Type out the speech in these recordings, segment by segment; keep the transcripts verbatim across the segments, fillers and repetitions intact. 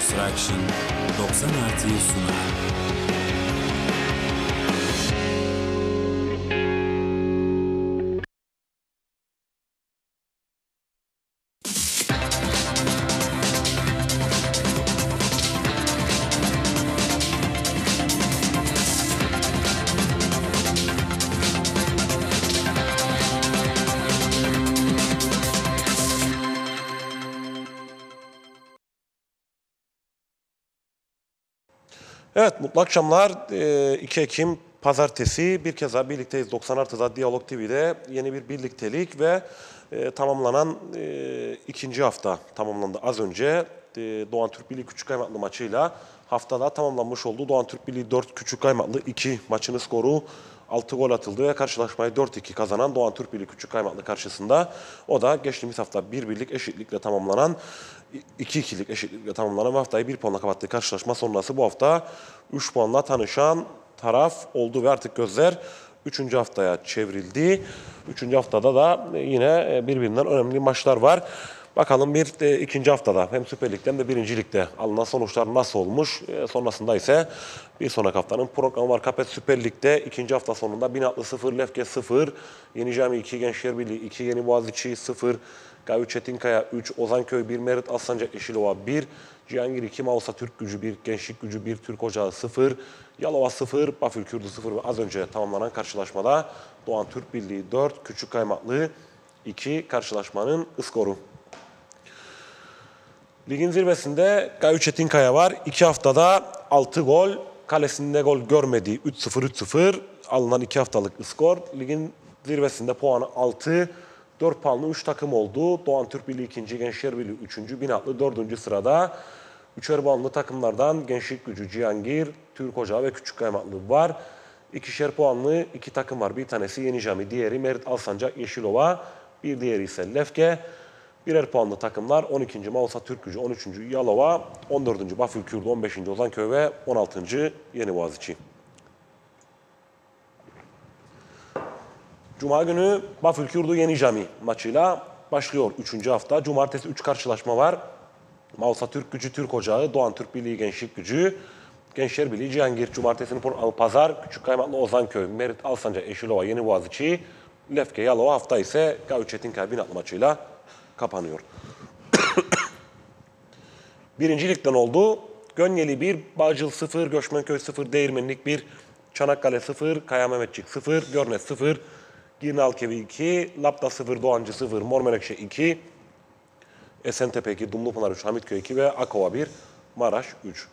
Construction doksan artıyı sunar. Evet, mutlu akşamlar. iki Ekim Pazartesi bir kez daha birlikteyiz. doksan artıda Diyalog T V'de yeni bir birliktelik ve e, tamamlanan e, ikinci hafta tamamlandı az önce. E, Doğan Türk Birliği Küçükkaymaklı maçıyla haftada tamamlanmış oldu. Doğan Türk Birliği dört, Küçükkaymaklı iki maçının skoru altı gol atıldı ve karşılaşmayı dört iki kazanan Doğan Türk Birliği Küçükkaymaklı karşısında o da geçtiğimiz hafta bir birlik eşitlikle tamamlanan iki ikilik eşitlikle tamamlanan ve haftayı bir puanla kapattığı karşılaşma sonrası bu hafta üç puanla tanışan taraf oldu ve artık gözler üçüncü haftaya çevrildi. üçüncü haftada da yine birbirinden önemli maçlar var. Bakalım bir e, ikinci haftada hem Süper Lig'de hem de birinci Lig'de alınan sonuçlar nasıl olmuş? E, sonrasında ise bir sonraki haftanın programı var. Kapet Süper Lig'de ikinci hafta sonunda Binatlı sıfır, Lefke sıfır, Yeni Cami iki, Gençler Birliği iki, Yeni Boğaziçi sıfır, Gavi Çetinkaya üç, Ozanköy bir, Merit Alsancak Yeşilova bir, Cihangir iki, Mausa Türk Gücü bir, Gençlik Gücü bir, Türk Ocağı sıfır, Yalova sıfır, Bafül Kürdü sıfır ve az önce tamamlanan karşılaşmada Doğan Türk Birliği dört, Küçükkaymaklı iki karşılaşmanın skoru. Ligin zirvesinde Gavi Çetinkaya var. iki haftada altı gol, kalesinde gol görmediği üç sıfır üç sıfır alınan iki haftalık skor. Ligin zirvesinde puanı altı, dört puanlı üç takım oldu. Doğan Türk Birliği ikinci, Gençler Birliği üçüncü, Binatlı dördüncü sırada. Üçer puanlı takımlardan Gençlik Gücü, Cihangir, Türk Ocağı ve Küçükkaymaklı var. İkişer puanlı iki takım var. Bir tanesi Yeni Cami, diğeri Merit Alsancak Yeşilova, bir diğeri ise Lefke. Birer puanlı takımlar on ikinci Mausa Türk Gücü, on üçüncü Yalova, on dördüncü Bafül Kürdü, on beşinci Ozanköy ve on altıncı Yeni Boğaziçi. Cuma günü Bafül Kürdü Yeni Cami maçıyla başlıyor üçüncü hafta. Cumartesi üç karşılaşma var. Mausa Türk Gücü, Türk Ocağı, Doğan Türk Birliği Gençlik Gücü, Gençler Birliği Cihangir. Cumartesinin pazar Küçükkaymaklı Ozanköy, Merit Alsancak Yeşilova, Yeni Boğaziçi, Lefke Yalova, hafta ise Gavi Çetinkaya Binatlı maçıyla kapanıyor. Birinci Lig'den oldu. Gönyeli bir, Bağcıl sıfır, Göçmenköy sıfır, Değirmenlik bir, Çanakkale sıfır, Kaya Mehmetçik sıfır, Görnes sıfır, Girne-Alkevi iki, Lapta sıfır, Doğancı sıfır, Mormenekşe iki, Esentepe iki, Dumlupınar üç, Hamitköy iki ve Akova bir, Maraş üç.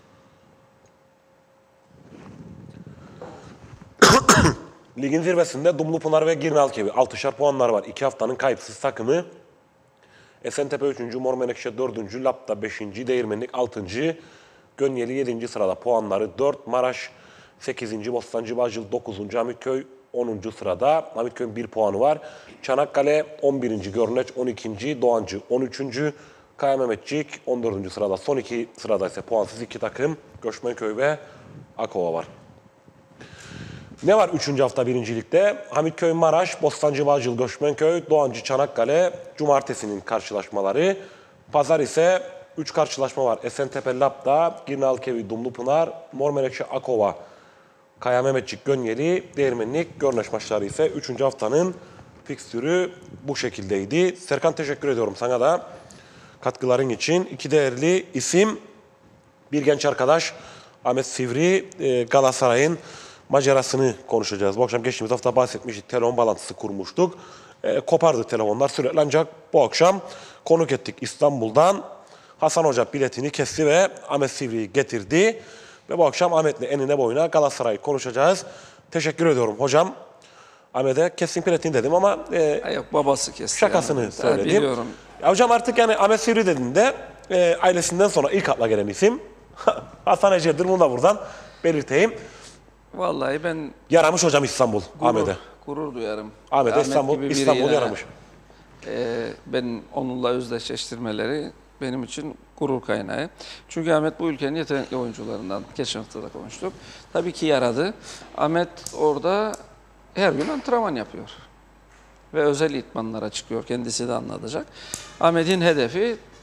Ligin zirvesinde Dumlupınar ve Girne-Alkevi altışar puanlar var. İki haftanın kayıpsız takımı. Esentepe üçüncü, Mormenekşe dördüncü, Lapta beşinci, Değirmenlik altıncı, Gönyeli yedinci sırada puanları dört, Maraş sekizinci, Bostancı Bağcıl dokuzuncu, Hamitköy onuncu sırada. Hamitköy'ün bir puanı var. Çanakkale on birinci, Görneç on ikinci, Doğancı on üçüncü, Kaya Mehmetçik on dördüncü sırada. Son iki sırada ise puansız iki takım Göçmenköy ve Akova var. Ne var üçüncü hafta birincilikte? Hamitköy, Maraş, Bostancı Bağcıl, Göçmenköy, Doğancı, Çanakkale, Cumartesinin karşılaşmaları. Pazar ise üç karşılaşma var. Esentepe, Lapta, Girne-Alkevi, Dumlupınar, Mormenekşe, Akova, Kaya Mehmetçik, Gönyeli, Değirmenlik, Görneş maçları ise üçüncü haftanın fikstürü bu şekildeydi. Serkan, teşekkür ediyorum sana da katkıların için. İki değerli isim, bir genç arkadaş Ahmet Sivri, Galatasaray'ın macerasını konuşacağız. Bu akşam geçtiğimiz hafta bahsetmiştik. Telefon bağlantısı kurmuştuk. E, kopardı telefonlar sürekli, ancak bu akşam konuk ettik İstanbul'dan. Hasan Hoca biletini kesti ve Ahmet Sivri'yi getirdi. Ve bu akşam Ahmet'le enine boyuna Galatasaray'ı konuşacağız. Teşekkür ediyorum hocam. Ahmet'e kesin biletini dedim ama e, ha yok, babası kesti. şakasını yani. söyledim. Biliyorum. Ya hocam artık yani Ahmet Sivri dediğinde e, ailesinden sonra ilk akla gelen isim Hasan Ece'dir. Bunu da buradan belirteyim. Vallahi ben Yaramış hocam İstanbul Ahmet'e. Gurur duyarım. Ahmet'e İstanbul, İstanbul yaramış. E, ben onunla özdeşleştirmeleri benim için gurur kaynağı. Çünkü Ahmet bu ülkenin yetenekli oyuncularından. Geçen hafta da konuştuk. Tabii ki yaradı. Ahmet orada her gün antrenman yapıyor. Ve özel idmanlara çıkıyor. Kendisi de anlatacak. Ahmet'in hedefi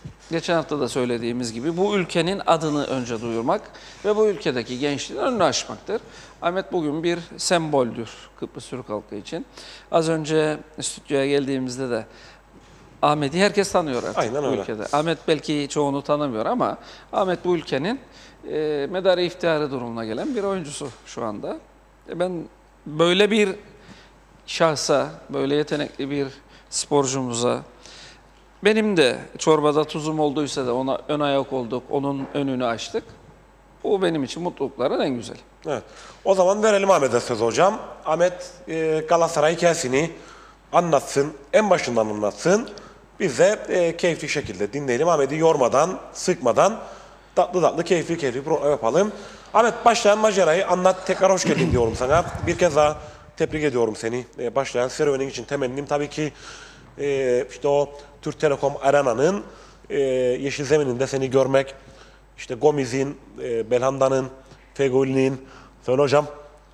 geçen hafta da söylediğimiz gibi bu ülkenin adını önce duyurmak ve bu ülkedeki gençliğin önünü açmaktır. Ahmet bugün bir semboldür Kıbrıs Türk halkı için. Az önce stüdyoya geldiğimizde de Ahmet'i herkes tanıyor artık Aynen bu öyle. ülkede. Ahmet belki çoğunu tanımıyor ama Ahmet bu ülkenin e, medarı iftiharı durumuna gelen bir oyuncusu şu anda. E, ben böyle bir şahsa, böyle yetenekli bir sporcumuza, benim de çorbada tuzum olduysa da ona ön ayak olduk, onun önünü açtık. O benim için mutlulukların en güzeli. Evet. O zaman verelim Ahmet'e söz hocam. Ahmet e, Galatasaray hikayesini anlatsın, en başından anlatsın. Biz de e, keyifli şekilde dinleyelim. Ahmet'i yormadan, sıkmadan tatlı tatlı, keyifli keyifli program yapalım. Ahmet, başlayan macerayı anlat. Tekrar hoş geldin diyorum sana. Bir kez daha tebrik ediyorum seni. E, başlayan serüvenin için temennim tabii ki e, işte o Türk Telekom Arena'nın e, yeşil zemininde seni görmek. İşte Gomez'in, e, Belhanda'nın, Fegoli'nin, söyle hocam,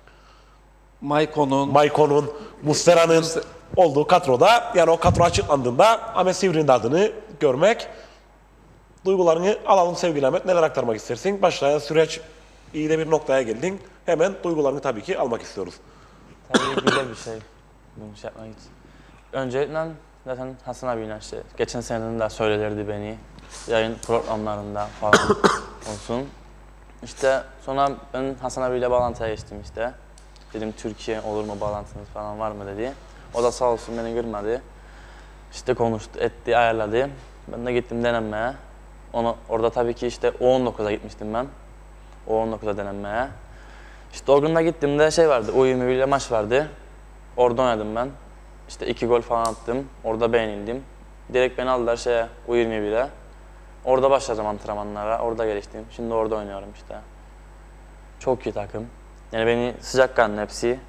Maiko'nun, Maiko'nun, Mustera'nın olduğu kadroda, yani o kadro açıklandığında Ahmet Sivri'nin adını görmek. Duygularını alalım sevgili Ahmet. Neler aktarmak istersin? Başlayan süreç iyi de bir noktaya geldin. Hemen duygularını tabii ki almak istiyoruz. Tabii güzel bir şey bunu şey yapmak için. Öncelikle zaten Hasan abiyle işte geçen senenin de söylerdi beni yayın programlarında falan olsun. İşte sonra ben Hasan abiyle bağlantıya geçtim işte. Dedim Türkiye olur mu, bağlantınız falan var mı dedi. O da sağ olsun beni görmedi. İşte konuştu, etti, ayarladı. Ben de gittim denenmeye. Onu, orada tabii ki işte U on dokuza gitmiştim ben. U on dokuza denenmeye. İşte o gün de gittiğimde şey vardı, U yirmi bir ile maç vardı. Orada oynadım ben. İşte iki gol falan attım. Orada beğenildim. Direkt beni aldılar şeye, U yirmi bire. Orada başladım antrenmanlara, orada geliştim. Şimdi orada oynuyorum işte. Çok iyi takım. Yani beni sıcakkanlı hepsi.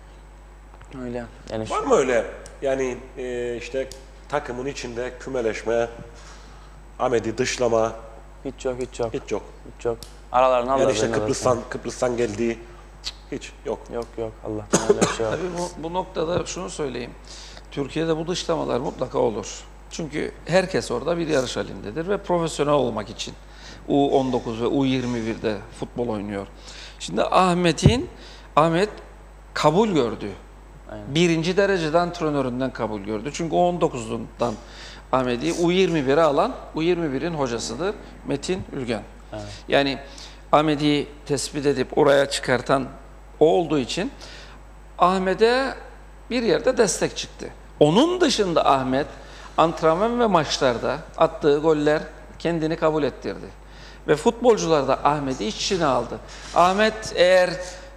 Öyle. Yani Var mı öyle? Yani e, işte takımın içinde kümeleşme, Ahmet'i dışlama, hiç yok, hiç yok. hiç yok. Hiç yok. Aralarını aldılar Yani işte beni Kıbrıs'tan, Kıbrıs'tan geldiği hiç yok. zaten. Yok yok, Allah'tan öyle bir şey yok. tabii bu, bu noktada şunu söyleyeyim. Türkiye'de bu dışlamalar mutlaka olur. Çünkü herkes orada bir yarış halindedir ve profesyonel olmak için U on dokuz ve U yirmi birde futbol oynuyor. Şimdi Ahmet'in, Ahmet kabul gördü. Aynen. Birinci derecede antrenöründen kabul gördü. Çünkü U on dokuzundan Ahmet'i U yirmi bire alan, U yirmi birin hocasıdır Metin Ülgen. Evet. Yani Ahmet'i tespit edip oraya çıkartan o olduğu için Ahmet'e bir yerde destek çıktı. Onun dışında Ahmet antrenman ve maçlarda attığı goller kendini kabul ettirdi. Ve futbolcular da Ahmet'i iç içine aldı. Ahmet eğer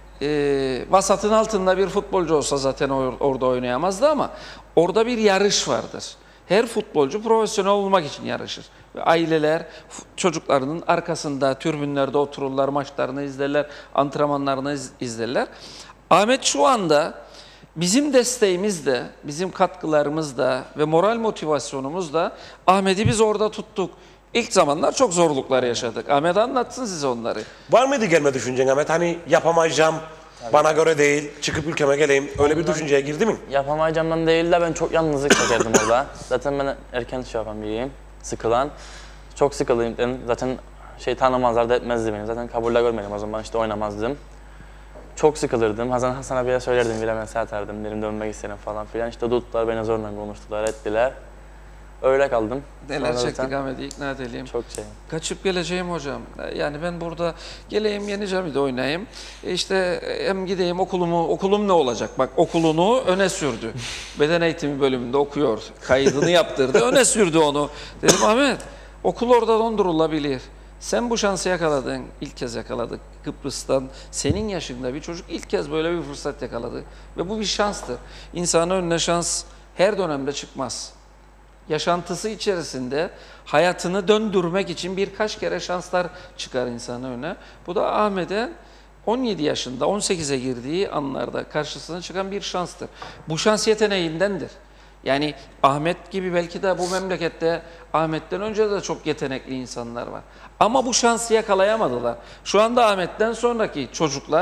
e, vasatın altında bir futbolcu olsa zaten or orada oynayamazdı ama orada bir yarış vardır. Her futbolcu profesyonel olmak için yarışır. Ve aileler çocuklarının arkasında, tribünlerde otururlar, maçlarını izlerler, antrenmanlarını iz izlerler. Ahmet şu anda bizim desteğimiz de, bizim katkılarımız da ve moral motivasyonumuz da Ahmet'i biz orada tuttuk. İlk zamanlar çok zorluklar yaşadık. Ahmet anlatsın size onları. Var mıydı gelme düşüncen Ahmet? Hani yapamayacağım, bana göre değil, çıkıp ülkeme geleyim. Öyle bir düşünceye girdi mi? Yapamayacağımdan değil de ben çok yalnızlık çekerdim orada. Zaten ben erken şey yapan biriyim, sıkılan. Çok sıkılıyım. Ben zaten şey tanımazlar da etmezdi beni. Zaten kabulle görmedim o zaman, işte oynamazdım. Çok sıkılırdım. Hasan, Hasan abiye söylerdim, bile mesaj atardım. Dedim dönmek isterim falan filan. İşte tuttular beni, zorla konuştular, ettiler. Öyle kaldım. Neler Sonra çektik zaten Ahmet'i ikna edelim. çok şey. Kaçıp geleceğim hocam. Yani ben burada geleyim Yeni Cami'de oynayayım. E işte hem gideyim okulumu, okulum ne olacak? Bak okulunu öne sürdü. Beden eğitimi bölümünde okuyor. Kaydını yaptırdı, öne sürdü onu. Dedim Ahmet, okul orada dondurulabilir. Sen bu şansı yakaladın, ilk kez yakaladık. Kıbrıs'tan senin yaşında bir çocuk ilk kez böyle bir fırsat yakaladı. Ve bu bir şanstır. İnsanın önüne şans her dönemde çıkmaz. Yaşantısı içerisinde hayatını döndürmek için birkaç kere şanslar çıkar insanın önüne. Bu da Ahmet'e on yedi yaşında, on sekize girdiği anlarda karşısına çıkan bir şanstır. Bu şans yeteneğindendir. Yani Ahmet gibi belki de bu memlekette Ahmet'ten önce de çok yetenekli insanlar var. Ama bu şansı yakalayamadılar. Şu anda Ahmet'ten sonraki çocuklar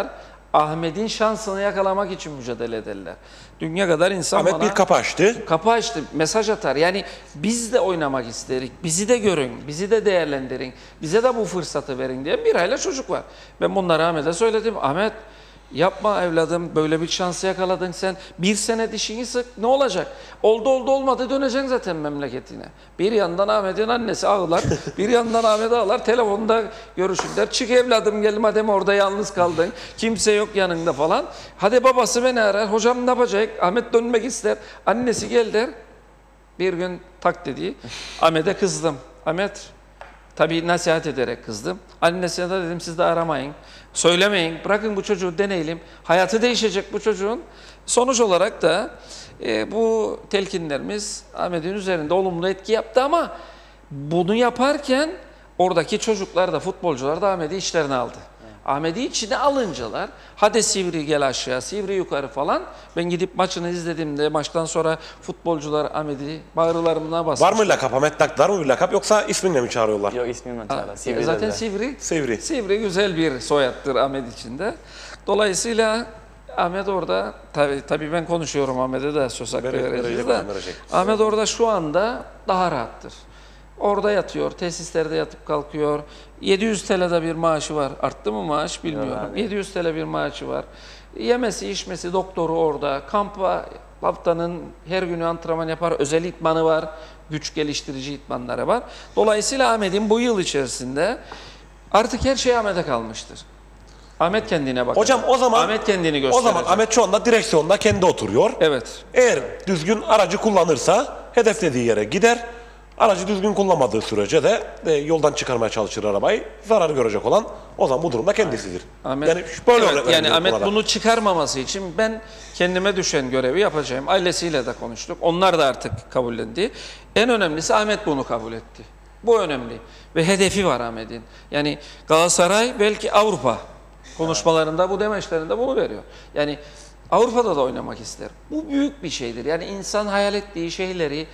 Ahmet'in şansını yakalamak için mücadele ederler. Dünya kadar insan Ahmet bana bir kapı açtı. kapı açtı, mesaj atar. Yani biz de oynamak isterik, bizi de görün, bizi de değerlendirin, bize de bu fırsatı verin diye bir aile çocuk var. Ben bunları Ahmet'e söyledim. Ahmet, yapma evladım, böyle bir şansı yakaladın sen. Bir sene dişini sık, ne olacak? Oldu oldu olmadı döneceksin zaten memleketine. Bir yandan Ahmet'in annesi ağlar, bir yandan Ahmet ağlar, telefonda görüşürler. Çık evladım gel, madem orada yalnız kaldın, kimse yok yanında falan. Hadi babası beni arar, hocam ne yapacak? Ahmet dönmek ister, annesi gel der. Bir gün tak dedi, Ahmet'e kızdım. Ahmet, tabii nasihat ederek kızdım. Annesine de dedim siz de aramayın, söylemeyin, bırakın bu çocuğu deneyelim. Hayatı değişecek bu çocuğun. Sonuç olarak da e, bu telkinlerimiz Ahmet'in üzerinde olumlu etki yaptı ama bunu yaparken oradaki çocuklar da futbolcular da Ahmet'i içlerine aldı. Ahmet'i içine alıncalar, hadi Sivri gel aşağı, Sivri yukarı falan. Ben gidip maçını izlediğimde maçtan sonra futbolcular Ahmet'i bağrılarına basmış. Var mı lakap? Ahmet taktılar mı bir lakap yoksa isminle mi çağırıyorlar? Yok ismim mesela. Ha, Sivri zaten dediler. Sivri, Sivri. Sivri güzel bir soyattır Ahmet içinde. Dolayısıyla Ahmet orada, tabii, tabii ben konuşuyorum, Ahmet'e de söz hakkı Verecek, vereceğiz verecek, de. verecek. Ahmet orada şu anda daha rahattır. Orada yatıyor, tesislerde yatıp kalkıyor. yedi yüz T L'de bir maaşı var. Arttı mı maaş bilmiyorum. abi. yedi yüz T L bir maaşı var. Yemesi, içmesi, doktoru orada. Kampa haftanın her günü antrenman yapar. Özel itmanı var. Güç geliştirici itmanları var. Dolayısıyla Ahmet'in bu yıl içerisinde artık her şey Ahmet'e kalmıştır. Ahmet kendine bakacak. Hocam o zaman Ahmet kendini o gösterecek. zaman Ahmet şu anda direksiyonda kendi oturuyor. Evet. Eğer düzgün aracı kullanırsa hedeflediği yere gider. Aracı düzgün kullanmadığı sürece de e, yoldan çıkarmaya çalışır arabayı. Zarar görecek olan o zaman bu durumda kendisidir. Ahmet, yani şu- böyle evet, örnek yani verebilirim Ahmet buna da. bunu çıkarmaması için ben kendime düşen görevi yapacağım. Ailesiyle de konuştuk. Onlar da artık kabullendi. En önemlisi Ahmet bunu kabul etti. Bu önemli. Ve hedefi var Ahmet'in. Yani Galatasaray belki Avrupa konuşmalarında bu demeçlerinde bunu veriyor. Yani Avrupa'da da oynamak ister. Bu büyük bir şeydir. Yani insan hayal ettiği şeyleri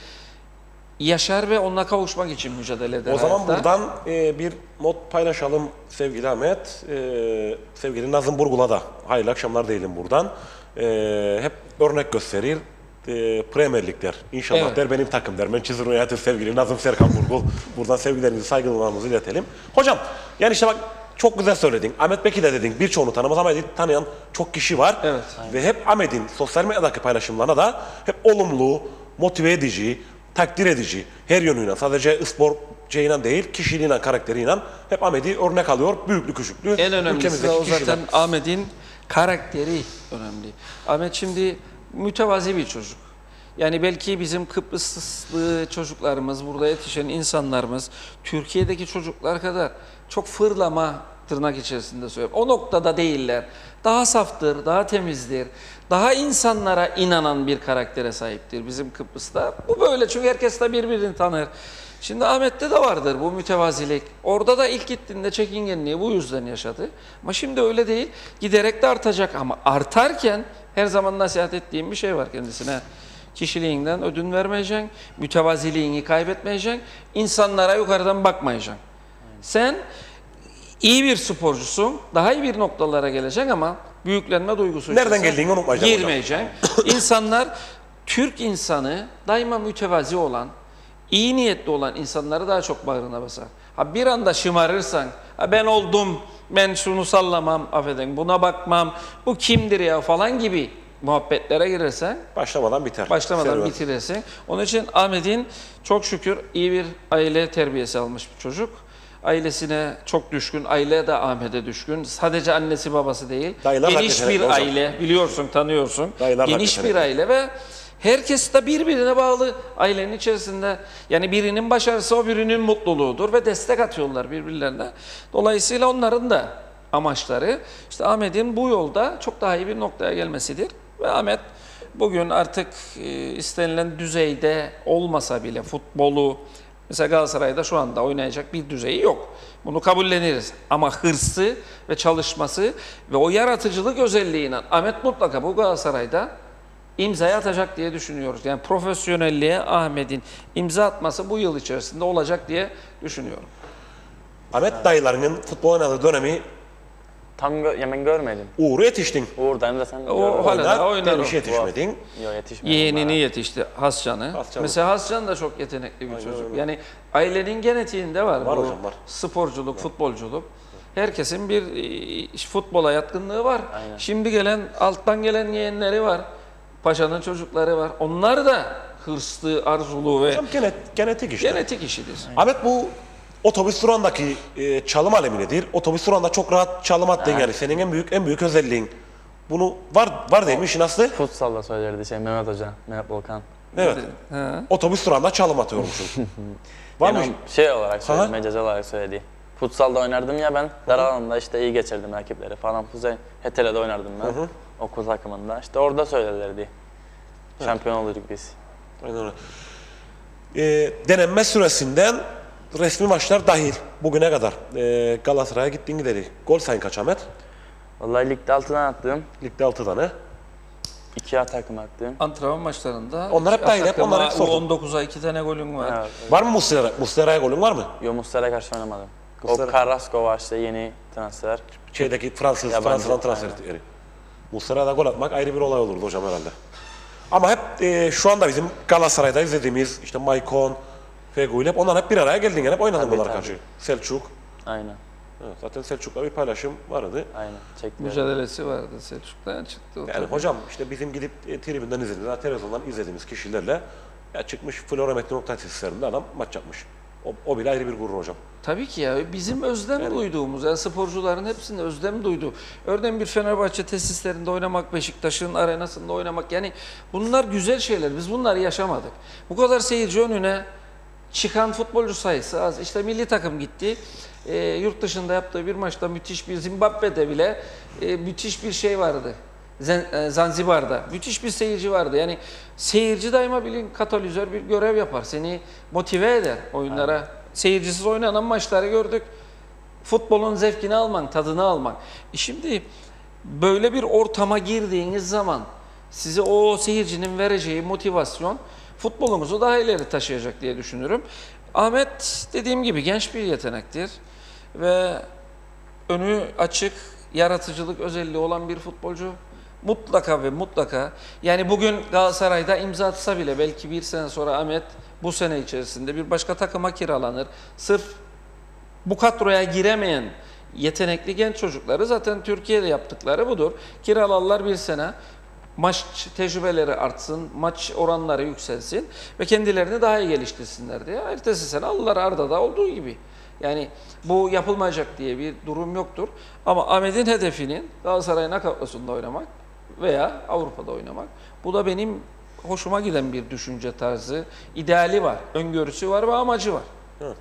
yaşar ve onunla kavuşmak için mücadele eder O zaman hayatta. buradan e, bir not paylaşalım sevgili Ahmet. E, sevgili Nazım Burgul'a da hayırlı akşamlar diyelim buradan. E, hep örnek gösterir. E, Premier Lig'ler. İnşallah Evet. der benim takım der. Manchester United sevgili Nazım Serkan Burgul. Buradan sevgilerimizi, saygılarımızı iletelim. Hocam yani işte bak çok güzel söyledin. Ahmet Beki de dedin. Birçoğunu tanımaz ama Ahmet'i tanıyan çok kişi var. Evet. Ve hep Ahmet'in sosyal medyadaki paylaşımlarına da hep olumlu, motive edici, takdir edici her yönüyle sadece spor şeyiyle değil kişiliğiyle karakteriyle hep Ahmet'i örnek alıyor büyüklü küçüklü. En önemlisi de ülkemizdeki o kişiler. zaten Ahmet'in karakteri önemli. Ahmet şimdi mütevazi bir çocuk. Yani belki bizim Kıbrıslı çocuklarımız, burada yetişen insanlarımız Türkiye'deki çocuklar kadar çok fırlama tırnak içerisinde söylüyorum. O noktada değiller. Daha saftır, daha temizdir. Daha insanlara inanan bir karaktere sahiptir bizim Kıbrıs'ta. Bu böyle çünkü herkes de birbirini tanır. Şimdi Ahmet'te de vardır bu mütevazilik. Orada da ilk gittiğinde çekingenliği bu yüzden yaşadı. Ama şimdi öyle değil. Giderek de artacak ama artarken her zaman nasihat ettiğim bir şey var kendisine. Kişiliğinden ödün vermeyeceksin, mütevaziliğini kaybetmeyeceksin, insanlara yukarıdan bakmayacaksın. Sen iyi bir sporcusun, daha iyi bir noktalara geleceksin ama büyüklenme duygusu Nereden içerisine geldiğini unutmayacaksın hocam. girmeyeceksin. İnsanlar, Türk insanı daima mütevazi olan, iyi niyetli olan insanları daha çok bağrına basar. Ha bir anda şımarırsan, ha ben oldum, ben şunu sallamam, affedin, buna bakmam, bu kimdir ya falan gibi muhabbetlere girersen Başlamadan biter. başlamadan Serüven. bitirirsin. Onun için Ahmet'in çok şükür iyi bir aile terbiyesi almış bir çocuk. Ailesine çok düşkün, aile de Ahmet'e düşkün. Sadece annesi babası değil. Dayılar Geniş hakikaten bir hocam. aile, biliyorsun, tanıyorsun. Dayılar Geniş hakikaten bir aile ve herkes de birbirine bağlı ailenin içerisinde. Yani birinin başarısı o birinin mutluluğudur ve destek atıyorlar birbirlerine. Dolayısıyla onların da amaçları işte Ahmet'in bu yolda çok daha iyi bir noktaya gelmesidir. Ve Ahmet bugün artık e, istenilen düzeyde olmasa bile futbolu, mesela Galatasaray'da şu anda oynayacak bir düzeyi yok. Bunu kabulleniriz. Ama hırsı ve çalışması ve o yaratıcılık özelliğiyle Ahmet mutlaka bu Galatasaray'da imzayı atacak diye düşünüyoruz. Yani profesyonelliğe Ahmet'in imza atması bu yıl içerisinde olacak diye düşünüyorum. Ahmet dayılarının futbol oynadığı dönemi tam gö yemen görmedim. Uğur'u yetiştin. Uğur'dan da sen O gördün. hala da oynar Derviş'e o. yetişmedin. Yok yetişmedim. Yeğenini bana. yetişti, Hascan'ı. Hascan'ı. Mesela Hascan da çok yetenekli bir çocuk. Yani ailenin genetiğinde var, Var bu hocam, var. sporculuk, futbolculuk. Herkesin bir e, futbola yatkınlığı var. Aynen. Şimdi gelen, alttan gelen yeğenleri var. Paşa'nın çocukları var. Onlar da hırslı, arzulu ve Hocam genet, genetik işte. genetik işidir. Ahmet, bu otobüs durağındaki e, çalım alemi nedir? Otobüs durağında çok rahat çalım attın yani. Senin en büyük en büyük özelliğin. Bunu var var değil mi işin aslı? Futsalda söylerdi şey Mehmet Hoca, Mehmet Volkan. Evet. Ha. Otobüs durağında çalım atıyormuşsun. Var mı? Yani şey olarak söyledi, Aha. mecazi olarak söyledi. Futsalda oynardım ya ben, dar alanda işte iyi geçirdim rakipleri falan. Kuzey Hetele'de oynardım ben, Hı hı. okul takımında. İşte orada söylerlerdi. Şampiyon olurduk biz. Aynen öyle. E, denenme süresinden resmi maçlar dahil bugüne kadar e, Galatasaray'a gittin gideri. Gol sayın kaç Ahmet? Vallahi ligde altıdan attım, Ligde altı tane. iki atakım attım. Antrenman maçlarında Onlar hep dahil, hep onlar hep sordum. on dokuza iki tane golün var. Evet. Var mı Muslera? Muslera'ya golün var mı? Yo Muslera'ya karşı oynamadım. Muslera- O Carrasco var işte yeni transfer. Şeydeki Fransız, Yabancı, Fransız'dan transferi. Muslera'da gol atmak ayrı bir olay olurdu hocam herhalde. Ama hep e, şu anda bizim Galatasaray'da izlediğimiz işte Maicon, Feguli hep onlar hep bir araya geldin yani hep oynadın Tabii, bunlara tabii. karşı. Selçuk. Aynen, Evet, zaten Selçuk'la bir paylaşım vardı. aynen. Çektiler. Mücadelesi vardı Selçuk'tan çıktı. o Yani tabii. hocam işte bizim gidip e, tribünden izlediğimiz, televizyondan izlediğimiz kişilerle ya çıkmış florometri nokta tesislerinde adam maç yapmış. O, o bile ayrı bir gurur hocam. Tabii ki ya bizim özlem duyduğumuz, yani sporcuların hepsinin özlem duyduğu. Örneğin bir Fenerbahçe tesislerinde oynamak, Beşiktaş'ın arenasında oynamak, yani bunlar güzel şeyler. Biz bunları yaşamadık. Bu kadar seyirci önüne çıkan futbolcu sayısı az. İşte milli takım gitti. E, yurt dışında yaptığı bir maçta müthiş bir, Zimbabwe'de bile e, müthiş bir şey vardı. Zen- e, Zanzibar'da müthiş bir seyirci vardı. Yani seyirci daima bilin katalizör bir görev yapar. Seni motive eder oyunlara. Seyircisiz oynanan maçları gördük. Futbolun zevkini almak, tadını almak. E şimdi böyle bir ortama girdiğiniz zaman size o seyircinin vereceği motivasyon futbolumuzu daha ileri taşıyacak diye düşünürüm. Ahmet dediğim gibi genç bir yetenektir ve önü açık, yaratıcılık özelliği olan bir futbolcu. Mutlaka ve mutlaka, yani bugün Galatasaray'da imza atsa bile belki bir sene sonra Ahmet bu sene içerisinde bir başka takıma kiralanır. Sırf bu kadroya giremeyen yetenekli genç çocukları zaten Türkiye'de yaptıkları budur. Kiralarlar bir sene, maç tecrübeleri artsın, maç oranları yükselsin ve kendilerini daha iyi geliştirsinler diye. Ertesi sene alırlar, Arda'da olduğu gibi. Yani bu yapılmayacak diye bir durum yoktur. Ama Ahmet'in hedefinin Galatasaray'ın kadrosunda oynamak veya Avrupa'da oynamak. Bu da benim hoşuma giden bir düşünce tarzı, ideali var, öngörüsü var ve amacı var.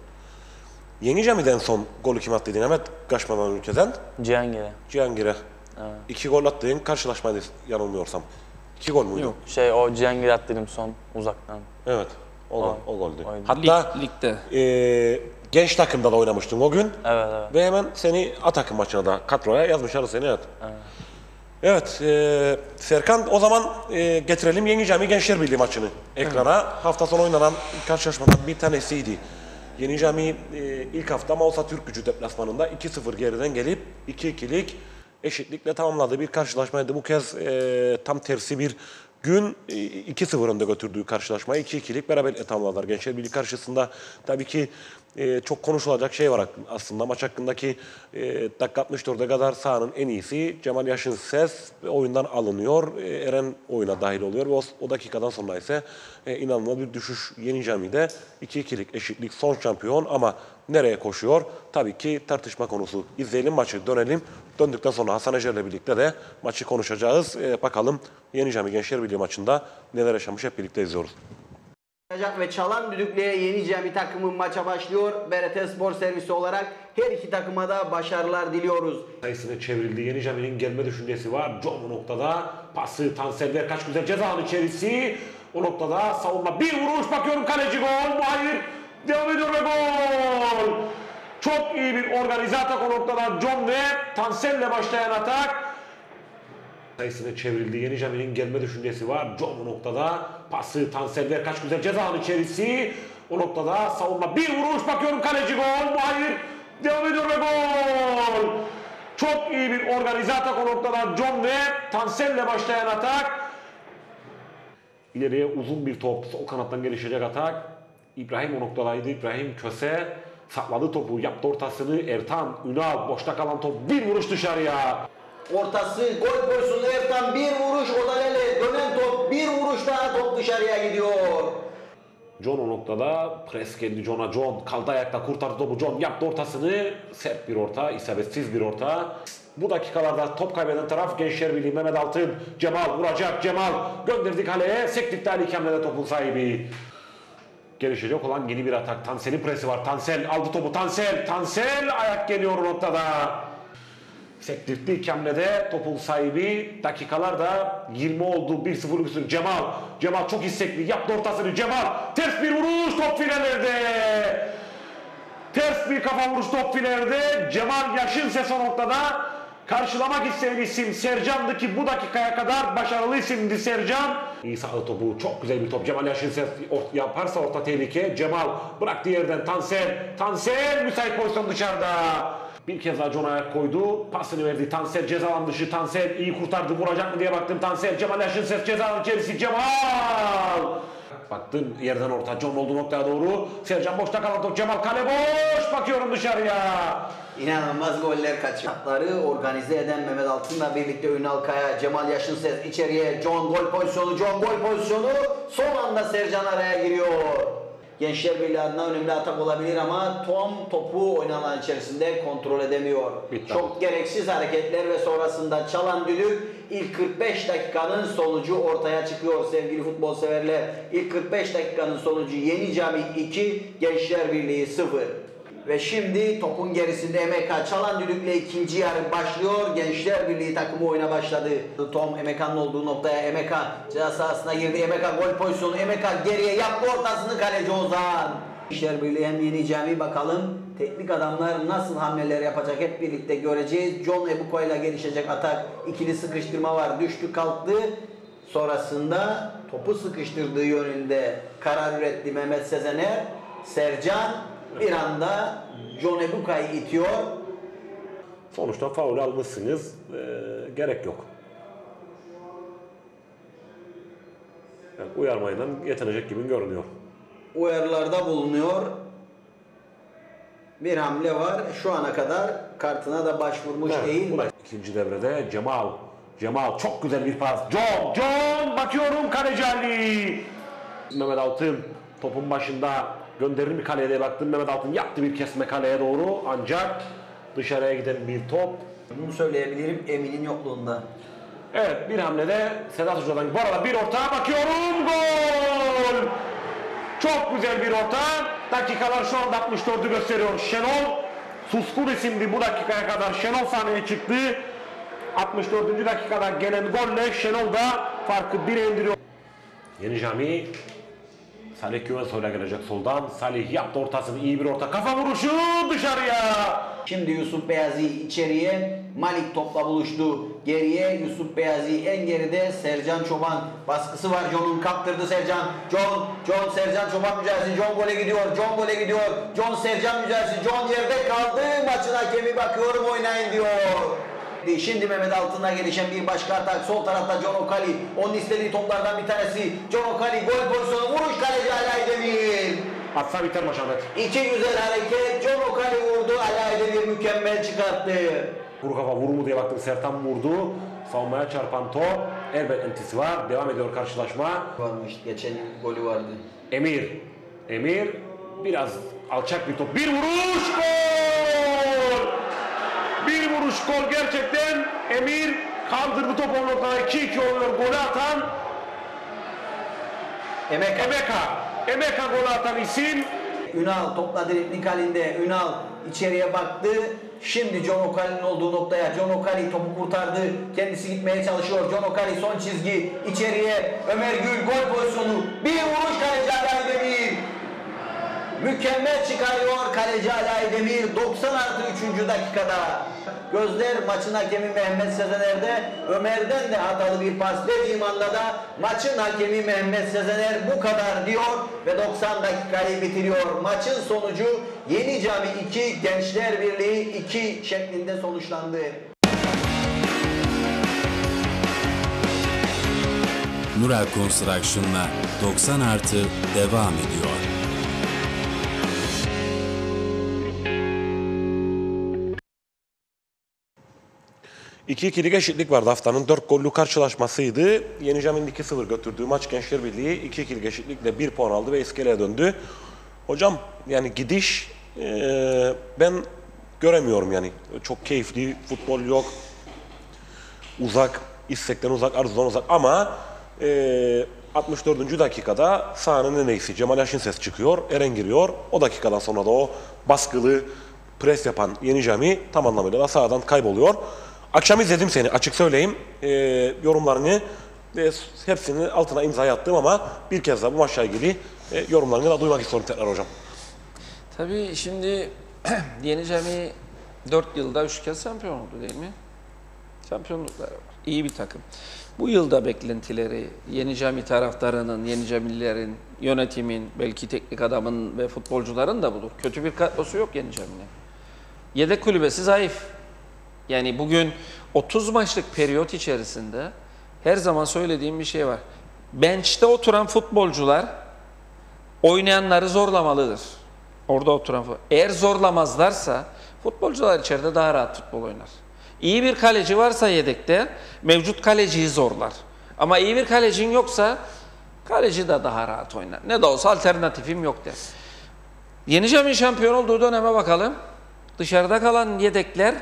Yeni Cami'den son golü kim attıydın Ahmet kaçmadan ülkeden? Cihangir'e. Cihangir'e. Evet. İki gol attığın karşılaşmaydı yanılmıyorsam. İki gol muydu? Yok. Şey o Cihangir'e attırdım son uzaktan. Evet. O, O- o goldü. oydu. Hatta Lig, ligde. e, genç takımda da oynamıştın o gün. Evet evet. Ve hemen seni A takım maçına da kadroya yazmışlar seni, evet. Evet, e, Serkan o zaman e, getirelim Yeni Cami Gençler Birliği maçını ekrana. Hafta sonu oynanan karşılaşmadan bir tanesiydi. Yeni Cami e, ilk hafta Mausa Türkgücü deplasmanında iki sıfır geriden gelip iki ikilik eşitlikle tamamladığı bir karşılaşmaydı. Bu kez e, tam tersi bir gün e, iki sıfır önde götürdüğü karşılaşmayı iki ikilik beraberlikle tamamladılar. Gençler Birliği karşısında tabii ki e, çok konuşulacak şey var aslında. Maç hakkındaki e, dakika altmış dörde kadar sahanın en iyisi Cemal Yaşın Ses oyundan alınıyor. E, Eren oyuna dahil oluyor ve o, o dakikadan sonra ise e, inanılmaz bir düşüş Yeni Cami'de. iki ikilik eşitlik son şampiyon ama nereye koşuyor? Tabii ki tartışma konusu. İzleyelim maçı, dönelim. Döndükten sonra Hasan Ecer'le birlikte de maçı konuşacağız. E, bakalım Yeni Cami Gençler Birliği maçında neler yaşamış hep birlikte izliyoruz. Ve çalan düdüklüğe Yeni Cami takımı maça başlıyor. B R T Spor Servisi olarak her iki takıma da başarılar diliyoruz. Sayısını çevrildi. Yeni Cami'nin gelme düşüncesi var. John o noktada. Pası Tansel'de kaç güzel cezanın içerisi. O noktada savunma. Bir vuruş, bakıyorum kaleci gol. Bu hayır. Devam ediyor ve gol. Çok iyi bir organize atak o noktada. John ve Tansel'le başlayan atak. Sayısını çevrildi. Yeni Cami'nin gelme düşüncesi var. John o noktada. Pası Tansel'de kaç güzel cezanın içerisi. O noktada savunma. Bir vuruş, bakıyorum kaleci gol. Bu hayır. Devam ediyor ve gol. Çok iyi bir organize atak o noktadan John ve Tansel'le başlayan atak. İleriye uzun bir top, o kanattan gelişecek atak. İbrahim o noktadaydı. İbrahim Köse sakladı topu, yaptı ortasını. Ertan, Ünal, boşta kalan top, bir vuruş dışarıya. Ortası gol pozisyonu Ertan, bir vuruş Odalele, dönen top, bir vuruş daha, top dışarıya gidiyor. John o noktada, pres geldi John'a. John kaldı ayakta, kurtardı topu. John yaptı ortasını. Sert bir orta, isabetsiz bir orta. Bu dakikalarda top kaybeden taraf Gençler Birliği. Mehmet Altın, Cemal vuracak. Cemal gönderdi kaleye. Sektikte Ali Kemle'de topun sahibi. Gelişecek olan yeni bir atak. Tansel'in presi var. Tansel aldı topu. Tansel, Tansel ayak geliyor o noktada. Sektirtti Kemle'de topun sahibi. Dakikalarda yirmi oldu. bir sıfır üstün. Cemal. Cemal çok istekli. Yaptı ortasını. Cemal. Ters bir vuruş. Top filelerde. Ters bir kafa vuruş top filelerde. Cemal Yaşın ses o noktada. Karşılamak isteyen isim Sercan'dı ki bu dakikaya kadar başarılı isimdi Sercan. İyi sağlı topu. Çok güzel bir top. Cemal Yaşın ses yaparsa orta tehlike. Cemal bıraktı yerden. Tansel. Tansel müsait pozisyon dışarıda. Bir kez daha John ayak koydu. Pasını verdi. Tansel ceza alan dışı. Tansel iyi kurtardı. Vuracak mı diye baktım. Tansel. Cemal Yaşın ses ceza alan içerisi. Cemal. Baktın yerden orta. John olduğu noktaya doğru. Sercan boşta kalan top. Cemal kale boş. Bakıyorum dışarıya. İnanılmaz goller kaçıyor. Atları organize eden Mehmet Altın'la birlikte Ünal Kaya, Cemal Yaşınses içeriye. John gol pozisyonu. John gol pozisyonu. Son anda Sercan araya giriyor. Gençler Birliği adına önemli atak olabilir ama Tom topu oynanan içerisinde kontrol edemiyor. Bitti. Çok gereksiz hareketler ve sonrasında çalan düdük. İlk kırk beş dakikanın sonucu ortaya çıkıyor sevgili futbol severler. İlk kırk beş dakikanın sonucu Yeni Cami iki, Gençler Birliği sıfır. Ve şimdi topun gerisinde Emeka çalan düdükle ikinci yarı başlıyor. Gençler Birliği takımı oyuna başladı. Tom Emeka'nın olduğu noktaya Emeka ceza sahasına girdi. Emeka gol pozisyonu. Emeka geriye yaptı ortasını, kaleci Ozan. Gençler Birliği hem Yeni Cami, bakalım teknik adamlar nasıl hamleler yapacak hep birlikte göreceğiz. John Ebuka ile gelişecek atak. İkili sıkıştırma var. Düştü kalktı. Sonrasında topu sıkıştırdığı yönünde karar üretti Mehmet Sezener. Sercan bir anda John Ebuka'yı itiyor. Sonuçta faul almışsınız. Ee, gerek yok. Yani uyarmayla yetecek gibi görünüyor. Uyarılarda bulunuyor. Bir hamle var. Şu ana kadar kartına da başvurmuş Evet, değil. bu da ikinci devrede Cemal. Cemal çok güzel bir pas. John, John bakıyorum kaleci Ali. Mehmet Altın topun başında gönderir mi kaleye diye baktım. Mehmet Altın yaptı bir kesme kaleye doğru ancak dışarıya giden bir top. Bunu söyleyebilirim Emin'in yokluğunda. Evet, bir hamlede Sedat Hoca'dan bu arada bir orta bakıyorum, gol! Çok güzel bir orta. Dakikalar şu anda altmış dördü gösteriyor. Şenol Suskun isimdi bu dakikaya kadar. Şenol sahneye çıktı. altmış dördüncü dakikada gelen golle Şenol da farkı bire indiriyor. Yeni Cami Salih Güvensoy'la gelecek soldan. Salih yaptı ortasını, iyi bir orta. Kafa vuruşu dışarıya. Şimdi Yusuf Beyazi içeriye, Malik topla buluştu. Geriye Yusuf Beyazi, en geride Sercan Çoban. Baskısı var John'un, kaptırdı Sercan. John, John Sercan Çoban mücadelesi. John gole gidiyor, John gole gidiyor. John Sercan mücadelesi. John yerde kaldı. Maçın hakemi bakıyorum oynayın diyor. Şimdi Mehmet Altın'la gelişen bir başka atak. Sol tarafta John Okali. Onun istediği toplardan bir tanesi. John Okali gol pozisyonu, vuruş, kaleci Ali Aydemir. Atsa biter maç Ahmet. İki güzel hareket. John Okali vurdu. Ali Aydemir mükemmel çıkarttı. Kuru kafa vurur mu diye baktım. Sertan vurdu. Savunmaya çarpan top. Elbet entisi var. Devam ediyor karşılaşma. Varmış. Geçen yıl golü vardı. Emir. Emir biraz alçak bir top. Bir vuruş, gol! Bir vuruş, gol gerçekten. Emir kaldırdı topu o noktada. iki iki oluyor golü atan. Emeka. Emeka. Emeka golü atan isim. Ünal topla dripling halinde. Ünal içeriye baktı. Şimdi John Okali'nin olduğu noktaya. John Okali topu kurtardı. Kendisi gitmeye çalışıyor. John Okali son çizgi. İçeriye Ömer Gül gol pozisyonu. Bir vuruş, kaleci Ali Aydemir. Mükemmel çıkarıyor kaleci Ali Aydemir doksan artı üçüncü dakikada. Gözler maçın hakemi Mehmet Sezener'de. Ömer'den de hatalı bir pas dediğim anda da maçın hakemi Mehmet Sezener bu kadar diyor ve doksan dakikayı bitiriyor. Maçın sonucu Yeni Cami iki, Gençler Birliği iki şeklinde sonuçlandı. Nurel Construction'la doksan artı devam ediyor. iki ikilik eşitlik vardı. Haftanın dört gollü karşılaşmasıydı. Yeni Cam'ın iki sıfır götürdüğü maç Gençler Birliği iki ikilik eşitlikle bir puan aldı ve iskeleye döndü. Hocam yani gidiş e, ben göremiyorum yani. Çok keyifli, futbol yok. Uzak, istekten uzak, arzudan uzak ama e, altmış dördüncü dakikada sahanın en iyisi Cemal Yaşinses çıkıyor, Eren giriyor. O dakikadan sonra da o baskılı pres yapan Yeni Cami tam anlamıyla da sahadan kayboluyor. Akşam izledim seni, açık söyleyeyim. E, yorumlarını ve hepsini altına imza attım ama bir kez daha bu maçla ilgili e, yorumlarını da duymak istiyorum tekrar hocam. Tabii şimdi Yeni Cami dört yılda üç kez şampiyon oldu değil mi? Şampiyonlukları var. İyi bir takım. Bu yılda beklentileri Yeni Cami taraftarının, Yeni Camilerin, yönetimin, belki teknik adamın ve futbolcuların da budur. Kötü bir kadrosu yok Yeni Cami'nin. Yedek kulübesi zayıf. Yani bugün otuz maçlık periyot içerisinde her zaman söylediğim bir şey var. Bench'te oturan futbolcular oynayanları zorlamalıdır. Orada oturan eğer zorlamazlarsa futbolcular içeride daha rahat futbol oynar. İyi bir kaleci varsa yedekte mevcut kaleciyi zorlar. Ama iyi bir kalecin yoksa kaleci de daha rahat oynar. Ne de olsa alternatifim yok der. Yeni Cami şampiyon olduğu döneme bakalım. Dışarıda kalan yedekler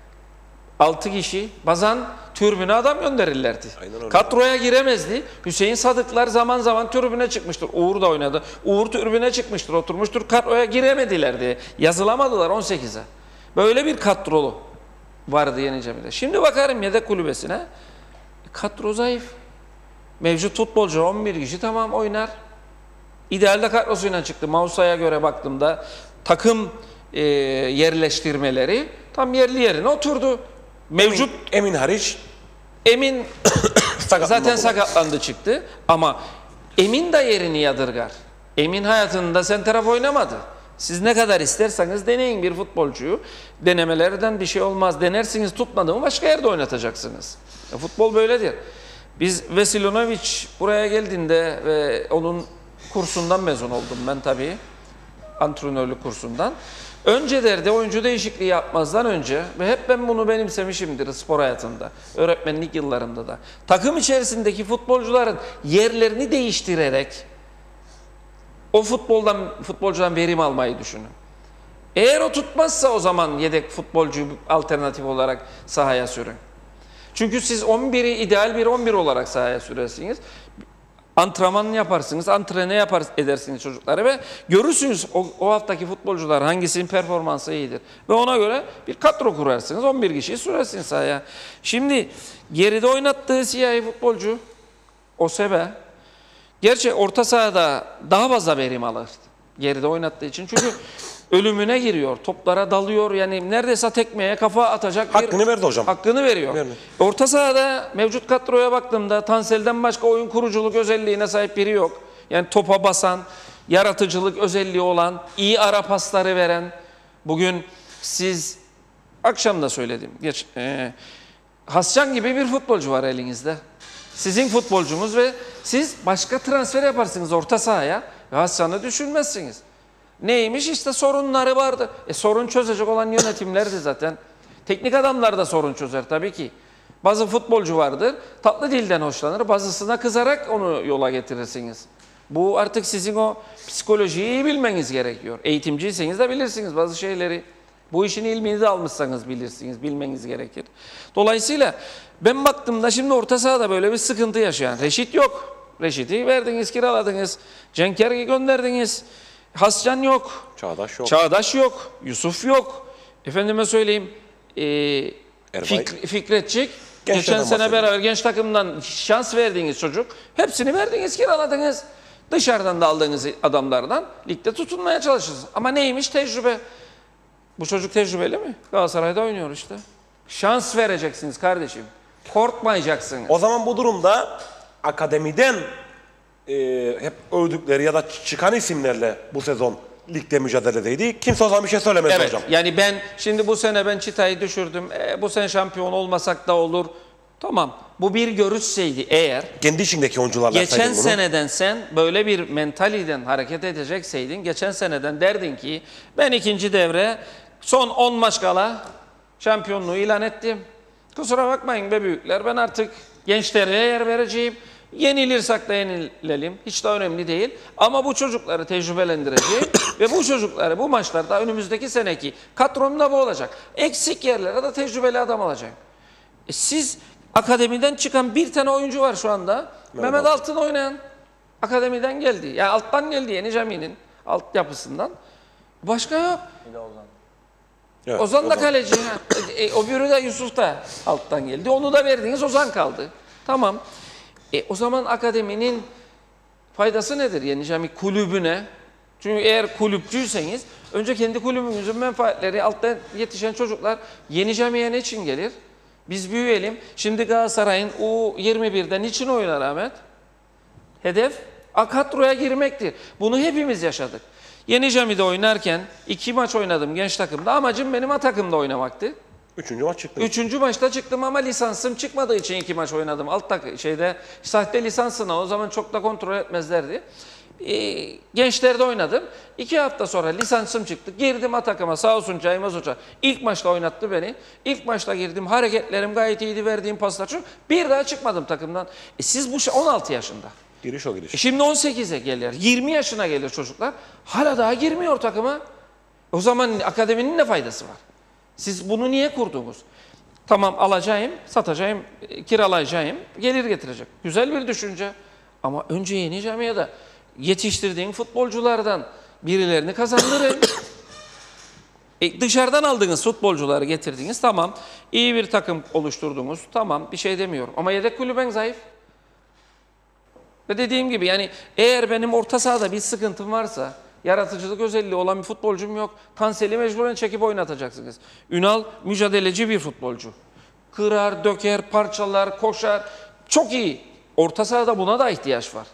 altı kişi bazen türbüne adam gönderirlerdi. Kadroya giremezdi. Hüseyin Sadıklar zaman zaman türbüne çıkmıştır. Uğur da oynadı. Uğur türbüne çıkmıştır, oturmuştur. Kadroya giremediler diye. Yazılamadılar on sekize. Böyle bir kadrolu vardı Yeni Cami'de. Şimdi bakarım yedek kulübesine. Kadro zayıf. Mevcut futbolcu on bir kişi tamam oynar. İdealde kadrosuyla çıktı. Mausa'ya göre baktığımda takım e, yerleştirmeleri tam yerli yerine oturdu. Mevcut Emin, Emin hariç Emin zaten sakatlandı çıktı ama Emin de yerini yadırgar. Emin hayatında sen taraf oynamadı. Siz ne kadar isterseniz deneyin bir futbolcuyu. Denemelerden bir şey olmaz. Denersiniz tutmadı mı başka yerde oynatacaksınız. E, futbol böyledir. Biz Vesilinovic buraya geldiğinde ve onun kursundan mezun oldum ben tabii. Antrenörlük kursundan. Önce derdi oyuncu değişikliği yapmazdan önce ve hep ben bunu benimsemişimdir spor hayatında, öğretmenlik yıllarımda da. Takım içerisindeki futbolcuların yerlerini değiştirerek o futboldan futbolcudan verim almayı düşünün. Eğer o tutmazsa o zaman yedek futbolcuyu alternatif olarak sahaya sürün. Çünkü siz on biri ideal bir on bir olarak sahaya sürersiniz. Antrenman yaparsınız, antrene yapar edersiniz çocukları ve görürsünüz o, o haftaki futbolcular hangisinin performansı iyidir. Ve ona göre bir kadro kurarsınız, on bir kişiyi sürersiniz sahaya. Şimdi geride oynattığı siyahi futbolcu Osebe, gerçi orta sahada daha fazla verim alır geride oynattığı için. Çünkü ölümüne giriyor, toplara dalıyor. Yani neredeyse tekmeye kafa atacak bir... Hakkını verdi hocam. Hakkını veriyor. Verdi. Orta sahada mevcut kadroya baktığımda Tansel'den başka oyun kuruculuk özelliğine sahip biri yok. Yani topa basan, yaratıcılık özelliği olan, iyi ara pasları veren. Bugün siz, akşam da söyledim, geç, e, Hascan gibi bir futbolcu var elinizde. Sizin futbolcunuz ve siz başka transfer yaparsınız orta sahaya ve Hascan'ı düşünmezsiniz. Neymiş? İşte sorunları vardı. E sorun çözecek olan yönetimlerdi zaten. Teknik adamlar da sorun çözer tabii ki. Bazı futbolcu vardır, tatlı dilden hoşlanır, bazısına kızarak onu yola getirirsiniz. Bu artık sizin o psikolojiyi iyi bilmeniz gerekiyor. Eğitimciyseniz de bilirsiniz bazı şeyleri. Bu işin ilmini de almışsanız bilirsiniz, bilmeniz gerekir. Dolayısıyla ben baktığımda şimdi orta sahada böyle bir sıkıntı yaşayan. Reşit yok. Reşit'i verdiniz, kiraladınız. Cenker'i gönderdiniz. Hascan yok. Çağdaş yok. Çağdaş yok. Yusuf yok. Efendime söyleyeyim e, Fik, Fikretçik. Genç geçen sene beraber genç takımdan şans verdiğiniz çocuk. Hepsini verdiniz, kiraladınız. Dışarıdan da aldığınız adamlardan ligde tutunmaya çalışırsınız. Ama neymiş? Tecrübe. Bu çocuk tecrübeli mi? Galatasaray'da oynuyor işte. Şans vereceksiniz kardeşim. Korkmayacaksınız. O zaman bu durumda akademiden e, hep övdükleri ya da çıkan isimlerle bu sezon ligde mücadeledeydi. Kimse o zaman bir şey söylemedi evet, hocam. Yani ben şimdi bu sene ben çıtayı düşürdüm. E, bu sene şampiyon olmasak da olur. Tamam. Bu bir görüşseydi eğer Kendi içindeki oyuncularla geçen saydın bunu. seneden sen böyle bir mentaliden hareket edecekseydin, geçen seneden derdin ki ben ikinci devre son on maç kala şampiyonluğu ilan ettim. Kusura bakmayın be büyükler, ben artık gençlere yer vereceğim. Yenilirsek de yenilelim. Hiç de önemli değil. Ama bu çocukları tecrübelendireceğim ve bu çocukları bu maçlarda önümüzdeki seneki kadromda bu olacak. Eksik yerlere de tecrübeli adam alacağım. E siz akademiden çıkan bir tane oyuncu var şu anda. Mehmet, Mehmet Altın oynayan. Akademiden geldi. Yani alttan geldi Yeni Cami'nin altyapısından. Başka yok. Bir de Ozan. Evet, Ozan da kaleci. e, o biri de Yusuf da alttan geldi. Onu da verdiniz, Ozan kaldı. Tamam. E, o zaman akademinin faydası nedir Yeni Cami kulübüne? Çünkü eğer kulüpçüyseniz önce kendi kulübünüzün menfaatleri, altta yetişen çocuklar Yeni Cami'ye ne için gelir? Biz büyüyelim. Şimdi Galatasaray'ın U yirmi bir'den niçin oynar Ahmet? Hedef kadroya girmektir. Bunu hepimiz yaşadık. Yeni Cami'de oynarken iki maç oynadım genç takımda. Amacım benim A takımda oynamaktı. Üçüncü maç çıktı. Üçüncü maçta çıktım ama lisansım çıkmadığı için iki maç oynadım. Alt tak şeyde sahte lisansına o zaman çok da kontrol etmezlerdi. Ee, gençlerde oynadım. İki hafta sonra lisansım çıktı. Girdim A takıma, sağ olsun Caymaz Hoca. İlk maçta oynattı beni. İlk maçta girdim. Hareketlerim gayet iyiydi. Verdiğim paslar çok. Bir daha çıkmadım takımdan. E siz bu şey on altı yaşında. Giriş o giriş. E şimdi on sekize gelir. yirmi yaşına gelir çocuklar. Hala daha girmiyor takıma. O zaman akademinin ne faydası var? Siz bunu niye kurdunuz? Tamam alacağım, satacağım, kiralayacağım, gelir getirecek. Güzel bir düşünce. Ama önce Yeni Cami'ye de yetiştirdiğin futbolculardan birilerini kazandırın. e, dışarıdan aldığınız futbolcuları getirdiniz, tamam. İyi bir takım oluşturdunuz, tamam, bir şey demiyorum. Ama yedek kulüben zayıf. Ve dediğim gibi yani eğer benim orta sahada bir sıkıntım varsa, yaratıcılık özelliği olan bir futbolcum yok. Kansel'i mecburen çekip oynatacaksınız. Ünal mücadeleci bir futbolcu. Kırar, döker, parçalar, koşar. Çok iyi. Orta sahada buna da ihtiyaç var.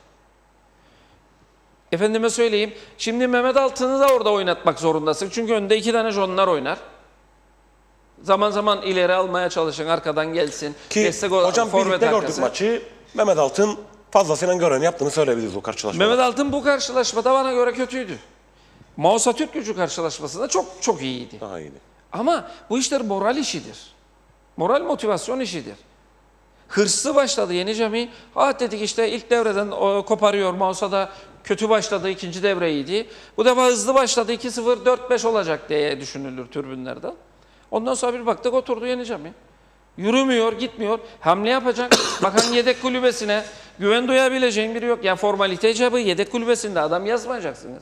Efendime söyleyeyim. Şimdi Mehmet Altın'ı da orada oynatmak zorundasın. Çünkü önde iki tane jonlar oynar. Zaman zaman ileri almaya çalışın. Arkadan gelsin. Ki Destek hocam forvet birlikte gördük arkası. maçı. Mehmet Altın fazlasıyla görevini yaptığını söyleyebiliriz o karşılaşmada. Mehmet Altın bu karşılaşmada bana göre kötüydü. Mausa Türk Gücü karşılaşmasında çok çok iyiydi. Daha iyiydi. Ama bu işler moral işidir. Moral motivasyon işidir. Hırslı başladı Yeni Cami. Ha dedik işte ilk devreden o, koparıyor. Mausa da kötü başladı. İkinci devre iyiydi. Bu defa hızlı başladı. iki sıfır dört beş olacak diye düşünülür tribünlerden. Ondan sonra bir baktık oturdu Yeni Cami. Yürümüyor, gitmiyor. Hamle yapacak. Bakan yedek kulübesine güven duyabileceğin biri yok. Yani formalite icabı yedek kulübesinde adam yazmayacaksınız.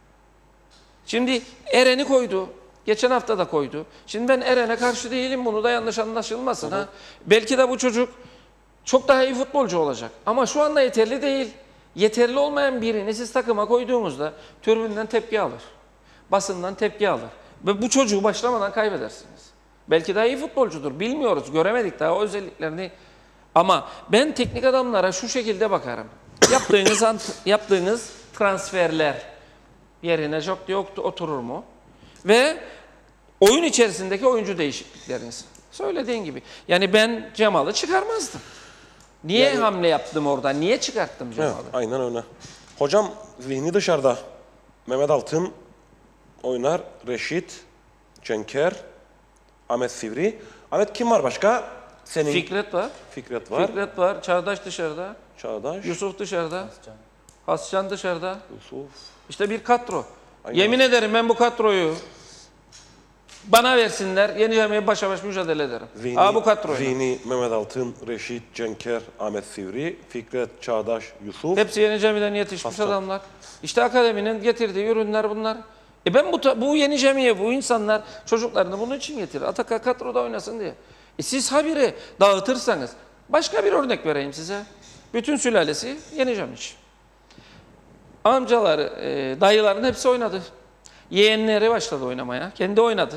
Şimdi Eren'i koydu. Geçen hafta da koydu. Şimdi ben Eren'e karşı değilim. Bunu da yanlış anlaşılmasın. Ha. Belki de bu çocuk çok daha iyi futbolcu olacak. Ama şu anda yeterli değil. Yeterli olmayan birini siz takıma koyduğunuzda tribünden tepki alır. Basından tepki alır. Ve bu çocuğu başlamadan kaybedersiniz. Belki daha iyi futbolcudur. Bilmiyoruz. Göremedik daha o özelliklerini. Ama ben teknik adamlara şu şekilde bakarım. Yaptığınız yaptığınız transferler yerine çok diye oturur mu? Ve oyun içerisindeki oyuncu değişiklikleriniz. Söylediğin gibi. Yani ben Cemal'ı çıkarmazdım. Niye yani, hamle yaptım orada? Niye çıkarttım Cemal'ı? Evet, aynen öyle. Hocam zihni dışarıda. Mehmet Altın oynar. Reşit, Cenker, Ahmet Sivri. Ahmet kim var başka? Senin... Fikret var. Fikret var. Fikret var. Çağdaş dışarıda. Çağdaş. Yusuf dışarıda. Hascan. Hascan dışarıda. Yusuf. İşte bir kadro. Aynen. Yemin ederim ben bu kadroyu bana versinler, Yeni Cami'ye başa baş mücadele ederim. Zihni, Aa, bu kadroyu. Zihni, Mehmet Altın, Reşit, Cenker, Ahmet Sivri, Fikret, Çağdaş, Yusuf. Hepsi Yeni Cami'den yetişmiş Hascan. adamlar. İşte akademinin getirdiği ürünler bunlar. E ben bu, bu Yeni Cami'ye bu insanlar çocuklarını bunun için getirir. Ataka kadroda oynasın diye. E siz habire dağıtırsanız, başka bir örnek vereyim size. Bütün sülalesi Yeni Cami için. Amcaları, e, dayıların hepsi oynadı. Yeğenleri başladı oynamaya. Kendi oynadı.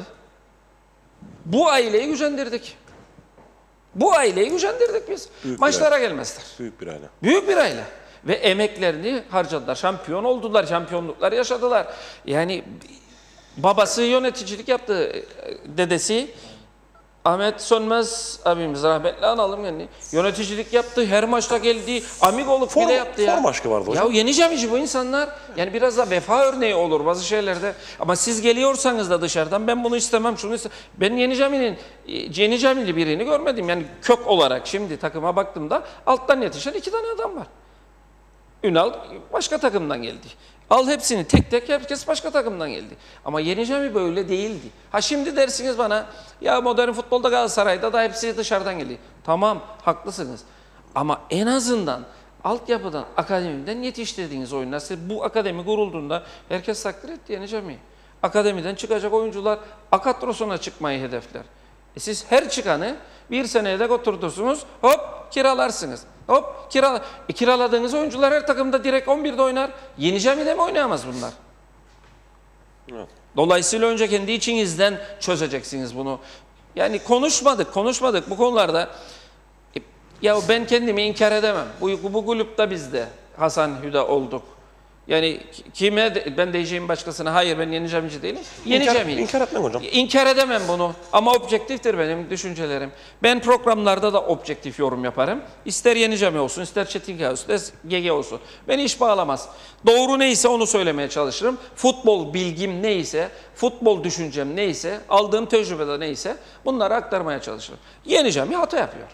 Bu aileyi gücendirdik. Bu aileyi gücendirdik biz. Büyük Maçlara aile. gelmezler. Büyük bir aile. Büyük bir aile. Ve emeklerini harcadılar. Şampiyon oldular. Şampiyonluklar yaşadılar. Yani babası yöneticilik yaptı. Dedesi Ahmet Sönmez abimiz rahmetli analım yani. Yöneticilik yaptı, her maçta geldi, amigoluk Form- bile yaptı ya. form aşkı vardı hocam. Ya yeneceğim bu insanlar. Yani biraz da vefa örneği olur bazı şeylerde. Ama siz geliyorsanız da dışarıdan ben bunu istemem, şunu istemem. Ben yeneceğimin, yeneceğimli birini görmedim. Yani kök olarak şimdi takıma baktığımda alttan yetişen iki tane adam var. Ünal başka takımdan geldi. Al hepsini tek tek, herkes başka takımdan geldi. Ama yeneceğimi böyle değildi. Ha şimdi dersiniz bana ya modern futbolda Galatasaray'da da hepsi dışarıdan geldi. Tamam haklısınız. Ama en azından altyapıdan, akademiden yetiştirdiğiniz oyunlar. Siz bu akademi kurulduğunda herkes takdir etti yeneceğimi. Akademiden çıkacak oyuncular Akatros'una çıkmayı hedefler. E siz her çıkanı bir seneye de oturtursunuz, hop kiralarsınız. Hop kirala. E, kiraladığınız oyuncular her takımda direkt on birde oynar. Yeneceğim de mi oynayamaz bunlar? Evet. Dolayısıyla önce kendi içinizden çözeceksiniz bunu. Yani konuşmadık, konuşmadık bu konularda. E, ya ben kendimi inkar edemem. Bu, bu kulüpte biz de Hasan Hüda olduk. Yani kime, de, ben diyeceğim başkasına, hayır ben yeneceğimci değilim. Yeneceğim. İnkar, inkar etmem hocam. İnkar edemem bunu ama objektiftir benim düşüncelerim. Ben programlarda da objektif yorum yaparım. İster yeneceğim olsun, ister Çetinkaya olsun, ister G G olsun. Beni iş bağlamaz. Doğru neyse onu söylemeye çalışırım. Futbol bilgim neyse, futbol düşüncem neyse, aldığım tecrübede neyse bunları aktarmaya çalışırım. Yeneceğim hata yapıyor.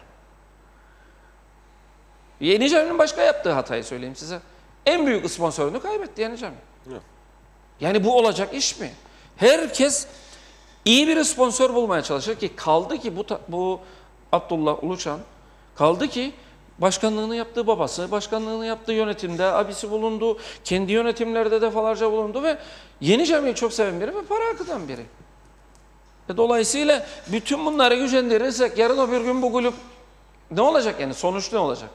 Yeneceğimin başka yaptığı hatayı söyleyeyim size. En büyük sponsorunu kaybetti yeneceğim. Yani bu olacak iş mi? Herkes iyi bir sponsor bulmaya çalışır ki kaldı ki bu, bu Abdullah Uluçan kaldı ki başkanlığını yaptığı babası, başkanlığını yaptığı yönetimde abisi bulundu, kendi yönetimlerde defalarca bulundu ve yeneceğimi çok seven biri ve para akıtan biri. E dolayısıyla bütün bunları gücendirirsek yarın öbür gün bu kulüp ne olacak yani sonuç ne olacak?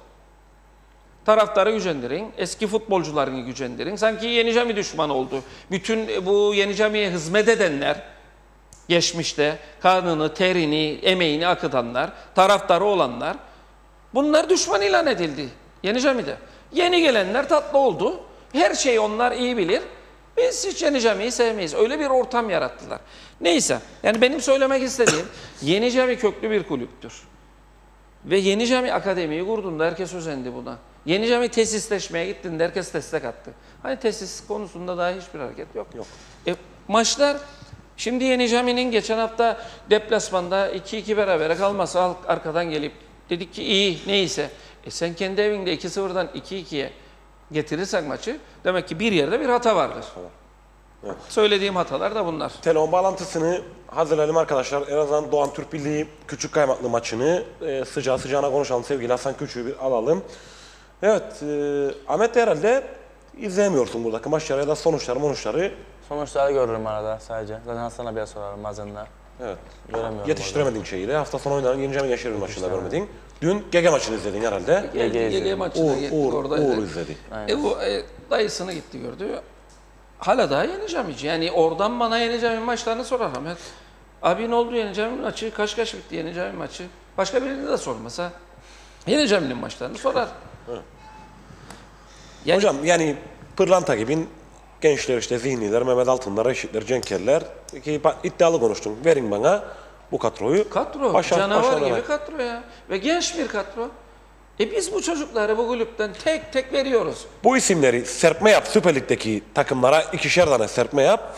Taraftarı gücendirin, eski futbolcularını gücendirin. Sanki yeneceğimi düşman oldu. Bütün bu yeneceğimiye hizmet edenler, geçmişte kanını, terini, emeğini akıtanlar, taraftarı olanlar, bunlar düşman ilan edildi. Yeneceğimi de. Yeni gelenler tatlı oldu. Her şeyi onlar iyi bilir. Biz hiç yeneceğimi sevmeyiz. Öyle bir ortam yarattılar. Neyse, yani benim söylemek istediğim yeneceğimi köklü bir kulüptür. Ve Yeneceğimi Akademi'yi kurduğunda herkes özendi buna. Yeneceğimi tesisleşmeye gittiğinde herkes destek attı. Hani tesis konusunda daha hiçbir hareket yok. Yok. E, maçlar, şimdi Yeneceğimi'nin geçen hafta deplasmanda iki iki berabere kalması arkadan gelip dedik ki iyi neyse. E sen kendi evinde iki sıfırdan iki ikiye getirirsen maçı demek ki bir yerde bir hata vardır. Evet. Söylediğim hatalar da bunlar. Telefon bağlantısını hazırlayalım arkadaşlar. En azından Doğan Türk Birliği Küçük Kaymaklı maçını e, sıcağı sıcağına konuşalım. Sevgili Hasan Küçük'ü bir alalım. Evet, e, Ahmet de herhalde izleyemiyorsun buradaki maçları ya da sonuçları, sonuçları. Sonuçları görürüm arada sadece. Zaten Hasan'a bir sorarım bazen de. Evet. Göremiyorum. Yetiştiremediğin şeyi de hafta sonu oynanan Yeneceğimi Gençlerin maçında görmedin. Dün G G maçını izledin herhalde. G G maçına Uğur, gittik Uğur, oradaydı. Uğur izledi. E, bu e, dayısını gitti gördü. Hala daha yeneceğim hiç. Yani oradan bana yeneceğim maçlarını sorar Ahmet. Abi ne oldu yeneceğim maçı? Kaç kaç bitti yeneceğim maçı? Başka birini de sormasa. Yeneceğimin maçlarını sorar. Yani, hocam yani pırlanta gibi gençler işte Zihniler, Mehmet Altınlar, Reşitler, Cenkerler ki iddialı konuştun. Verin bana bu kadroyu. Kadro, Başar, canavar gibi kadro ya. Ve genç bir kadro. E biz bu çocukları bu kulüpten tek tek veriyoruz. Bu isimleri serpme yap. Süper Lig'deki takımlara ikişer tane serpme yap.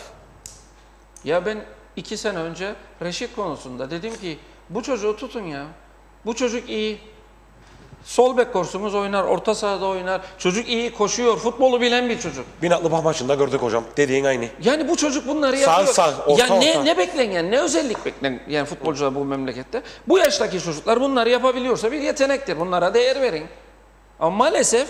Ya ben iki sene önce Reşit konusunda dedim ki bu çocuğu tutun ya. Bu çocuk iyi. Sol bek korsumuz oynar, orta sahada oynar. Çocuk iyi koşuyor, futbolu bilen bir çocuk. Binaklı Bah maçında gördük hocam. Dediğin aynı. Yani bu çocuk bunları Sağ, yapıyor. sağ, orta, ya ne orta. ne beklen yani ne özellik beklen yani futbolcular bu memlekette. Bu yaştaki çocuklar bunları yapabiliyorsa bir yetenektir. Bunlara değer verin. Ama maalesef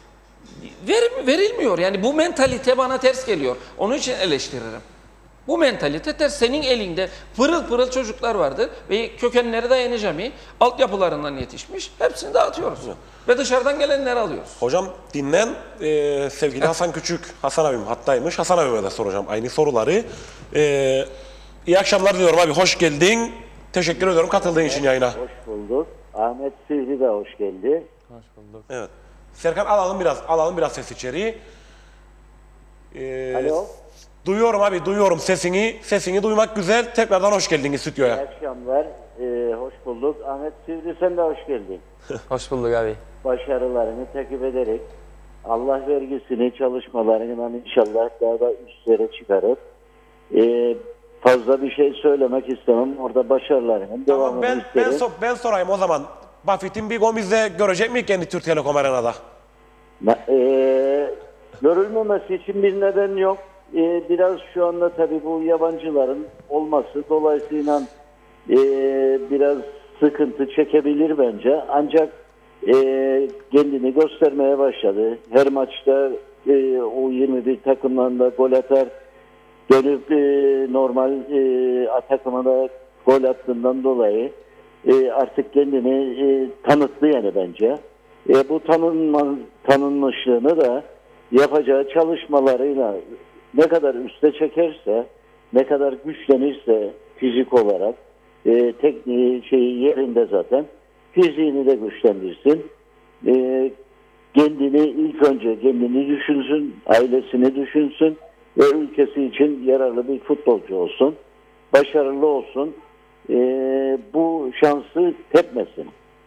ver, verilmiyor. Yani bu mentalite bana ters geliyor. Onun için eleştiririm. Bu mentalite ters. Senin elinde pırıl pırıl çocuklar vardır ve kökenleri de Yeneceğimi altyapılarından yetişmiş. Hepsini dağıtıyoruz. Ve dışarıdan gelenleri alıyoruz. Hocam dinlen e, sevgili Hasan Küçük, Hasan abim hattaymış. Hasan abime de soracağım aynı soruları. E, iyi akşamlar diliyorum abi. Hoş geldin. Teşekkür ediyorum katıldığın için yayına. Hoş bulduk. Ahmet Sivri de hoş geldi. Hoş bulduk. Evet. Serkan alalım biraz, alalım biraz ses içeri. E, Alo. Duyuyorum abi, duyuyorum sesini. Sesini duymak güzel. Tekrardan hoş geldin İyi stüdyoya. akşamlar. Ee, hoş bulduk. Ahmet Sivri sen de hoş geldin. Hoş bulduk abi. Başarılarını takip ederek Allah vergisini çalışmalarından inşallah daha da üstlere çıkarır. Ee, fazla bir şey söylemek istemem. Orada başarılarının Tamam, devamını ben, ben, isterim. so- ben sorayım o zaman. Buffett'in bir gol bizde görecek miyiz kendi Türk Telekom Arena'da? Ma- ee, görülmemesi için bir neden yok. Ee, biraz şu anda tabii bu yabancıların olması dolayısıyla ee, biraz sıkıntı çekebilir bence. Ancak ee, kendini göstermeye başladı. Her maçta ee, o yirmi bir takımlarında gol atar. Dönüp ee, normal ee, takımına gol attığından dolayı ee, artık kendini ee, tanıttı yani bence. E, bu tanınma, tanınmışlığını da yapacağı çalışmalarıyla ne kadar üste çekerse, ne kadar güçlenirse fizik olarak, e, tekniği şeyi yerinde zaten, fiziğini de güçlendirsin. E, kendini ilk önce kendini düşünsün, ailesini düşünsün ve ülkesi için yararlı bir futbolcu olsun, başarılı olsun. E, bu şansı tepmesin.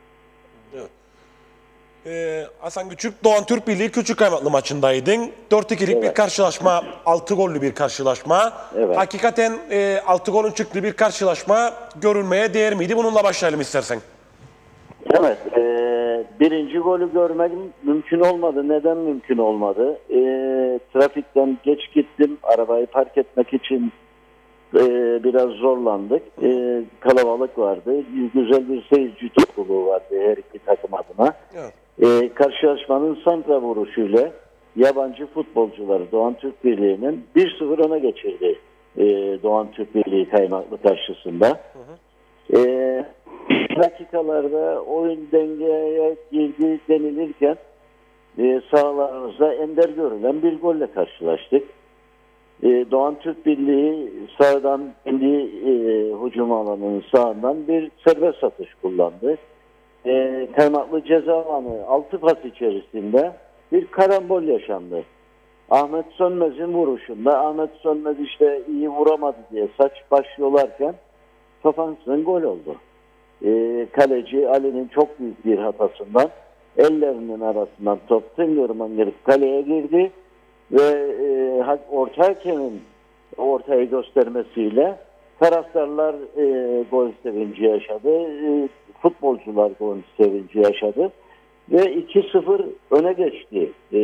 Ee, Hasan Küçük, Doğan Türk Birliği Küçükkaymaklı maçındaydın. dört ikilik bir Evet. karşılaşma, altı gollü bir karşılaşma. Evet. Hakikaten e, altı golün çıktığı bir karşılaşma görülmeye değer miydi? Bununla başlayalım istersen. Evet, e, birinci golü görmek mümkün olmadı. Neden mümkün olmadı? E, trafikten geç gittim. Arabayı park etmek için e, biraz zorlandık. E, kalabalık vardı. Güzel bir seyirci topluluğu vardı her iki takım adına. Evet. E, karşılaşmanın santra vuruşuyla yabancı futbolcuları Doğan Türk Birliği'nin bir sıfır öne geçirdi. E, Doğan Türk Birliği kaymaklı karşısında. Hı hı. E, dakikalarda oyun dengeye girdi denilirken e, sahalarımızda ender görülen bir golle karşılaştık. E, Doğan Türk Birliği sağdan kendi e, hücum alanının sağından bir serbest atış kullandı. E, kaymaklı ceza alanı altı pas içerisinde bir karambol yaşandı. Ahmet Sönmez'in vuruşunda Ahmet Sönmez işte iyi vuramadı diye saç başlıyorlarken kafansın gol oldu. E, kaleci Ali'nin çok büyük bir hatasından ellerinin arasından top tıngırman girip kaleye girdi ve e, orta hakemin ortayı göstermesiyle taraftarlar e, gol sevinci yaşadı. E, futbolcular gol sevinci yaşadı. Ve iki sıfır öne geçti e,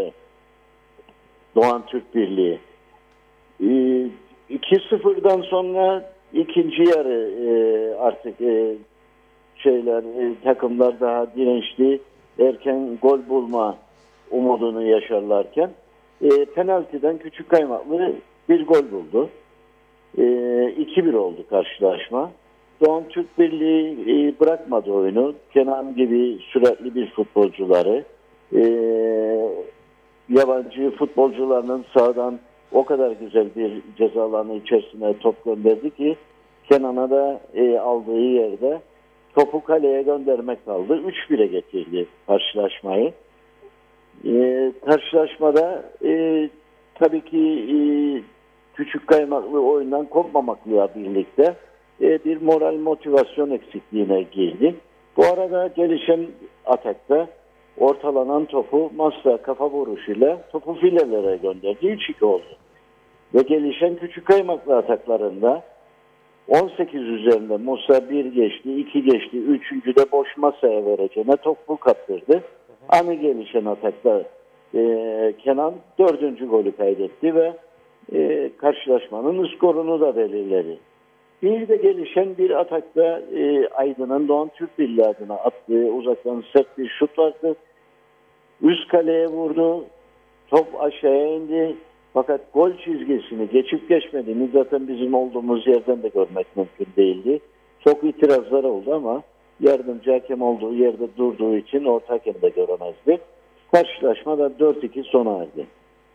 Doğan Türk Birliği. E, iki sıfırdan sonra ikinci yarı e, artık e, şeyler e, takımlar daha dirençli, erken gol bulma umudunu yaşarlarken e, penaltiden Küçükkaymaklı bir gol buldu. E, iki bir oldu karşılaşma. Doğan Türk Birliği e, bırakmadı oyunu. Kenan gibi süratli bir futbolcuları, e, yabancı futbolcularının sağdan o kadar güzel bir ceza alanı içerisine top gönderdi ki Kenan'a da e, aldığı yerde topu kaleye göndermek kaldı. üç bire getirdi karşılaşmayı. E, karşılaşmada e, tabii ki e, Küçükkaymaklı oyundan kopmamakla birlikte e, bir moral motivasyon eksikliğine girdi. Bu arada gelişen atakta ortalanan topu Masra kafa vuruşuyla topu filelere gönderdi. üç iki oldu. Ve gelişen Küçükkaymaklı ataklarında on sekiz üzerinde Musa bir geçti, iki geçti, üçüncü de boş masaya vereceğine topu kaptırdı. Aynı gelişen atakta e, Kenan dördüncü golü kaydetti ve e, karşılaşmanın skorunu da belirledi. Bir de gelişen bir atakta e, Aydın'ın Doğan Türk Birliği adına attığı uzaktan sert bir şut vardı. Üst kaleye vurdu, top aşağıya indi. Fakat gol çizgisini geçip geçmediğini zaten bizim olduğumuz yerden de görmek mümkün değildi. Çok itirazlar oldu ama yardımcı hakem olduğu yerde durduğu için orta hakem de göremezdi. Karşılaşma da dört iki sona erdi.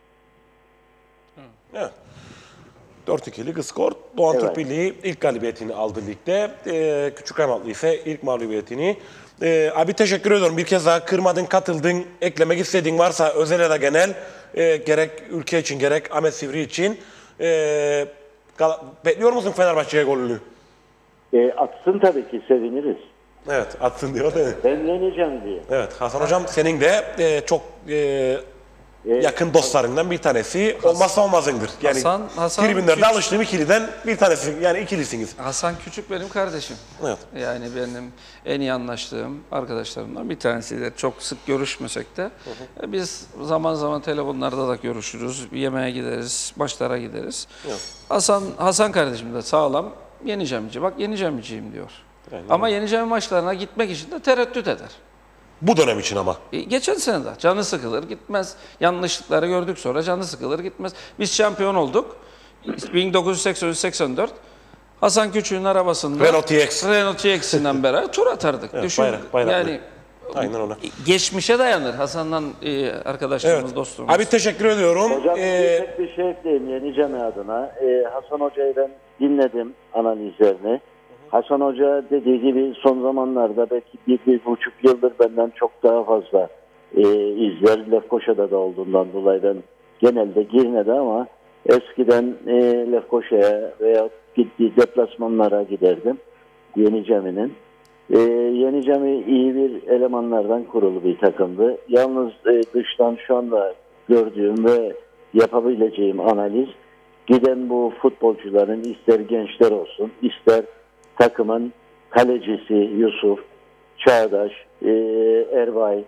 Evet. dört ikilik skor. Doğan Evet. Türk Birliği ilk galibiyetini aldı ligde. Ee, Küçükkaymaklı ise ilk mağlubiyetini. Ee, abi teşekkür ediyorum. Bir kez daha kırmadın, katıldın. Eklemek istediğin varsa özel ya da genel e, gerek ülke için gerek Ahmet Sivri için Ee, Gal- bekliyor musun Fenerbahçe'ye golünü? E, atsın tabii ki, seviniriz. Evet, atsın diyor değil mi? Ben yeneceğim diye. Evet, Hasan Hocam senin de e, çok e, E, yakın dostlarından bir tanesi. Olmazsa olmazındır. Yani Hasan- Hasan tribünlerde Küçük- alıştığım ikiliden bir tanesi. Yani ikilisiniz. Hasan Küçük benim kardeşim. Evet. Yani benim en iyi anlaştığım arkadaşlarımdan bir tanesidir. Çok sık görüşmesek de e, biz zaman zaman telefonlarda da görüşürüz. Bir yemeğe gideriz, maçlara gideriz. Evet. Hasan Hasan kardeşim de sağlam yeneceğimci. Bak yeneceğimciyim diyor. Ama yeneceğim maçlarına gitmek için de tereddüt eder. Bu dönem için ama. E, Geçen sene de canı sıkılır gitmez. Yanlışlıkları gördük sonra canı sıkılır gitmez. Biz şampiyon olduk. bin dokuz yüz seksen üç seksen dört Hasan Küçük'ün arabasında Renault T X. Renault T X'inden beraber tur atardık. Evet, Düşün, bayrak- bayraklı. yani Aynen öyle. geçmişe dayanır Hasan'dan e, arkadaşlığımız, Evet. dostluğumuz. Abi teşekkür ediyorum. Hocam Ee, tek bir şey ekleyeyim Yeni Cami adına. Ee, Hasan Hoca'yı ben dinledim analizlerini. Hasan Hoca dediği gibi son zamanlarda belki bir, bir buçuk yıldır benden çok daha fazla e, izler. Lefkoşa'da da olduğundan dolayı ben genelde Girne'de ama eskiden e, Lefkoşa'ya veya gittiği deplasmanlara giderdim. Yeni Cami'nin. Ee, Yeni Cami iyi bir elemanlardan kurulu bir takımdı. Yalnız e, dıştan şu anda gördüğüm ve yapabileceğim analiz, giden bu futbolcuların ister gençler olsun, ister takımın kalecisi Yusuf, Çağdaş, e, Erbay,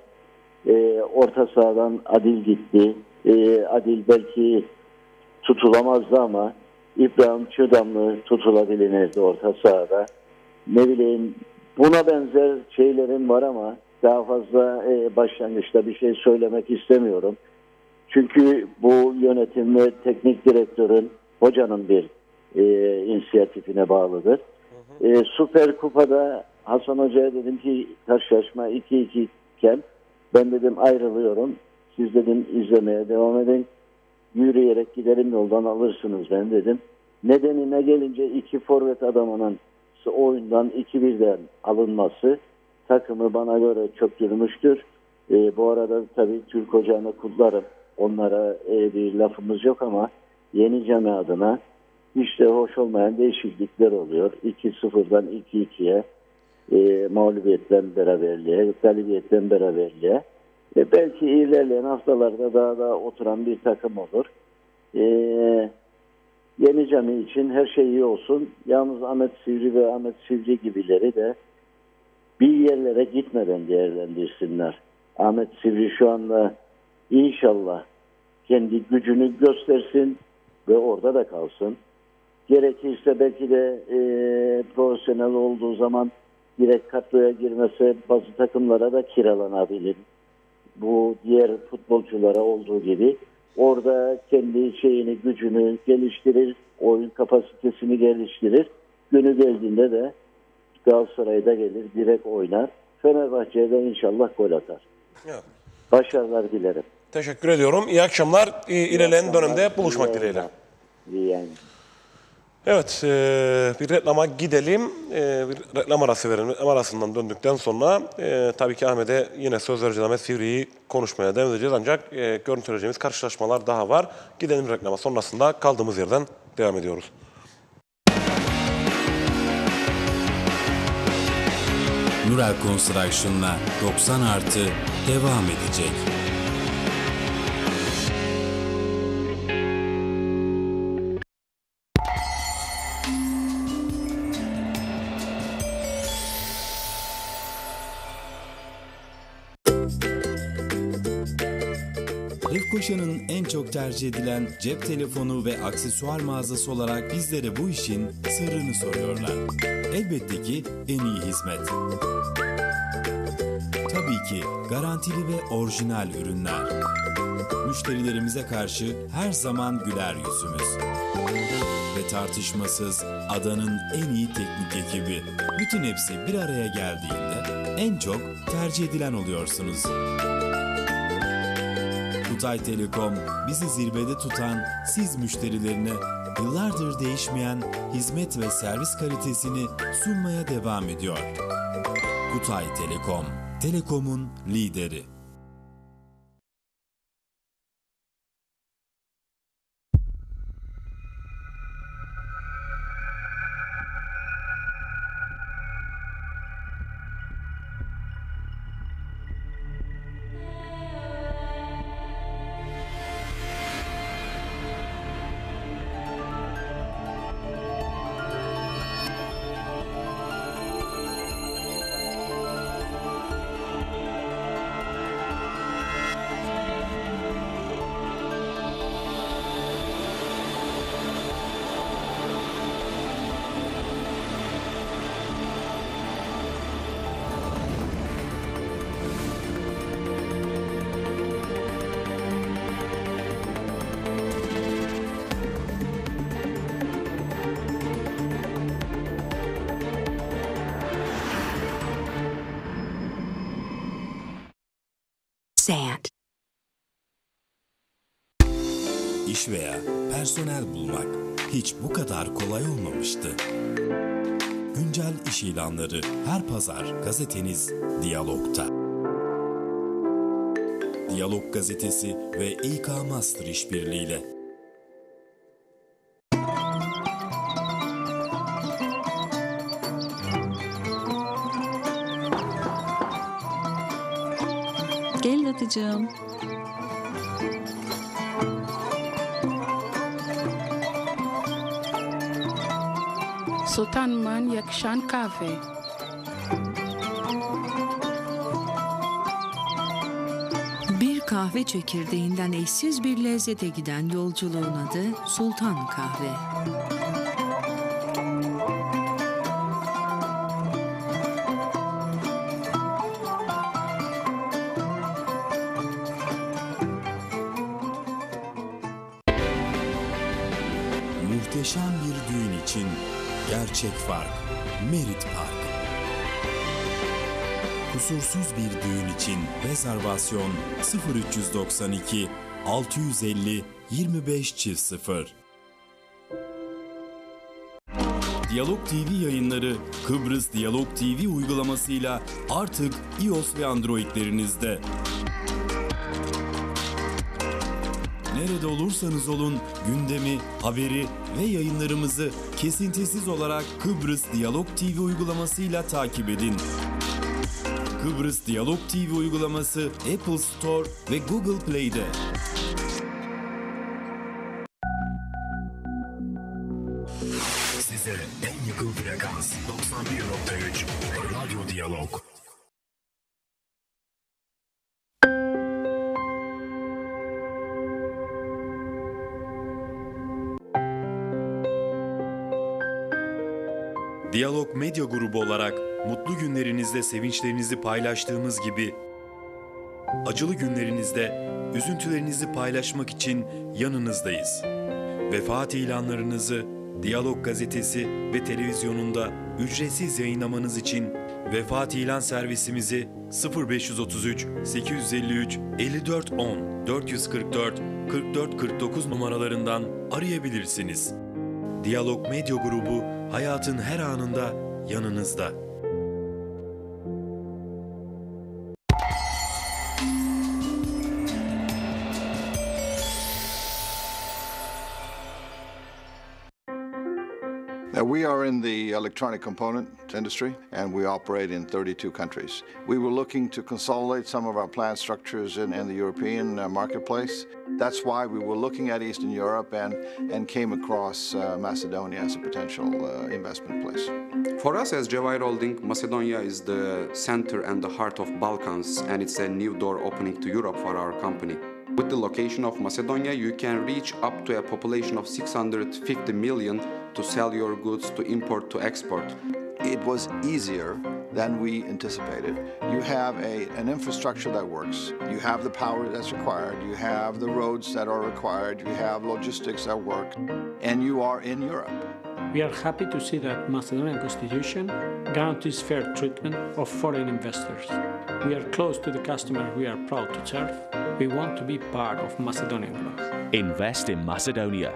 e, orta sahadan Adil gitti. E, Adil belki tutulamazdı ama İbrahim Çödamlı tutulabilirdi orta sahada. Ne bileyim, buna benzer şeylerim var ama daha fazla e, başlangıçta bir şey söylemek istemiyorum. Çünkü bu yönetim ve teknik direktörün, hocanın bir e, inisiyatifine bağlıdır. E, Süper Kupa'da Hasan Hoca'ya dedim ki karşılaşma iki iki iken ben dedim ayrılıyorum. Siz dedim izlemeye devam edin. Yürüyerek giderim, yoldan alırsınız ben dedim. Nedenine gelince iki forvet adamının oyundan iki birden alınması takımı bana göre çöktürmüştür. E, bu arada tabii Türk Hoca'nı kutlarım. Onlara e, bir lafımız yok ama Yeni Cami adına hiç de hoş olmayan değişiklikler oluyor. iki sıfırdan iki ikiye e, mağlubiyetten beraberliğe, galibiyetten beraberliğe. E, belki ilerleyen haftalarda daha da oturan bir takım olur. Eee Yeni Cami için her şey iyi olsun. Yalnız Ahmet Sivri ve Ahmet Sivri gibileri de bir yerlere gitmeden değerlendirsinler. Ahmet Sivri şu anda inşallah kendi gücünü göstersin ve orada da kalsın. Gerekirse belki de e, profesyonel olduğu zaman direkt kadroya girmese bazı takımlara da kiralanabilir. Bu diğer futbolculara olduğu gibi. Orada kendi şeyini, gücünü geliştirir, oyun kapasitesini geliştirir. Günü geldiğinde de Galatasaray'da gelir, direkt oynar. Fenerbahçe'ye de inşallah gol atar. Evet. Başarılar dilerim. Teşekkür ediyorum. İyi akşamlar. İyi, ilerleyen akşamlar. dönemde buluşmak İyi dileğiyle. yayınlar. İyi yayınlar. Evet, e, bir reklama gidelim. E, bir reklam arası verelim. Reklam arasından döndükten sonra e, tabii ki Ahmet'e yine söz vereceğiz. Ahmet Sivri'yi konuşmaya devam edeceğiz. Ancak e, görüntüleyeceğimiz karşılaşmalar daha var. Gidelim reklama. Sonrasında kaldığımız yerden devam ediyoruz. Nural Construction'la doksan artı devam edecek. Lefkoşa'nın en çok tercih edilen cep telefonu ve aksesuar mağazası olarak bizlere bu işin sırrını soruyorlar. Elbette ki en iyi hizmet. Tabii ki garantili ve orijinal ürünler. Müşterilerimize karşı her zaman güler yüzümüz. Ve tartışmasız adanın en iyi teknik ekibi. Bütün hepsi bir araya geldiğinde en çok tercih edilen oluyorsunuz. Kutay Telekom bizi zirvede tutan siz müşterilerine yıllardır değişmeyen hizmet ve servis kalitesini sunmaya devam ediyor. Kutay Telekom, Telekom'un lideri. İş veya personel bulmak hiç bu kadar kolay olmamıştı. Güncel iş ilanları her pazar gazeteniz Diyalog'ta. Diyalog gazetesi ve İK Master işbirliğiyle. Gel Latıcığım. Sultanman yakışan kahve. Bir kahve çekirdeğinden eşsiz bir lezzete giden yolculuğun adı Sultan Kahve. Muhteşem bir düğün için gerçek fark Merit Park. Kusursuz bir düğün için rezervasyon sıfır üç doksan iki altı yüz elli yirmi beş çift sıfır. Diyalog T V yayınları Kıbrıs Diyalog T V uygulamasıyla artık iOS ve Android'lerinizde. Nerede olursanız olun gündemi, haberi ve yayınlarımızı kesintisiz olarak Kıbrıs Diyalog T V uygulamasıyla takip edin. Kıbrıs Diyalog T V uygulaması Apple Store ve Google Play'de. Size en yakın frekans doksan bir nokta üç Radyo Diyalog. Diyalog Medya Grubu olarak mutlu günlerinizde sevinçlerinizi paylaştığımız gibi acılı günlerinizde üzüntülerinizi paylaşmak için yanınızdayız. Vefat ilanlarınızı Diyalog gazetesi ve televizyonunda ücretsiz yayınlamanız için vefat ilan servisimizi sıfır beş otuz üç sekiz elli üç elli dört on dört yüz kırk dört kırk dört kırk dokuz numaralarından arayabilirsiniz. Diyalog Medya Grubu hayatın her anında yanınızda. Uh, we are in the electronic component industry, and we operate in thirty-two countries. We were looking to consolidate some of our plant structures in, in the European uh, marketplace. That's why we were looking at Eastern Europe and, and came across uh, Macedonia as a potential uh, investment place. For us as Cevahir Holding, Macedonia is the center and the heart of Balkans, and it's a new door opening to Europe for our company. With the location of Macedonia, you can reach up to a population of six hundred fifty million to sell your goods, to import, to export. It was easier than we anticipated. You have a, an infrastructure that works. You have the power that's required. You have the roads that are required. You have logistics that work. And you are in Europe. We are happy to see that Macedonian constitution guarantees fair treatment of foreign investors. We are close to the customer we are proud to serve. We want to be part of Macedonian growth. Invest in Macedonia.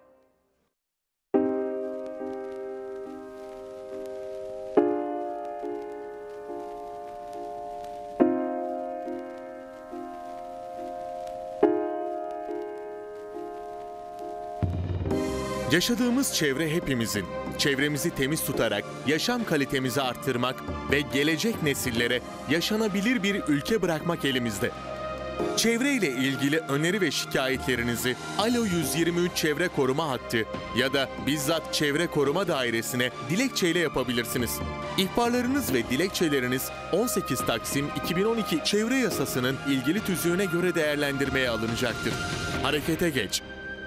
Yaşadığımız çevre hepimizin. Çevremizi temiz tutarak yaşam kalitemizi arttırmak ve gelecek nesillere yaşanabilir bir ülke bırakmak elimizde. Çevreyle ilgili öneri ve şikayetlerinizi Alo yüz yirmi üç Çevre Koruma Hattı ya da bizzat Çevre Koruma Dairesi'ne dilekçeyle yapabilirsiniz. İhbarlarınız ve dilekçeleriniz on sekiz Taksim iki bin on iki Çevre Yasası'nın ilgili tüzüğüne göre değerlendirmeye alınacaktır. Harekete geç.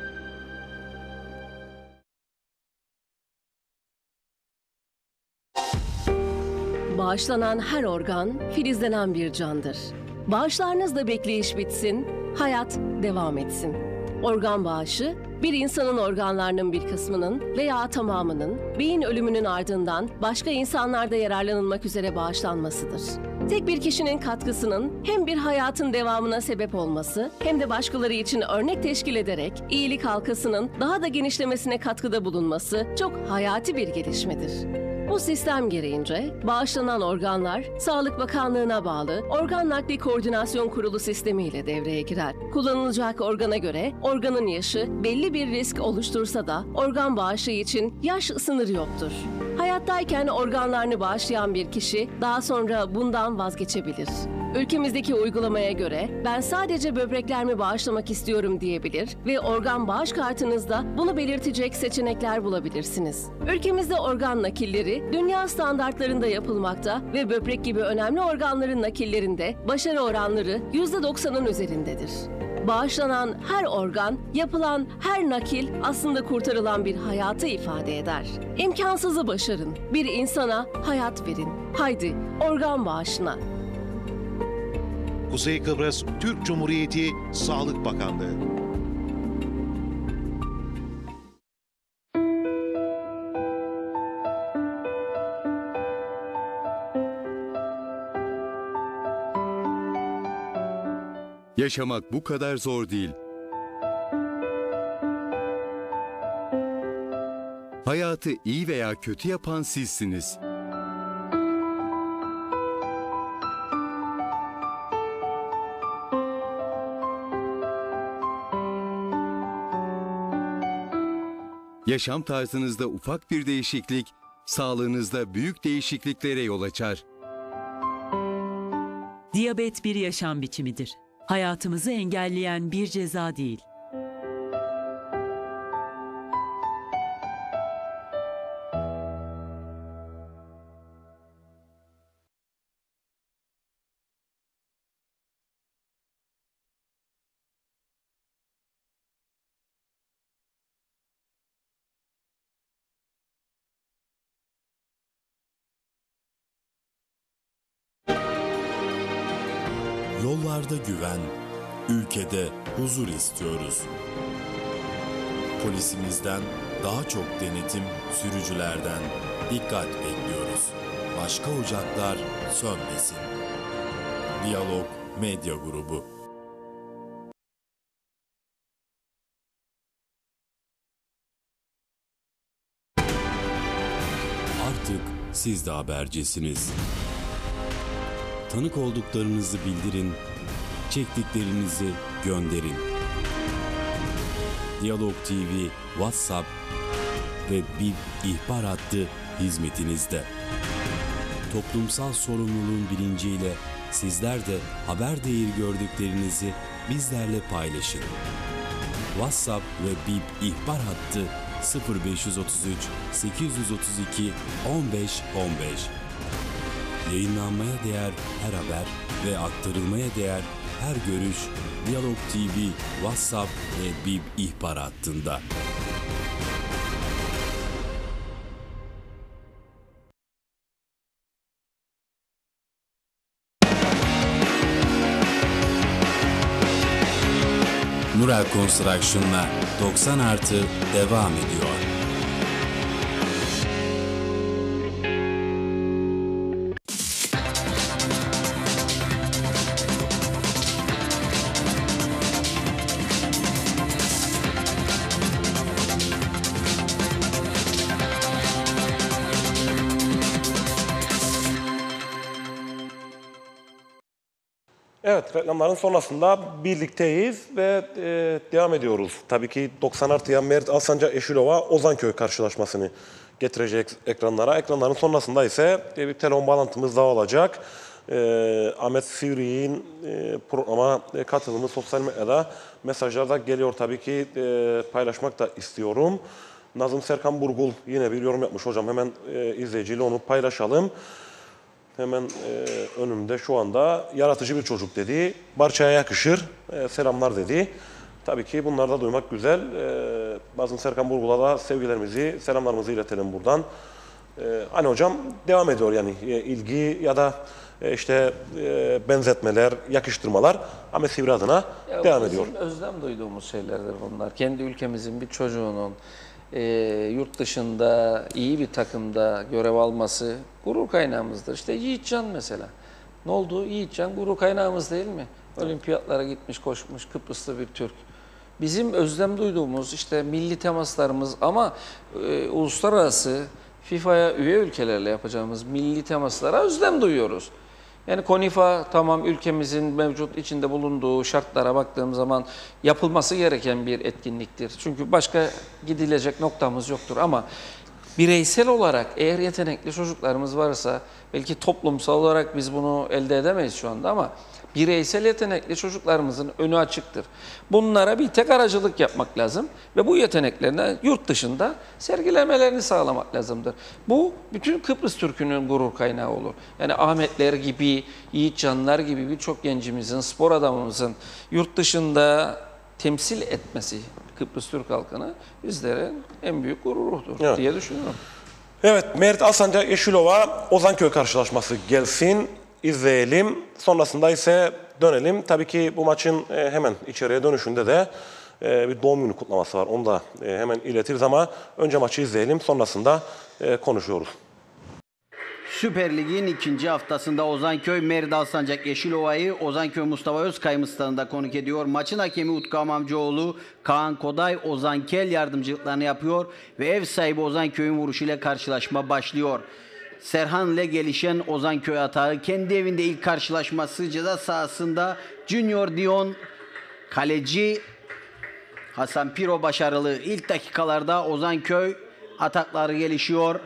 Bağışlanan her organ filizlenen bir candır. Bağışlarınızla bekleyiş bitsin, hayat devam etsin. Organ bağışı, bir insanın organlarının bir kısmının veya tamamının beyin ölümünün ardından başka insanlarda yararlanılmak üzere bağışlanmasıdır. Tek bir kişinin katkısının hem bir hayatın devamına sebep olması hem de başkaları için örnek teşkil ederek iyilik halkasının daha da genişlemesine katkıda bulunması çok hayati bir gelişmedir. Bu sistem gereğince bağışlanan organlar Sağlık Bakanlığı'na bağlı Organ Nakli Koordinasyon Kurulu sistemiyle devreye girer. Kullanılacak organa göre organın yaşı belli bir risk oluştursa da organ bağışı için yaş sınırı yoktur. Hayattayken organlarını bağışlayan bir kişi daha sonra bundan vazgeçebilir. Ülkemizdeki uygulamaya göre ben sadece böbreklerimi bağışlamak istiyorum diyebilir ve organ bağış kartınızda bunu belirtecek seçenekler bulabilirsiniz. Ülkemizde organ nakilleri dünya standartlarında yapılmakta ve böbrek gibi önemli organların nakillerinde başarı oranları yüzde doksanın üzerindedir. Bağışlanan her organ, yapılan her nakil aslında kurtarılan bir hayatı ifade eder. İmkansızı başarın, bir insana hayat verin. Haydi organ bağışına. Kuzey Kıbrıs Türk Cumhuriyeti Sağlık Bakanlığı. Yaşamak bu kadar zor değil. Hayatı iyi veya kötü yapan sizsiniz. Yaşam tarzınızda ufak bir değişiklik, sağlığınızda büyük değişikliklere yol açar. Diyabet bir yaşam biçimidir. Hayatımızı engelleyen bir ceza değil. Yollarda güven, ülkede huzur istiyoruz. Polisimizden daha çok denetim, sürücülerden dikkat bekliyoruz. Başka ocaklar sönmesin. Diyalog Medya Grubu. Artık siz de habercisiniz. Tanık olduklarınızı bildirin, çektiklerinizi gönderin. Diyalog T V, WhatsApp ve bir ihbar hattı hizmetinizde. Toplumsal sorumluluğun bilinciyle sizler de haber değeri gördüklerinizi bizlerle paylaşın. WhatsApp ve B İ P ihbar hattı sıfır beş üç üç sekiz üç iki on beş on beş. Yayınlanmaya değer her haber ve aktarılmaya değer her görüş Diyalog T V, WhatsApp ve B İ P ihbar hattında. Nurel Construction'la doksan artı devam ediyor. Evet, reklamların sonrasında birlikteyiz ve e, devam ediyoruz. Tabii ki doksan artıya Mert Alsancak Eşilova Ozanköy karşılaşmasını getirecek ekranlara. Ekranların sonrasında ise e, bir telefon bağlantımız daha olacak. E, Ahmet Sivri'nin e, programa e, katılımı sosyal medyada mesajlarda geliyor tabii ki e, paylaşmak da istiyorum. Nazım Serkan Burgul yine bir yorum yapmış hocam. Hemen e, izleyiciyle onu paylaşalım. Hemen e, önümde şu anda yaratıcı bir çocuk dedi. Barça'ya yakışır. E, selamlar dedi. Tabii ki bunları da duymak güzel. E, Nazım Serkan Burgul'a da sevgilerimizi, selamlarımızı iletelim buradan. E, hani hocam devam ediyor yani e, ilgi ya da e, işte e, benzetmeler, yakıştırmalar Ahmet Sivri adına ya devam ediyor. Bizim özlem duyduğumuz şeylerdir bunlar. Kendi ülkemizin bir çocuğunun e, yurt dışında iyi bir takımda görev alması gurur kaynağımızdır. İşte Yiğitcan mesela. Ne oldu? Yiğitcan gurur kaynağımız değil mi? Olimpiyatlara gitmiş, koşmuş, Kıbrıslı bir Türk. Bizim özlem duyduğumuz işte milli temaslarımız ama e, uluslararası FIFA'ya üye ülkelerle yapacağımız milli temaslara özlem duyuyoruz. Yani KONİFA tamam ülkemizin mevcut içinde bulunduğu şartlara baktığım zaman yapılması gereken bir etkinliktir. Çünkü başka gidilecek noktamız yoktur ama bireysel olarak eğer yetenekli çocuklarımız varsa belki toplumsal olarak biz bunu elde edemeyiz şu anda ama bireysel yetenekli çocuklarımızın önü açıktır. Bunlara bir tek aracılık yapmak lazım ve bu yeteneklerini yurt dışında sergilemelerini sağlamak lazımdır. Bu bütün Kıbrıs Türk'ünün gurur kaynağı olur. Yani Ahmetler gibi, Yiğitcanlar gibi birçok gencimizin, spor adamımızın yurt dışında temsil etmesi Kıbrıs Türk halkını bizlerin en büyük gururudur evet. diye düşünüyorum. Evet, Mert Alsancak Yeşilova Ozanköy karşılaşması gelsin. İzleyelim. Sonrasında ise dönelim. Tabii ki bu maçın hemen içeriye dönüşünde de bir doğum günü kutlaması var. Onu da hemen iletiriz ama önce maçı izleyelim. Sonrasında konuşuyoruz. Süper Lig'in ikinci haftasında Ozanköy Mert Alsancak Yeşilova'yı Ozanköy Mustafa Özkayım stadında konuk ediyor. Maçın hakemi Utku Amamcıoğlu, Kaan Koday, Ozan Kel yardımcılıklarını yapıyor ve ev sahibi Ozanköy'ün vuruşuyla karşılaşma başlıyor. Serhan ile gelişen Ozanköy atağı kendi evinde ilk karşılaşması ceza sahasında Junior Dion, kaleci Hasan Piro başarılı. İlk dakikalarda Ozanköy atakları gelişiyor.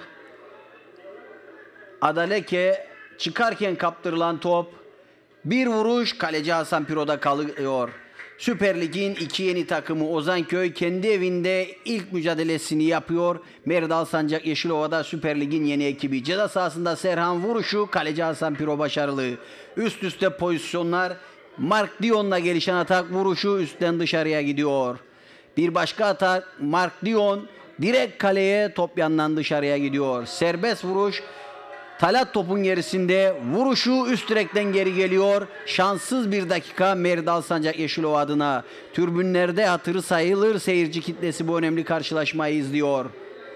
Adaleke çıkarken kaptırılan top, bir vuruş kaleci Hasan Piro'da kalıyor. Süper Lig'in iki yeni takımı Ozanköy kendi evinde ilk mücadelesini yapıyor. Mert Alsancak Yeşilova'da Süper Lig'in yeni ekibi. Ceza sahasında Serhan vuruşu, kaleci Hasan Piro başarılı. Üst üste pozisyonlar, Mark Dion'la gelişen atak vuruşu üstten dışarıya gidiyor. Bir başka atak, Mark Dion direkt kaleye, top yandan dışarıya gidiyor. Serbest vuruş, Talat topun gerisinde, vuruşu üst direkten geri geliyor. Şanssız bir dakika Mert Alsancak Yeşilova adına. Tribünlerde hatırı sayılır seyirci kitlesi bu önemli karşılaşmayı izliyor.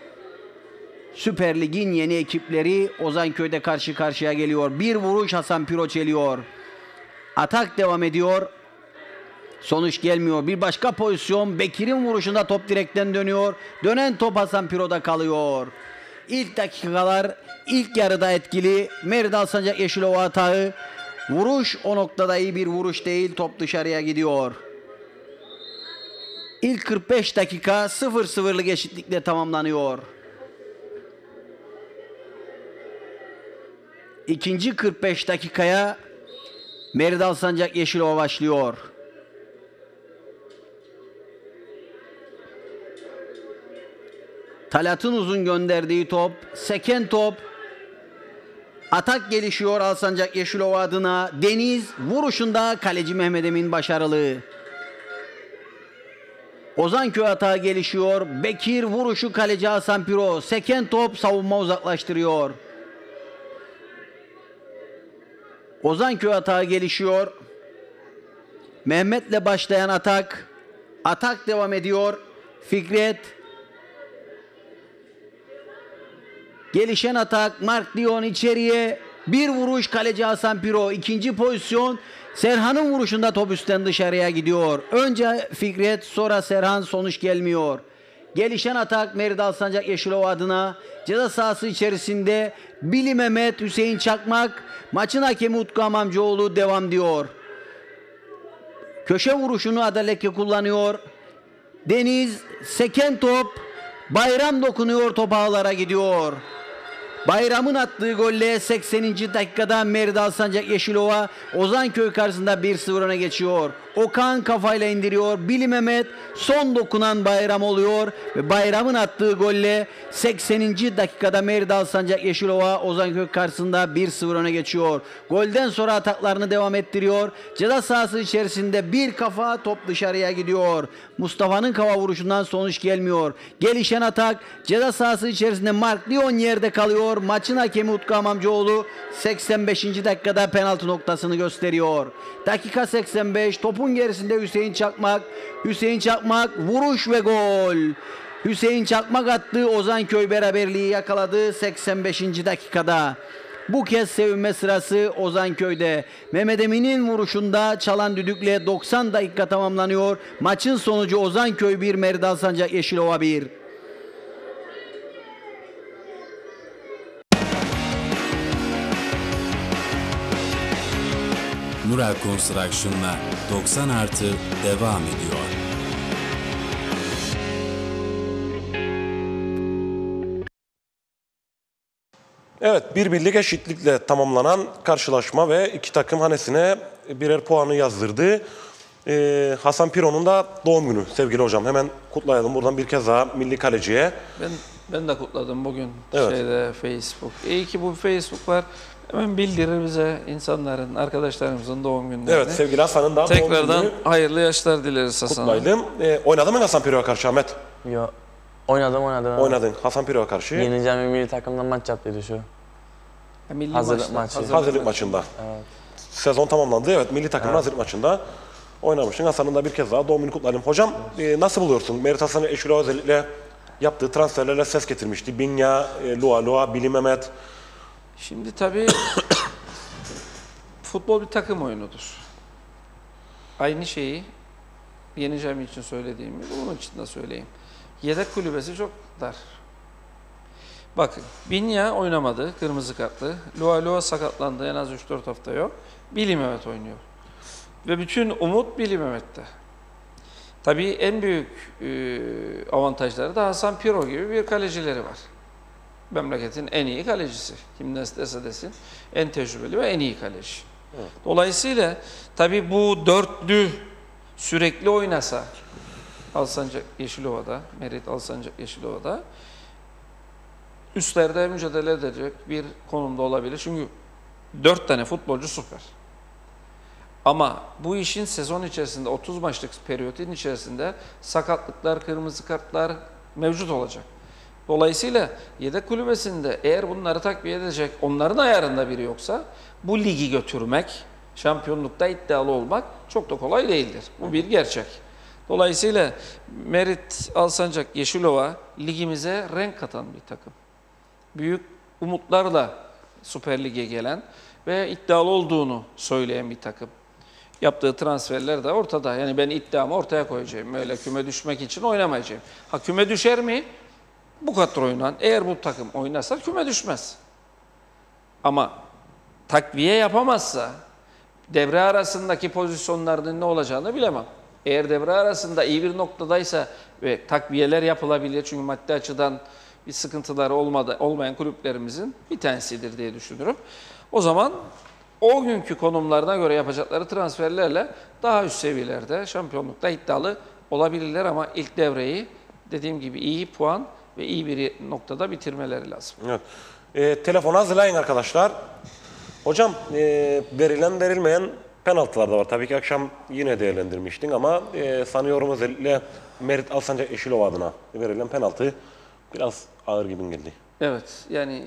Süper Lig'in yeni ekipleri Ozanköy'de karşı karşıya geliyor. Bir vuruş Hasan Piro çeliyor. Atak devam ediyor. Sonuç gelmiyor. Bir başka pozisyon, Bekir'in vuruşunda top direkten dönüyor. Dönen top Hasan Piro'da kalıyor. İlk dakikalar ilk yarıda etkili. Mert Alsancak Yeşilova atağı. Vuruş o noktada iyi bir vuruş değil. Top dışarıya gidiyor. İlk kırk beş dakika sıfır sıfırlık eşitlikle tamamlanıyor. İkinci kırk beş dakikaya Mert Alsancak Yeşilova başlıyor. Talat'ın uzun gönderdiği top, seken top. Atak gelişiyor Alsancak Yeşilova adına. Deniz vuruşunda kaleci Mehmet Emin başarılı. Ozanköy atağı gelişiyor. Bekir vuruşu, kaleci Hasan Piro. Seken top, savunma uzaklaştırıyor. Ozanköy atağı gelişiyor. Mehmet'le başlayan atak. Atak devam ediyor. Fikret. Gelişen atak, Mark Dion içeriye. Bir vuruş, kaleci Hasan Piro. İkinci pozisyon, Serhan'ın vuruşunda top üstten dışarıya gidiyor. Önce Fikret, sonra Serhan, sonuç gelmiyor. Gelişen atak Mert Alsancak Yeşilova adına. Ceza sahası içerisinde Bili Mehmet, Hüseyin Çakmak. Maçın hakemi Utku Amamcıoğlu devam diyor. Köşe vuruşunu Adaleke kullanıyor. Deniz, seken top. Bayram dokunuyor, top ağlara gidiyor. Bayram'ın attığı golle sekseninci dakikada Mert Alsancak Yeşilova Ozanköy karşısında bir sıfır öne geçiyor. Okan kafayla indiriyor. Bili Mehmet son dokunan Bayram oluyor ve Bayram'ın attığı golle sekseninci dakikada Mert Alsancak Yeşilova Ozanköy karşısında bir sıfır öne geçiyor. Golden sonra ataklarını devam ettiriyor. Ceza sahası içerisinde bir kafa, top dışarıya gidiyor. Mustafa'nın kafa vuruşundan sonuç gelmiyor. Gelişen atak ceza sahası içerisinde Mark Dion yerde kalıyor. Maçın hakemi Utku Amamcıoğlu seksen beşinci dakikada penaltı noktasını gösteriyor. Dakika seksen beş, topun gerisinde Hüseyin Çakmak. Hüseyin Çakmak vuruş ve gol. Hüseyin Çakmak attı, Ozanköy beraberliği yakaladı seksen beşinci dakikada. Bu kez sevinme sırası Ozan-Köy'de. Mehmet Emin'in vuruşunda çalan düdükle doksan dakika tamamlanıyor. Maçın sonucu Ozan-Köy bir, Merit Alsancak Yeşilova bir. Nurel Construction'la doksan artı devam ediyor. Evet, bir birlik eşitlikle tamamlanan karşılaşma ve iki takım hanesine birer puanı yazdırdı. Ee, Hasan Piro'nun da doğum günü sevgili hocam. Hemen kutlayalım buradan bir kez daha milli kaleciye. Ben ben de kutladım bugün Evet. şeyde Facebook. İyi ki bu Facebook var. Hemen bildirir bize insanların, arkadaşlarımızın doğum günlerini. Evet, sevgili Hasan'ın da Tekrardan doğum günü hayırlı yaşlar dileriz Hasan'a. kutlayalım. Ee, oynadın mı Hasan Piro'ya karşı Ahmet? Yok. Oynadım oynadım. Oynadın Hasan Piro'ya karşı. Yeneceğim bir milli takımdan maç yaptıydı şu. Ha, milli Hazırlık maçta, maçı. hazırlık Hazırlık maçı. maçında. Evet. Sezon tamamlandı. Evet, milli takımın Evet. hazırlık maçında oynamışsın. Hasan'ın da bir kez daha doğum günü kutlayalım. Hocam e, nasıl buluyorsun? Merit Hasan Eşilova özellikle yaptığı transferlerle ses getirmişti. Binya, e, Lua Lua, Bili Mehmet. Şimdi tabii futbol bir takım oyunudur. Aynı şeyi yeneceğim için söylediğimi bunun için de söyleyeyim. Yedek kulübesi çok dar. Bakın, Binya oynamadı, kırmızı kartlı. Lua Lua sakatlandı, en az üç dört hafta yok. Bili Mehmet oynuyor. Ve bütün umut Bili Mehmet'te. Tabii en büyük e, avantajları da Hasan Piro gibi bir kalecileri var. Memleketin en iyi kalecisi. Kim ne derse desin en tecrübeli ve en iyi kaleci. Evet. Dolayısıyla tabii bu dörtlü sürekli oynasa Alsancak Yeşilova'da, Merit Alsancak Yeşilova'da üstlerde mücadele edecek bir konumda olabilir. Çünkü dört tane futbolcu süper. Ama bu işin sezon içerisinde otuz maçlık periyotin içerisinde sakatlıklar, kırmızı kartlar mevcut olacak. Dolayısıyla yedek kulübesinde eğer bunları takviye edecek onların ayarında biri yoksa bu ligi götürmek, şampiyonlukta iddialı olmak çok da kolay değildir. Bu bir gerçek. Dolayısıyla Merit Alsancak Yeşilova ligimize renk katan bir takım. Büyük umutlarla Süper Lig'e gelen ve iddialı olduğunu söyleyen bir takım. Yaptığı transferler de ortada. Yani ben iddiamı ortaya koyacağım. Öyle küme düşmek için oynamayacağım. Ha küme düşer mi? Bu kadroyla eğer bu takım oynarsa küme düşmez. Ama takviye yapamazsa devre arasındaki pozisyonlarının ne olacağını bilemem. Eğer devre arasında iyi bir noktadaysa ve takviyeler yapılabilir çünkü maddi açıdan bir sıkıntıları olmadı, olmayan kulüplerimizin bir tanesidir diye düşünüyorum. O zaman o günkü konumlarına göre yapacakları transferlerle daha üst seviyelerde şampiyonlukta iddialı olabilirler ama ilk devreyi dediğim gibi iyi puan ve iyi bir noktada bitirmeleri lazım. Evet. E, telefonu hazırlayın arkadaşlar. Hocam e, verilen verilmeyen penaltılar da var. Tabii ki akşam yine değerlendirmiştin ama e, sanıyorum özellikle Merit Alsancak Yeşilova adına verilen penaltı biraz ağır gibi geldi. Evet yani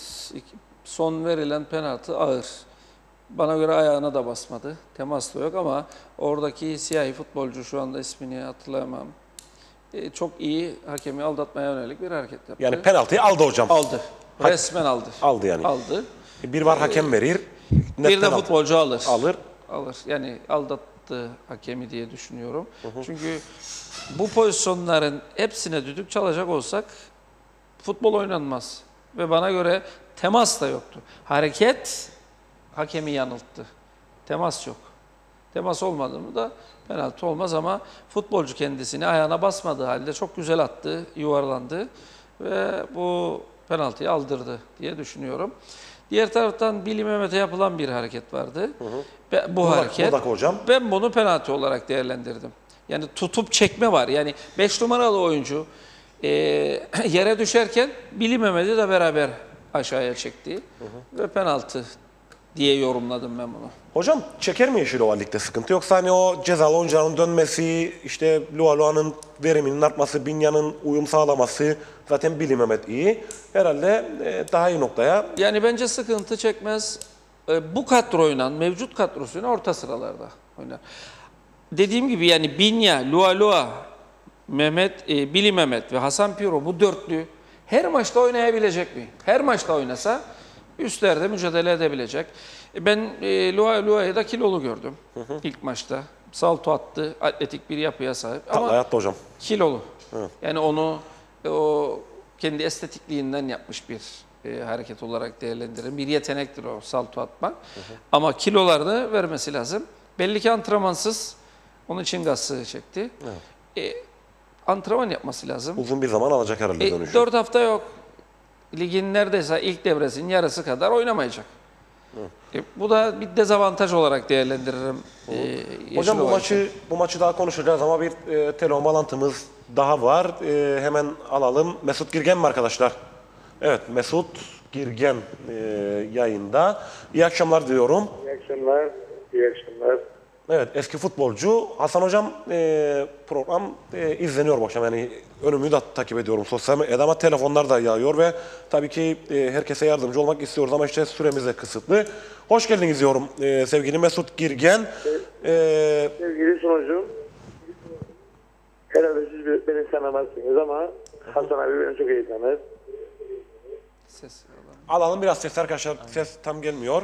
son verilen penaltı ağır. Bana göre ayağına da basmadı. Temas da yok ama oradaki siyahi futbolcu şu anda ismini hatırlayamam. E, çok iyi hakemi aldatmaya yönelik bir hareket yaptı. Yani penaltıyı aldı hocam. Aldı. Ha- Resmen aldı. Aldı yani. Aldı. Bir var hakem verir. net Bir de penaltı. futbolcu alır. Alır. Alır. Yani aldattı hakemi diye düşünüyorum. Çünkü bu pozisyonların hepsine düdük çalacak olsak futbol oynanmaz. Ve bana göre temas da yoktu. Hareket hakemi yanılttı. Temas yok. Temas olmadı mı da penaltı olmaz ama futbolcu kendisini ayağına basmadığı halde çok güzel attı, yuvarlandı ve bu penaltıyı aldırdı diye düşünüyorum. Diğer taraftan Bili Mehmet'e yapılan bir hareket vardı. Hı hı. Bu Burak, hareket, Burak hocam. ben bunu penaltı olarak değerlendirdim. Yani tutup çekme var. Yani beş numaralı oyuncu e, yere düşerken Bili Mehmet'i de beraber aşağıya çekti. Hı hı. Ve penaltı diye yorumladım ben bunu. Hocam çeker mi Yeşilova Lig'de sıkıntı yoksa hani o cezalı oyuncuların dönmesi, işte Lua Lua'nın veriminin artması, Binya'nın uyum sağlaması zaten Bili Mehmet iyi. Herhalde e, daha iyi noktaya. Yani bence sıkıntı çekmez. E, bu kadroyla, mevcut kadrosuyla orta sıralarda oynar. Dediğim gibi yani Binya, Lua Lua, Mehmet, e, Bili Mehmet ve Hasan Piro bu dörtlü her maçta oynayabilecek mi? Her maçta oynasa üstlerde mücadele edebilecek. Ben e, Lua Lua'yı da kilolu gördüm hı hı. ilk maçta. Salto attı, atletik bir yapıya sahip. Ama hayatta hocam. Kilolu. Hı. Yani onu o kendi estetikliğinden yapmış bir e, hareket olarak değerlendirin. Bir yetenektir o salto atmak. Hı hı. Ama kilolarını vermesi lazım. Belli ki antrenmansız. Onun için gazı çekti. Evet. E, antrenman yapması lazım. Uzun bir zaman alacak herhalde e, dönüşü. Dört hafta yok. Ligin neredeyse ilk devresinin yarısı kadar oynamayacak. E, bu da bir dezavantaj olarak değerlendiririm. E, Hocam bu maçı için. bu maçı daha konuşacağız ama bir e, telefon bağlantımız daha var. E, hemen alalım. Mesut Girgen mi arkadaşlar? Evet, Mesut Girgen e, yayında. İyi akşamlar diyorum. İyi akşamlar. İyi akşamlar. Evet, eski futbolcu. Hasan Hocam e, program e, izleniyor bu akşam. Yani önümü de takip ediyorum sosyal medyada ama telefonlar da yağıyor ve tabii ki e, herkese yardımcı olmak istiyoruz ama işte süremiz de kısıtlı. Hoş geldiniz diyorum e, sevgili Mesut Girgen. E, sevgili sunucum, herhalde siz beni tanımazsınız ama Hasan abi beni çok iyi tanır. Ses alalım. Alalım biraz ses arkadaşlar. Ses tam gelmiyor.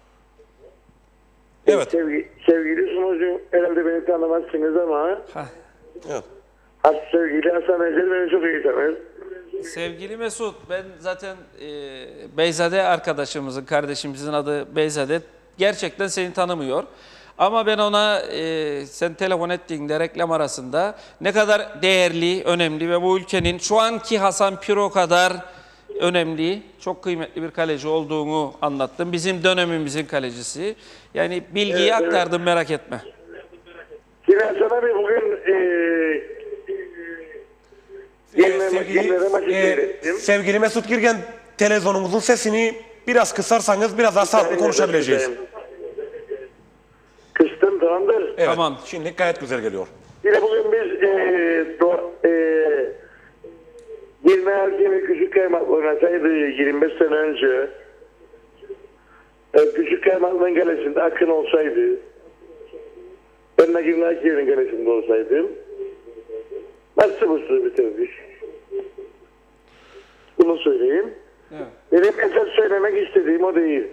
Evet. Sevgi, sevgili sunucu, herhalde beni tanımazsınız ama evet. sevgili Hasan Ezel beni çok iyi tanır. Sevgili Mesut, ben zaten e, Beyzade arkadaşımızın, kardeşimizin adı Beyzade. Gerçekten seni tanımıyor. Ama ben ona e, sen telefon ettiğinde reklam arasında ne kadar değerli, önemli ve bu ülkenin şu anki Hasan Piro kadar önemli, çok kıymetli bir kaleci olduğunu anlattım. Bizim dönemimizin kalecisi. Yani bilgiyi evet, aktardım evet. Merak etme. Şimdi Hasan abi bugün e, e, sevgili, e, sevgili Mesut Girgen, televizyonumuzun sesini biraz kısarsanız biraz daha sağlıklı konuşabileceğiz. Kıstım tamamdır. Evet, tamam. Şimdi gayet güzel geliyor. Yine bugün biz e, do, e, Girme Erkeni Küçük Kaymak oynasaydı yirmi beş sene önce e, Küçük Kaymak'ın kalesinde Akın olsaydı, ben de Girme Erkeni'nin kalesinde olsaydım nasıl bu sürü bitirdik? Bunu söyleyeyim. Evet. Benim esas söylemek istediğim o değil.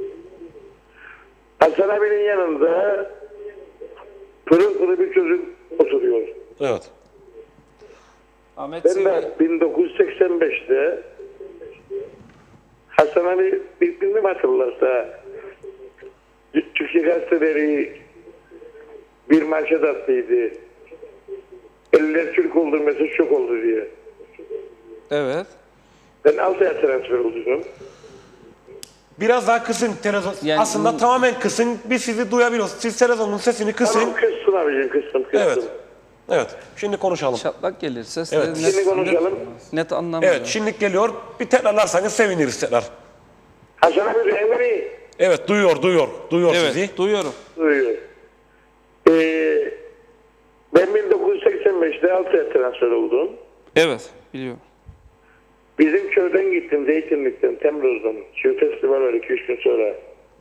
Hasan abinin yanında pırıl pırıl bir çocuk oturuyor. Evet. Ahmet ben de bin dokuz yüz seksen beşte Hasan abi bilmem hatırlarsa Türkiye gazeteleri bir manşet attıydı. Eller Türk oldu mesaj çok oldu diye. Evet. Ben Altay'a transfer oldum. Biraz daha kısın televizyon. Yani, aslında bu... tamamen kısın. Biz sizi duyabiliyoruz. Siz televizyonun sesini kısın. Tamam kıssın abicim kıssın kıssın. Evet. Evet. Şimdi konuşalım. Çatlak gelir. Ses evet. net, şimdi konuşalım. Net, net anlamıyorum. Evet. Şimdi geliyor. Bir tekrarlarsanız seviniriz tekrar. Hasan abi duyuyor mu? Evet. Duyuyor. Duyuyor. Duyuyor evet, sizi. Duyuyorum. Duyuyor. Ee, ben bin dokuz yüz seksen beşte Altay'a transfer oldum. Evet. Biliyorum. Bizim köyden gittim, Zeytinlik'ten, Temroz'dan. Şu festival var iki üç gün sonra.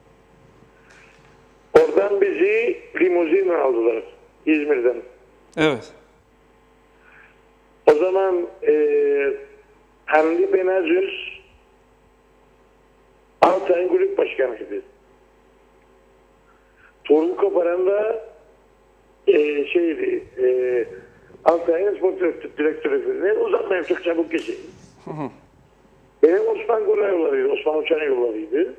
Oradan bizi limuzinle aldılar, İzmir'den. Evet. O zaman e, Hamdi Benazüz Altay'ın kulüp başkanıydı. Tuğrul Koparan da e, şeydi, e, Altay'ın spor direktörü. Uzatmayayım, çok çabuk geçeyim. Hı hı. Benim Osman Gur'a yollarıydı, Osman Uçan'a yollarıydı.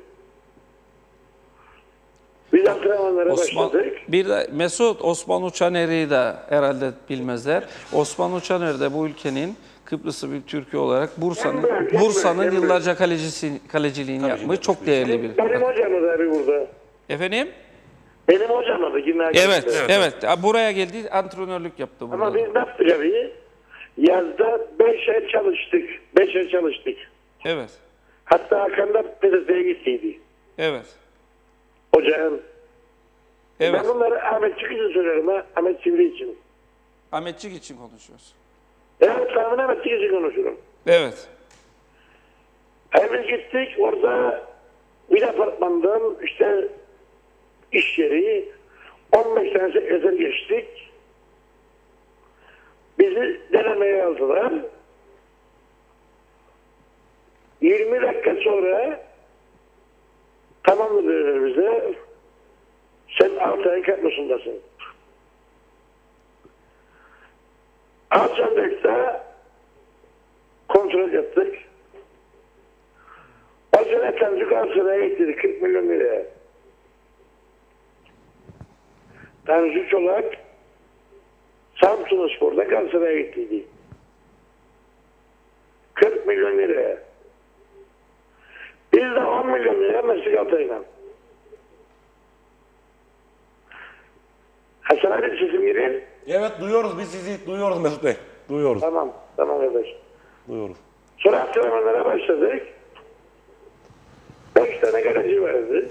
Biz antrenmanlara Osman, başladık. Bir de Mesut, Osman Uçaner'i de herhalde bilmezler. Osman Uçaner de bu ülkenin Kıbrıs'ı bir Türkiye olarak Bursa'nın Bursa'nın yıllarca kalecisi, kaleciliğini yapmış. Çok değerli bir. Benim hocamız abi burada. Efendim? Benim hocam adı. Evet, evet, evet. Buraya geldi, antrenörlük yaptı burada. Ama biz ne yaptık abi? Yazda beş ay çalıştık. Beş ay çalıştık. Evet. Hatta Hakan da P D S'ye gittiydi. Evet. Hocam. Evet. Ben bunları Ahmetçik için söylüyorum ha. Ahmet Sivri için. Ahmetçik için konuşuyoruz. Evet, ben Ahmetçik için konuşuyorum. Evet. Biz gittik orada bir apartmandan işte iş yeri on beş tane sekreter geçtik. Bizi denemeye aldılar. yirmi dakika sonra Tamamdır diyorlar bize. Sen altı ayın kadrosundasın. Alçandak'ta kontrol yaptık. O sene Tanju Galatasaray'a getirdi kırk milyon liraya. Tanju Çolak Samsunspor'da Galatasaray'a getirdi. kırk milyon liraya. Biz de on milyon liraya Mesut Altay'la. Hasan abi sesim girin. Evet duyuyoruz biz sizi duyuyoruz Mesut Bey. Duyuyoruz. Tamam. Tamam kardeş. Duyuyoruz. Sonra antrenmanlara başladık. Beş tane kaleci vardı.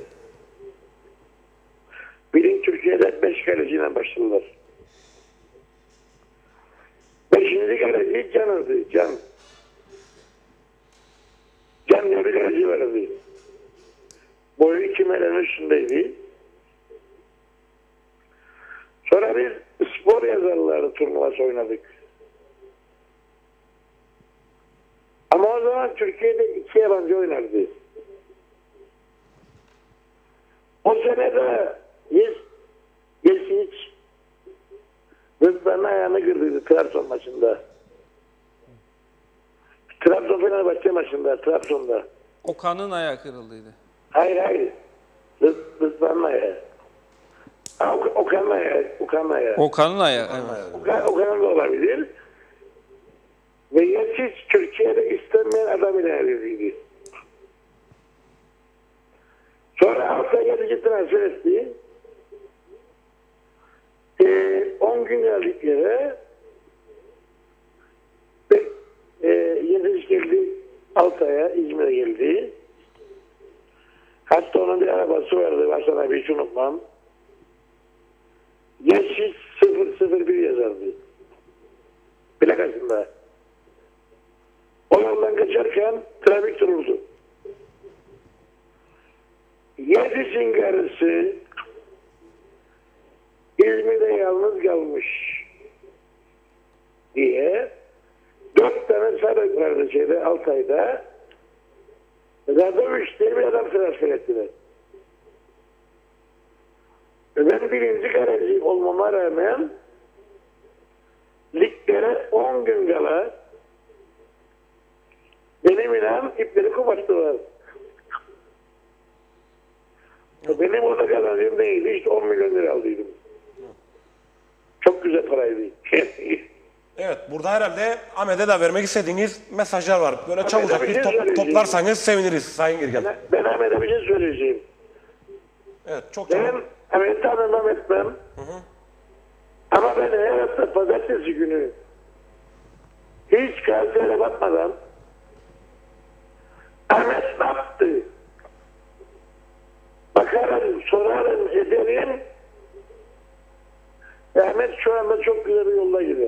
Bilin Türkiye'de beş kaleciyle başladılar. Beşinci kaleci Can'ırdı. Can. Can diye bir kaleci vardı. Boyu iki metrenin üstündeydi. Sonra biz spor yazarları turnuvası oynadık. Ama o zaman Türkiye'de iki yabancı oynardı. O sene de Yes, Yesic Rıdvan'ın ayağını kırdıydı Trabzon maçında. Trabzon Fenerbahçe maçında, Trabzon'da. Okan'ın ayağı kırıldıydı. Hayır hayır. Rıdvan'ın ayağı. Okan'ın ayağı. Okan'ın ayağı. Okan'ın ayağı. Evet. Okan, Okan'ın da olabilir. Ve Yesic Türkiye'de istenmeyen adam ilerliydi. Sonra Altay Yedici transfer etti. on gün geldik yere. E, Yedici geldi Altay'a, İzmir'e geldi. Hatta onun bir arabası vardı, Hasan abi hiç unutmam. Yesic sıfır sıfır bir yazardı. Plakasında. O yoldan geçerken trafik dururdu. Yedis'in karısı İzmir'de yalnız kalmış diye dört tane sarık vardı şeyde Altay'da. Radoviç diye bir adam transfer ettiler. Ben birinci kaleci olmama rağmen liglere on gün kala benim inan ipleri koparttılar. Benim orada kazancım neydi? İşte on milyon lira aldıydım. Çok güzel paraydı. Evet, burada herhalde Ahmet'e de vermek istediğiniz mesajlar var. Böyle çabucak bir top, toplarsanız seviniriz Sayın Girgen. Ben, ben Ahmet'e bir şey söyleyeceğim. Evet, çok Ben Ahmet'i tanımam etmem. Hı hı. Ama ben her hafta pazartesi günü hiç gazeteye bakmadan Ahmet ne yaptı? Bakarım, sorarım, ederim. Ahmet şu anda çok güzel bir yolda gidiyor.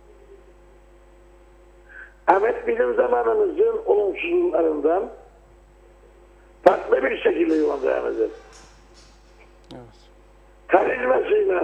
Ahmet bizim zamanımızın olumsuzluklarından farklı bir şekilde yola devam eder. Evet. Karizmasıyla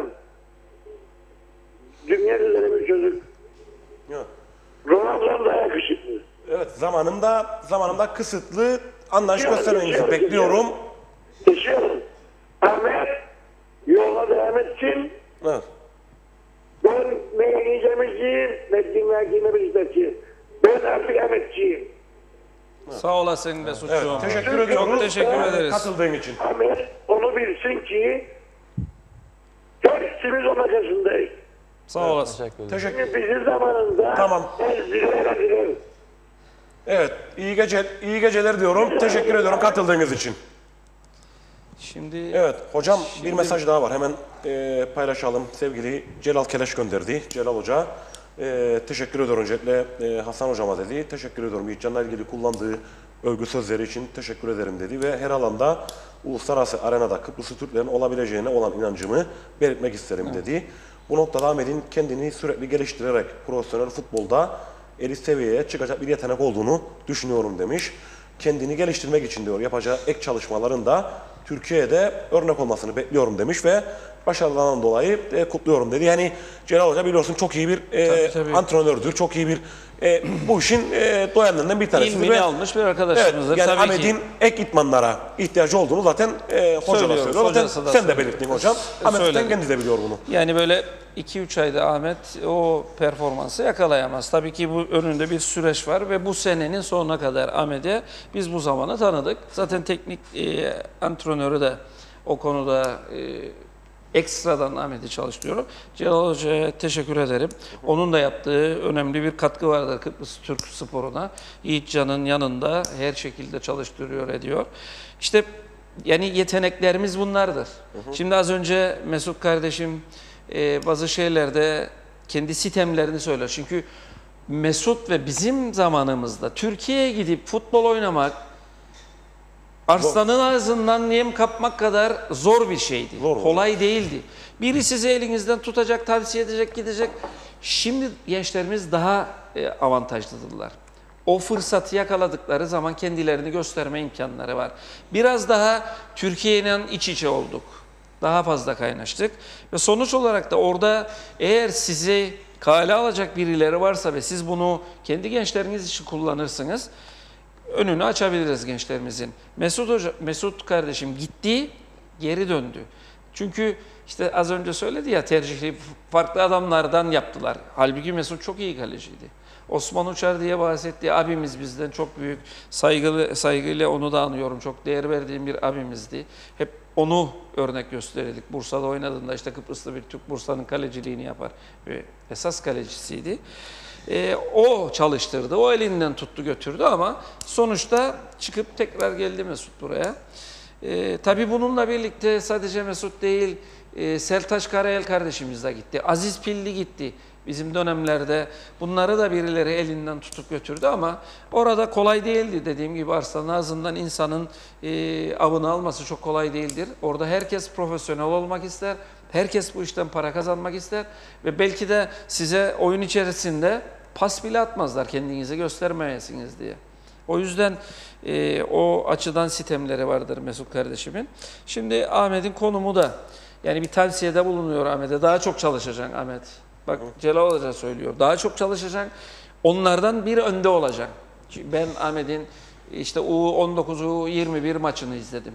dünya üzerine bir çocuk. Evet. Ronaldo'nun da yakışıklı. Evet, zamanımda zamanımda kısıtlı anlayış göstermenizi bekliyorum. Geçiyorum. Ahmet yola devam etsin. Evet. Ben ne yiyeceğimizciyim, ne dinleyeceğimi bildireceğim. Ben artık Ahmetçiyim. Evet. Sağ olasın Mesut'cuğum. Evet, teşekkür ediyoruz. Çok teşekkür ederiz. Katıldığın için. Ahmet onu bilsin ki hepsimiz onun arkasındayız. Sağ olasın. Evet, teşekkür Çünkü bizim zamanında tamam. Evet, iyi gece iyi geceler diyorum. Teşekkür ediyorum katıldığınız için. Şimdi evet hocam şimdi, bir mesaj daha var. Hemen e, paylaşalım. Sevgili Celal Keleş gönderdi. Celal Hoca. E, teşekkür ediyorum öncelikle e, Hasan Hocama dedi. Teşekkür ediyorum. Yiğitcan'la ilgili kullandığı övgü sözleri için teşekkür ederim dedi. Ve her alanda uluslararası arenada Kıbrıslı Türklerin olabileceğine olan inancımı belirtmek isterim evet. dedi. Bu noktada Ahmet'in kendini sürekli geliştirerek profesyonel futbolda elit seviyeye çıkacak bir yetenek olduğunu düşünüyorum demiş. Kendini geliştirmek için diyor yapacağı ek çalışmaların da Türkiye'de örnek olmasını bekliyorum demiş ve başarılarından dolayı e, kutluyorum dedi. Yani Celal Hoca biliyorsun çok iyi bir e, tabii, tabii. antrenördür, çok iyi bir e, bu işin e, doyanlarından bir tanesi. İlmini almış bir arkadaşımızdır. Evet, yani tabii Ahmet'in ki. ek itmanlara ihtiyacı olduğunu zaten e, hoca da söylüyor. Zaten hocası da sen de söylüyor. belirttin hocam. Ahmet zaten Söyledi. kendisi de biliyor bunu. Yani böyle iki üç ayda Ahmet o performansı yakalayamaz. Tabii ki bu önünde bir süreç var ve bu senenin sonuna kadar Ahmet'e biz bu zamanı tanıdık. Zaten teknik e, antrenörü de o konuda e, ekstradan Ahmet'i çalıştırıyorum. Celal Hoca'ya teşekkür ederim. Onun da yaptığı önemli bir katkı vardır Kıbrıs Türk sporuna. Yiğitcan'ın yanında her şekilde çalıştırıyor, ediyor. İşte yani yeteneklerimiz bunlardır. Hı hı. Şimdi az önce Mesut kardeşim e, bazı şeylerde kendi sistemlerini söyler. Çünkü Mesut ve bizim zamanımızda Türkiye'ye gidip futbol oynamak Arslanın ağzından yem kapmak kadar zor bir şeydi. Zor, kolay değildi. Biri sizi elinizden tutacak, tavsiye edecek, gidecek. Şimdi gençlerimiz daha e, avantajlıdırlar. O fırsatı yakaladıkları zaman kendilerini gösterme imkanları var. Biraz daha Türkiye'yle iç içe olduk. Daha fazla kaynaştık. Ve sonuç olarak da orada eğer sizi kale alacak birileri varsa ve siz bunu kendi gençleriniz için kullanırsınız, önünü açabiliriz gençlerimizin. Mesut Hoca, Mesut kardeşim gitti, geri döndü. Çünkü işte az önce söyledi ya, tercihli farklı adamlardan yaptılar. Halbuki Mesut çok iyi kaleciydi. Osman Uçar diye bahsettiği abimiz bizden çok büyük saygılı, saygıyla onu da anıyorum. Çok değer verdiğim bir abimizdi. Hep onu örnek gösterirdik. Bursa'da oynadığında işte Kıbrıslı bir Türk Bursa'nın kaleciliğini yapar. Ve esas kalecisiydi. Ee, o çalıştırdı, o elinden tuttu götürdü ama sonuçta çıkıp tekrar geldi Mesut buraya. Ee, tabii bununla birlikte sadece Mesut değil, e, Sertaç Karayel kardeşimiz de gitti. Aziz Pilli gitti. Bizim dönemlerde bunları da birileri elinden tutup götürdü ama orada kolay değildi. Dediğim gibi Arslan'ın ağzından insanın e, avını alması çok kolay değildir. Orada herkes profesyonel olmak ister. Herkes bu işten para kazanmak ister ve belki de size oyun içerisinde pas bile atmazlar kendinizi göstermeyesiniz diye. O yüzden e, o açıdan sistemleri vardır Mesut kardeşimin. Şimdi Ahmet'in konumu da yani bir tavsiyede bulunuyor Ahmet'e. Daha çok çalışacaksın Ahmet. Bak Celal Hoca söylüyor. Daha çok çalışacaksın. Onlardan bir önde olacaksın. Ben Ahmet'in işte U on dokuz, U yirmi bir maçını izledim.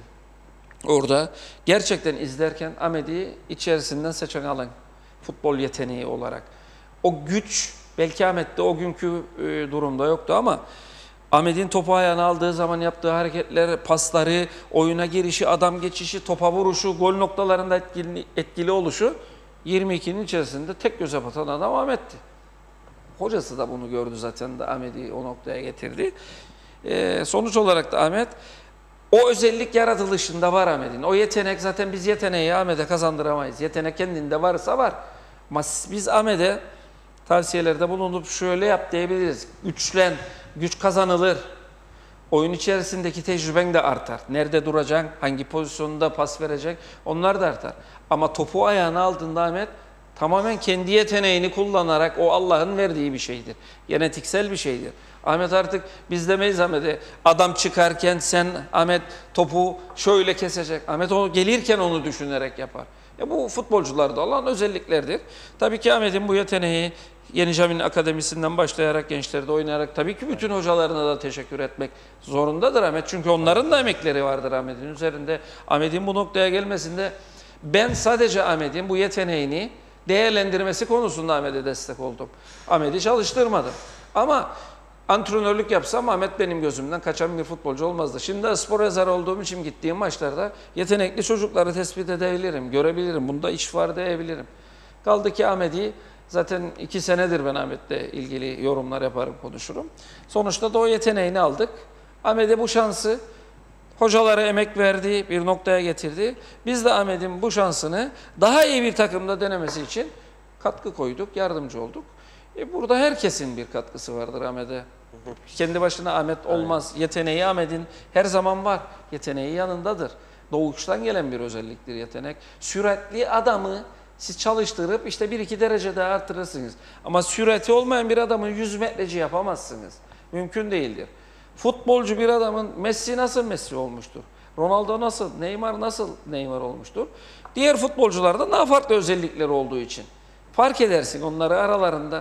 Orada gerçekten izlerken Ahmet'i içerisinden seçen alın. Futbol yeteneği olarak. O güç belki Ahmet'te o günkü e, durumda yoktu ama Ahmet'in topu ayağına aldığı zaman yaptığı hareketler, pasları, oyuna girişi, adam geçişi, topa vuruşu, gol noktalarında etkili, etkili oluşu yirmi ikinin içerisinde tek göze batan adam Ahmet'ti. Hocası da bunu gördü zaten de Ahmet'i o noktaya getirdi. E, sonuç olarak da Ahmet o özellik yaratılışında var Ahmet'in. O yetenek zaten biz yeteneği Ahmet'e kazandıramayız. Yetenek kendinde varsa var. Ama biz Ahmet'e tavsiyelerde bulunup şöyle yap diyebiliriz. Güçlen, güç kazanılır. Oyun içerisindeki tecrüben de artar. Nerede duracaksın, hangi pozisyonda pas verecek, onlar da artar. Ama topu ayağına aldığında Ahmet tamamen kendi yeteneğini kullanarak o Allah'ın verdiği bir şeydir. Genetiksel bir şeydir. Ahmet artık biz demeyiz Ahmet'e adam çıkarken sen Ahmet topu şöyle kesecek. Ahmet onu gelirken onu düşünerek yapar. Ya bu futbolcularda olan özelliklerdir. Tabii ki Ahmet'in bu yeteneği Yeni Cami'nin akademisinden başlayarak gençlerde oynayarak tabii ki bütün hocalarına da teşekkür etmek zorundadır Ahmet. Çünkü onların da emekleri vardır Ahmet'in üzerinde. Ahmet'in bu noktaya gelmesinde ben sadece Ahmet'in bu yeteneğini değerlendirmesi konusunda Ahmet'e destek oldum. Ahmet'i çalıştırmadım. Ama antrenörlük yapsam Ahmet benim gözümden kaçan bir futbolcu olmazdı. Şimdi spor yazarı olduğum için gittiğim maçlarda yetenekli çocukları tespit edebilirim, görebilirim. Bunda iş var diyebilirim. Kaldı ki Ahmet'i zaten iki senedir ben Ahmet'le ilgili yorumlar yaparım, konuşurum. Sonuçta da o yeteneğini aldık. Ahmet'e bu şansı hocalara emek verdi, bir noktaya getirdi. Biz de Ahmet'in bu şansını daha iyi bir takımda denemesi için katkı koyduk, yardımcı olduk. E burada herkesin bir katkısı vardır Ahmet'e. Kendi başına Ahmet olmaz. Yeteneği Ahmet'in her zaman var. Yeteneği yanındadır. Doğuştan gelen bir özelliktir yetenek. Süratli adamı siz çalıştırıp işte bir iki derece daha artırırsınız. Ama sürati olmayan bir adamı yüz metreci yapamazsınız. Mümkün değildir. Futbolcu bir adamın Messi nasıl Messi olmuştur? Ronaldo nasıl? Neymar nasıl Neymar olmuştur? Diğer futbolcularda daha farklı özellikleri olduğu için. Fark edersin onları aralarında.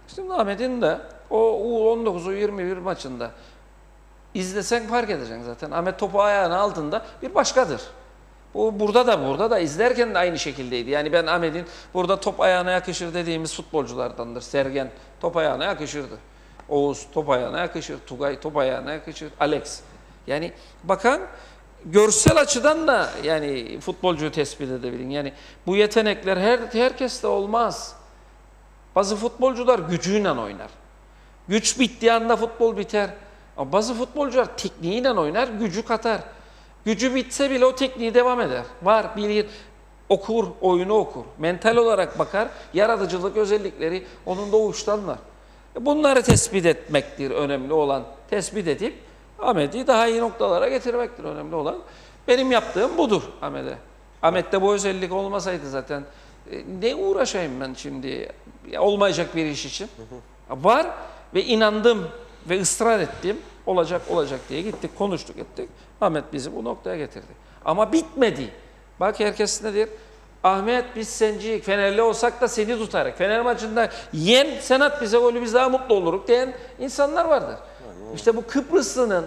Şimdi Ahmet'in de o U on dokuz U yirmi bir maçında izlesen fark edeceksin zaten. Ahmet topu ayağının altında bir başkadır. Bu burada da burada da izlerken de aynı şekildeydi. Yani ben Ahmet'in burada top ayağına yakışır dediğimiz futbolculardandır. Sergen top ayağına yakışırdı. Oğuz top ayağına yakışır. Tugay top ayağına yakışır. Alex. Yani bakan görsel açıdan da yani futbolcuyu tespit edebilin. Yani bu yetenekler her herkeste olmaz. Bazı futbolcular gücüyle oynar. Güç bittiği anda futbol biter. Ama bazı futbolcular tekniğiyle oynar, gücü katar. Gücü bitse bile o tekniği devam eder. Var, bilir, okur, oyunu okur. Mental olarak bakar, yaratıcılık özellikleri onun doğuştan var. Bunları tespit etmektir önemli olan. Tespit edip Ahmet'i daha iyi noktalara getirmektir önemli olan. Benim yaptığım budur Ahmet'e. Ahmet'te bu özellik olmasaydı zaten ne uğraşayım ben şimdi olmayacak bir iş için. Var ve inandım ve ısrar ettim. Olacak olacak diye gittik, konuştuk ettik. Ahmet bizi bu noktaya getirdi. Ama bitmedi. Bak herkes ne der? Ahmet biz senciyik, Fenerli olsak da seni tutarık. Fener maçında yen, sen at bize golü biz daha mutlu oluruk diyen insanlar vardır. İşte bu Kıbrıslı'nın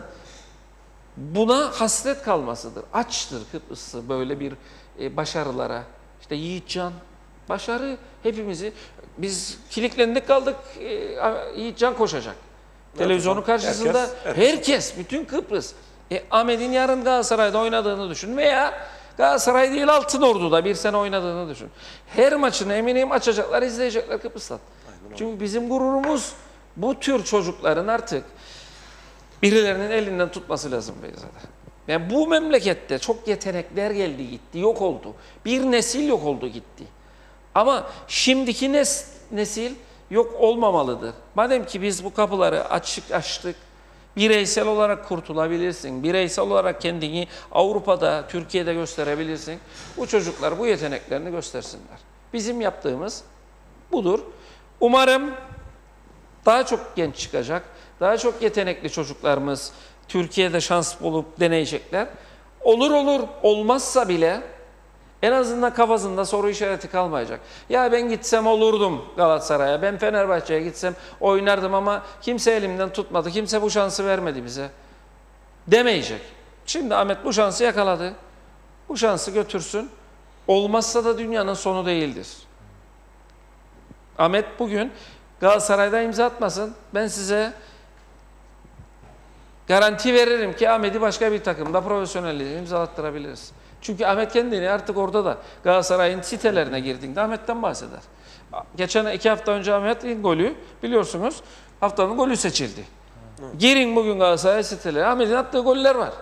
buna hasret kalmasıdır. Açtır Kıbrıslı böyle bir e, başarılara. İşte Yiğitcan, başarı hepimizi, biz kilitlendik kaldık, e, Yiğitcan koşacak. Televizyonun karşısında herkes, herkes. herkes bütün Kıbrıs. E, Ahmet'in yarın Galatasaray'da oynadığını düşün veya Galatasaray değil Altınordu'da bir sene oynadığını düşün. Her maçını eminim açacaklar, izleyecekler Kıbrıs'tan. Çünkü bizim gururumuz bu tür çocukların artık birilerinin elinden tutması lazım Beyza'da. Yani bu memlekette çok yetenekler geldi gitti, yok oldu. Bir nesil yok oldu gitti. Ama şimdiki nes nesil yok olmamalıdır. Madem ki biz bu kapıları açık açtık, bireysel olarak kurtulabilirsin. Bireysel olarak kendini Avrupa'da, Türkiye'de gösterebilirsin. Bu çocuklar bu yeteneklerini göstersinler. Bizim yaptığımız budur. Umarım daha çok genç çıkacak, daha çok yetenekli çocuklarımız Türkiye'de şans bulup deneyecekler. Olur olur, olmazsa bile en azından kafasında soru işareti kalmayacak. Ya ben gitsem olurdum Galatasaray'a, ben Fenerbahçe'ye gitsem oynardım ama kimse elimden tutmadı, kimse bu şansı vermedi bize demeyecek. Şimdi Ahmet bu şansı yakaladı, bu şansı götürsün. Olmazsa da dünyanın sonu değildir. Ahmet bugün Galatasaray'da imza atmasın, ben size garanti veririm ki Ahmet'i başka bir takımda profesyonelliği imzalattırabiliriz. Çünkü Ahmet kendini artık orada da Galatasaray'ın sitelerine girdiğinde Ahmet'ten bahseder. Geçen iki hafta önce Ahmet'in golü biliyorsunuz haftanın golü seçildi. Hı. Girin bugün Galatasaray siteleri. Ahmet'in attığı goller var.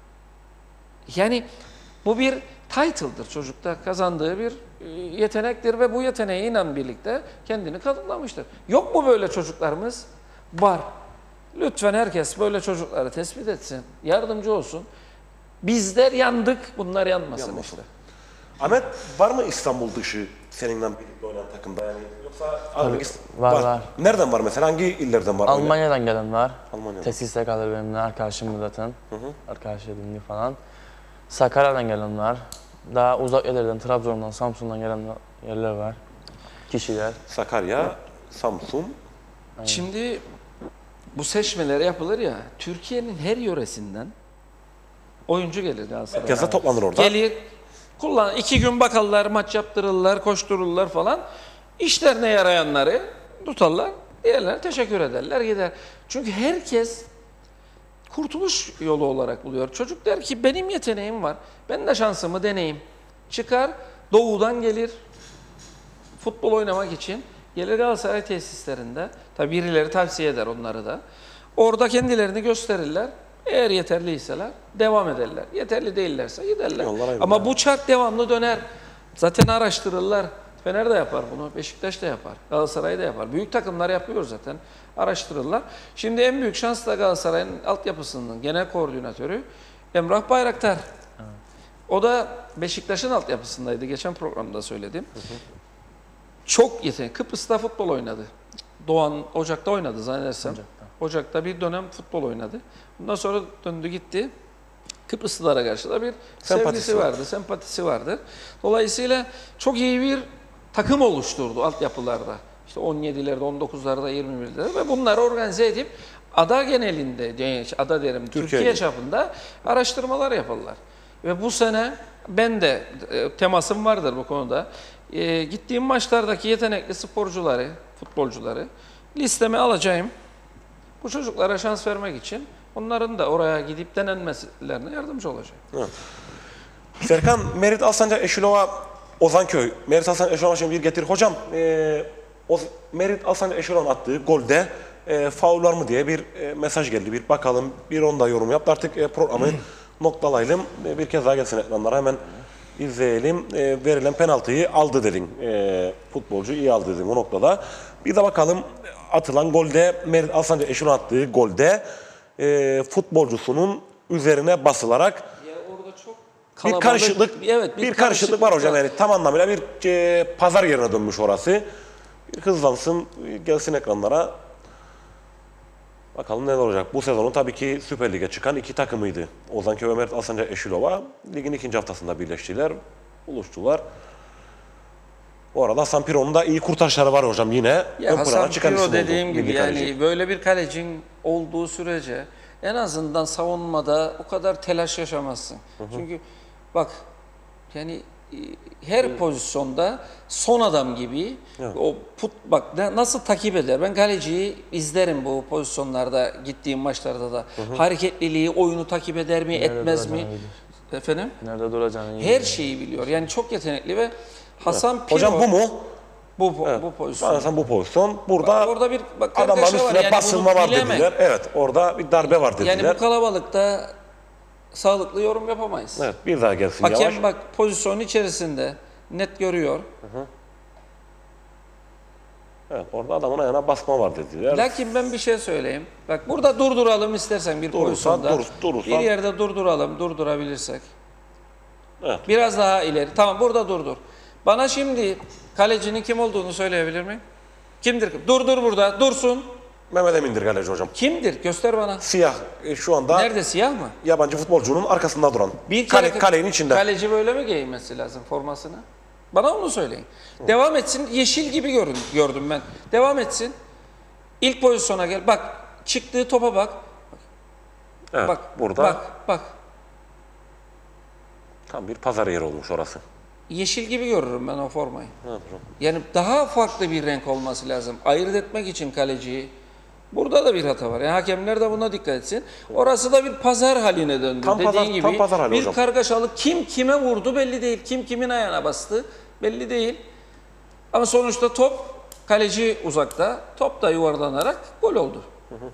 Yani bu bir title'dır çocukta kazandığı bir yetenektir ve bu yeteneğiyle birlikte kendini kadınlamıştır. Yok mu böyle çocuklarımız? Var. Lütfen herkes böyle çocukları tespit etsin, yardımcı olsun. Bizler yandık, bunlar yanmasın, yanmasın. işte. Ahmet, var mı İstanbul dışı seninle birlikte oynayan takımda yani? Yoksa Tabii, var, var var. Nereden var mesela? Hangi illerden var? Almanya'dan öyle? Gelen var. Almanya'dan. Tesiste kalır benimle, arkadaşım zaten. Hı hı. Arkadaş edindi falan. Sakarya'dan gelen var. Daha uzak yerlerden, Trabzon'dan, Samsun'dan gelen yerler var. Kişiler. Sakarya, Samsun. Aynen. Şimdi bu seçmeler yapılır ya, Türkiye'nin her yöresinden oyuncu gelir Galatasaray'a. Herkese toplanır orada. Gelir, kullan, iki gün bakarlar, maç yaptırırlar, koştururlar falan. İşlerine yarayanları tutarlar, diğerlerine teşekkür ederler, gider. Çünkü herkes kurtuluş yolu olarak buluyor. Çocuk der ki benim yeteneğim var, ben de şansımı deneyeyim. Çıkar, doğudan gelir, futbol oynamak için. Gelir Galatasaray tesislerinde, tabi birileri tavsiye eder onları da. Orada kendilerini gösterirler. Eğer yeterliyseler devam ederler. Yeterli değillerse giderler. Ama bu çark devamlı döner. Zaten araştırırlar. Fener de yapar bunu, Beşiktaş da yapar, Galatasaray da yapar. Büyük takımlar yapıyor zaten. Araştırırlar. Şimdi en büyük şans da Galatasaray'ın altyapısının genel koordinatörü Emrah Bayraktar. Evet. O da Beşiktaş'ın altyapısındaydı. Geçen programda söyledim. Hı hı. Çok yetenekli. Kıbrıs'ta futbol oynadı. Doğan Ocak'ta oynadı zannedersem. Ocak'ta. Ocak'ta bir dönem futbol oynadı. Bundan sonra döndü gitti. Kıbrıslılara karşı da bir sempatisi sevgisi vardı, sempatisi vardı. Dolayısıyla çok iyi bir takım oluşturdu altyapılarda. işte on yedilerde, on dokuzlarda, yirmi birlerde ve bunları organize edip ada genelinde, ada derim Türkiye, Türkiye çapında araştırmalar yaparlar. Ve bu sene ben de e, temasım vardır bu konuda. E, gittiğim maçlardaki yetenekli sporcuları, futbolcuları listeme alacağım. Bu çocuklara şans vermek için onların da oraya gidip denenmelerine yardımcı olacak. Evet. Serkan, Merit Alsancak Eşilova Ozanköy. Merit Alsancak Eşilova şimdi bir getir. Hocam, e, o, Merit Alsancak Eşilova'nın attığı golde e, faul var mı diye bir e, mesaj geldi. Bir bakalım, bir onda yorum yaptı. Artık e, programı noktalayalım. E, bir kez daha gelsin ekranlara hemen izleyelim. E, verilen penaltıyı aldı dedin. E, futbolcu iyi aldı dedin o noktada. Bir de bakalım atılan golde, Merit Alsancak Eşilova'nın attığı golde e, futbolcusunun üzerine basılarak bir karışıklık, evet, bir bir karışıklık var hocam, yani tam anlamıyla bir e, pazar yerine dönmüş orası. Bir hızlansın, gelsin ekranlara. Bakalım neler olacak. Bu sezonun tabii ki Süper Lig'e çıkan iki takımıydı. Ozanköy ve Merit Alsancak Eşilova. Ligin ikinci haftasında birleştiler, buluştular. Bu arada Hasan Piro'nun da iyi kurtarışları var hocam yine. Ya Hasan Piro dediğim gibi yani böyle bir kalecinin olduğu sürece en azından savunmada o kadar telaş yaşamazsın. Hı hı. Çünkü bak yani her evet. pozisyonda son adam gibi evet. o put bak nasıl takip eder. Ben kaleciyi izlerim bu pozisyonlarda, gittiğim maçlarda da. Hı hı. Hareketliliği, oyunu takip eder mi, nerede etmez mi? Bilir. Efendim? Nerede duracağını her şeyi biliyor. Yani çok yetenekli ve Hasan evet. Piro. Hocam bu mu? Bu evet. bu pozisyon. Sanırsam bu pozisyon. Burada bak, orada bir adamların üstüne yani basılma var dediler. Evet, orada bir darbe var dediler. Yani bu kalabalıkta sağlıklı yorum yapamayız. Evet, bir daha gelsin Hakem yavaş. bak pozisyonun içerisinde net görüyor. Hı hı. Evet, orada adamın ayağına basma var dediler. Lakin ben bir şey söyleyeyim. Bak burada durduralım istersen bir durursa, pozisyonda. Dur, durursa. Bir yerde durduralım, durdurabilirsek. Evet. Biraz daha ileri. Tamam, burada durdur. Bana şimdi kalecinin kim olduğunu söyleyebilir miyim? Kimdir? Dur dur burada, dursun. Mehmet Emin'dir kaleci hocam. Kimdir? Göster bana. Siyah. E, şu anda. Nerede, siyah mı? Yabancı futbolcunun arkasında duran. Bir Kale, kalenin içinde. Kaleci böyle mi giyinmesi lazım formasını? Bana onu söyleyin. Hı. Devam etsin. Yeşil gibi görün, gördüm ben. Devam etsin. İlk pozisyona gel. Bak, çıktığı topa bak. Evet, bak, burada. Bak, bak. Tam bir pazar yeri olmuş orası. Yeşil gibi görürüm ben o formayı. Evet, yani daha farklı bir renk olması lazım. Ayırt etmek için kaleciyi. Burada da bir hata var. Yani hakemler de buna dikkat etsin. Orası da bir pazar haline döndü. Tam Dediğin pazar, gibi tam pazar hali bir hocam. kargaşalık. Kim kime vurdu belli değil. Kim kimin ayağına bastı belli değil. Ama sonuçta top, kaleci uzakta. Top da yuvarlanarak gol oldu. Hı hı.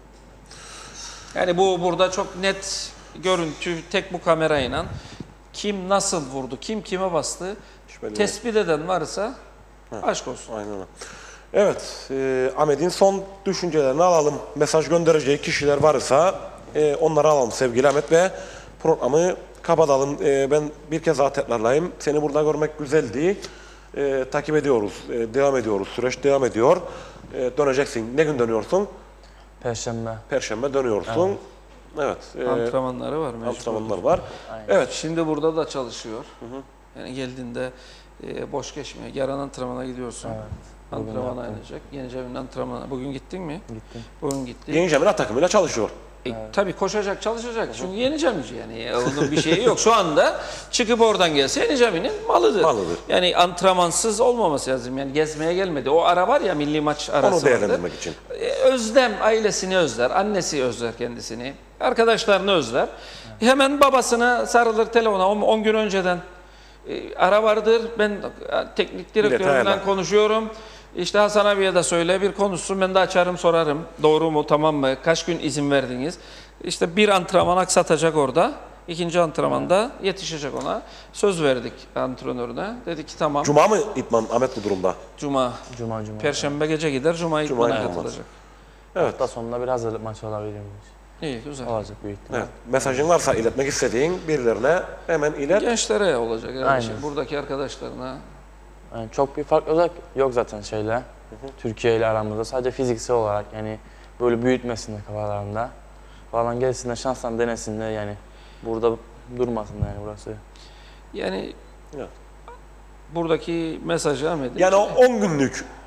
Yani bu burada çok net görüntü, tek bu kamerayla kim nasıl vurdu, kim kime bastı tespit eden varsa Hı. aşk olsun. Aynen öyle. Evet, e, Ahmet'in son düşüncelerini alalım. Mesaj göndereceği kişiler varsa e, onları alalım sevgili Ahmet ve programı kapatalım. E, ben bir kez daha tekrarlayayım. Seni burada görmek güzeldi. E, takip ediyoruz, e, devam ediyoruz. Süreç devam ediyor. E, döneceksin. Ne gün dönüyorsun? Perşembe. Perşembe dönüyorsun. Evet. evet. E, Antrenmanları var. Antrenmanlar var. Aynen. Evet. Şimdi burada da çalışıyor. Hı hı. Yani geldiğinde e, boş geçmiyor. Yarın antrenmana gidiyorsun. Evet. Antrenman oynayacak. Yeni Cemil'in antrenmanı. Bugün gittin mi? Gittim. Bugün gitti. Yeni Cemil takımıyla çalışıyor. E, evet. Tabii koşacak, çalışacak. Çünkü Yeni Cemilci yani. Onun bir şeyi yok. Şu anda çıkıp oradan gelse Yeni Cemil'in malıdır. Malıdır. Yani antrenmansız olmaması lazım. Yani gezmeye gelmedi. O ara var ya, milli maç arası. Onu değerlendirmek için. E, özlem, ailesini özler. Annesi özler kendisini. Arkadaşlarını özler. Evet. Hemen babasına sarılır telefona. on gün önceden e, ara vardır. Ben teknik direktörümden konuşuyorum. İşte Hasan abiye de söyle, bir konuşsun, ben de açarım sorarım. Doğru mu, tamam mı, kaç gün izin verdiniz? İşte bir antrenman aksatacak orada. İkinci antrenmanda yetişecek ona. Söz verdik antrenörüne. Dedi ki tamam. Cuma mı İtman Ahmet bu durumda? Cuma. Cuma, Cuma. Perşembe gece gider, Cuma İtman'a katılacak. Evet. Hafta sonunda bir hazırlık maçı olabilir mi? İyi, güzel. Olacak büyük ihtimalle. Evet. Mesajın varsa iletmek istediğin birilerine hemen ilet. Gençlere olacak. Yani şey, buradaki arkadaşlarına. Yani çok bir fark olarak yok zaten şeyle. Hı hı. Türkiye ile aramızda. Sadece fiziksel olarak yani böyle büyütmesinler kafalarında. Falan gelsinler, şanslan denesinler yani. Burada durmasınlar yani burası. Yani ya. Buradaki mesajı Ahmet'in. Yani o on günlük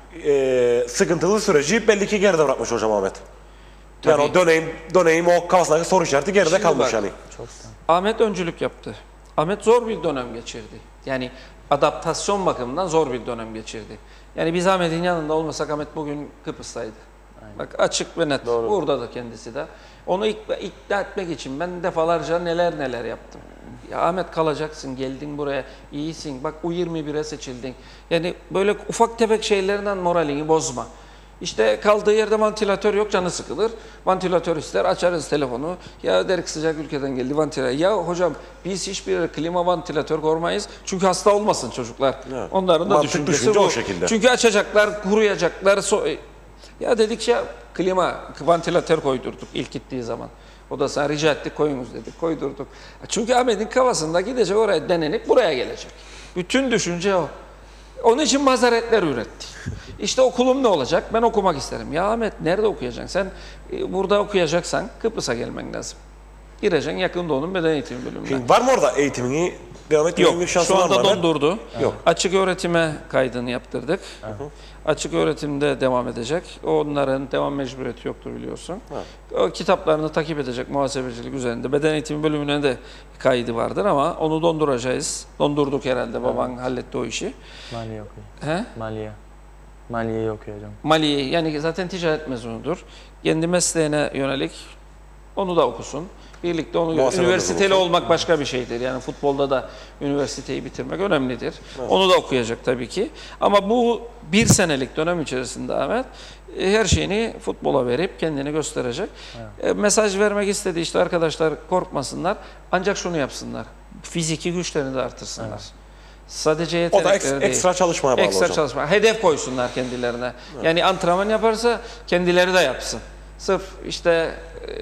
e, sıkıntılı süreci belli ki geride bırakmış hocam Ahmet. Yani Tabii. o döneyim, döneyim o kafasındaki soru işareti geride Şimdi kalmış bak, yani. Çok Ahmet öncülük yaptı. Ahmet zor bir dönem geçirdi. Yani adaptasyon bakımından zor bir dönem geçirdi. Yani biz Ahmet'in yanında olmasak Ahmet bugün Kıbrıs'taydı. Aynen. Bak açık ve net. Doğru. Burada da kendisi de. Onu ikna, ikna etmek için ben defalarca neler neler yaptım. Ya Ahmet kalacaksın, geldin buraya, iyisin. Bak U yirmi bire seçildin. Yani böyle ufak tefek şeylerden moralini bozma. İşte kaldığı yerde vantilatör yok, canı sıkılır. Vantilatör ister, açarız telefonu. Ya derik sıcak ülkeden geldi vantilatör. Ya hocam biz hiçbir yere klima vantilatör koymayız. Çünkü hasta olmasın çocuklar. Evet. Onların da Mantık düşüncesi bu. O şekilde. Çünkü açacaklar, kuruyacaklar. So ya dedik ya klima, vantilatör koydurduk ilk gittiği zaman. O da sana rica ettik koyunuz dedik, koydurduk. Çünkü Ahmet'in kafasında gidecek oraya denenip buraya gelecek. Bütün düşünce o. Onun için mazaretler üretti. İşte okulum ne olacak? Ben okumak isterim. Ya Ahmet nerede okuyacaksın? Sen e, burada okuyacaksan Kıbrıs'a gelmen lazım. Gireceksin yakın doğunun beden eğitimi bölümüne. Şimdi var mı orada eğitimini devam etmenin bir şansı var mı? Yok, şu anda dondurdu. Yok. Açık öğretime kaydını yaptırdık. Hı hı. Açık öğretimde devam edecek. Onların devam mecburiyeti yoktur biliyorsun. Hı. O kitaplarını takip edecek muhasebecilik üzerinde. Beden eğitimi bölümüne de kaydı vardır ama onu donduracağız. Dondurduk herhalde. Baban evet. halletti o işi. Maliye okuyor. He? Maliye. Maliye'yi okuyor hocam. Maliye yani zaten ticaret mezunudur. Kendi mesleğine yönelik onu da okusun. Birlikte onu üniversiteli olmak başka bir şeydir. Yani futbolda da üniversiteyi bitirmek önemlidir. Evet. Onu da okuyacak tabii ki. Ama bu bir senelik dönem içerisinde Ahmet her şeyini futbola verip kendini gösterecek. Evet. E, mesaj vermek istediği işte arkadaşlar korkmasınlar. Ancak şunu yapsınlar. Fiziki güçlerini de artırsınlar. Evet. Sadece yetenekleri o da eks, değil. Ekstra çalışmaya bağlı Ekstra hocam. çalışma. Hedef koysunlar kendilerine. Evet. Yani antrenman yaparsa kendileri de yapsın. Sırf işte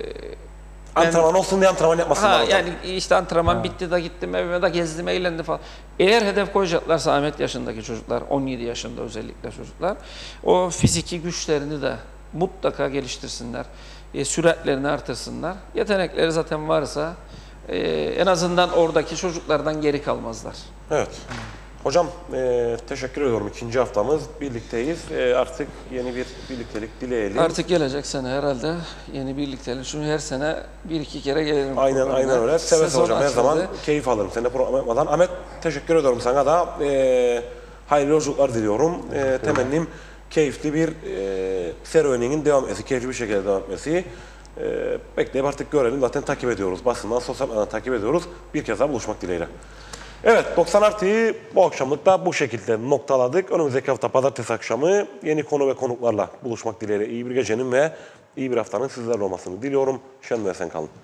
e, antrenman olsun diye antrenman yapmasınlar. Ha, yani işte antrenman ha. bitti de gittim evime de gezdim eğlendim falan. Eğer hedef koyacaklarsa Ahmet yaşındaki çocuklar, on yedi yaşında özellikle çocuklar, o fiziki güçlerini de mutlaka geliştirsinler. E, süratlerini artırsınlar. Yetenekleri zaten varsa e, en azından oradaki çocuklardan geri kalmazlar. Evet. Hocam e, teşekkür ediyorum. İkinci haftamız birlikteyiz. E, artık yeni bir birliktelik dileyelim. Artık gelecek sene herhalde yeni birliktelik. Çünkü her sene bir iki kere gelirim. Aynen programda. Aynen öyle. Seve seve hocam. Her zaman keyif alırım. Seni program yapmadan. Ahmet teşekkür ediyorum sana da. E, hayırlı yolculuklar diliyorum. E, temennim keyifli bir e, serüveninin devam etmesi. Keyifli bir şekilde devam etmesi. E, bekleyip artık görelim. Zaten takip ediyoruz. Basından, sosyal medyadan takip ediyoruz. Bir kez daha buluşmak dileğiyle. Evet, doksan artıyı bu akşamlık da bu şekilde noktaladık. Önümüzdeki hafta pazartesi akşamı yeni konu ve konuklarla buluşmak dileğiyle iyi bir gecenin ve iyi bir haftanın sizlerle olmasını diliyorum. Şen ve esen kalın.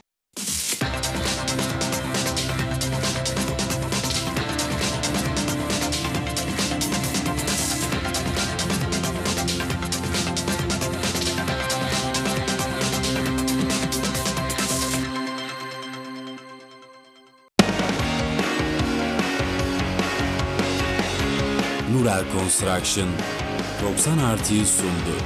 Nural Construction doksan artıyı sundu.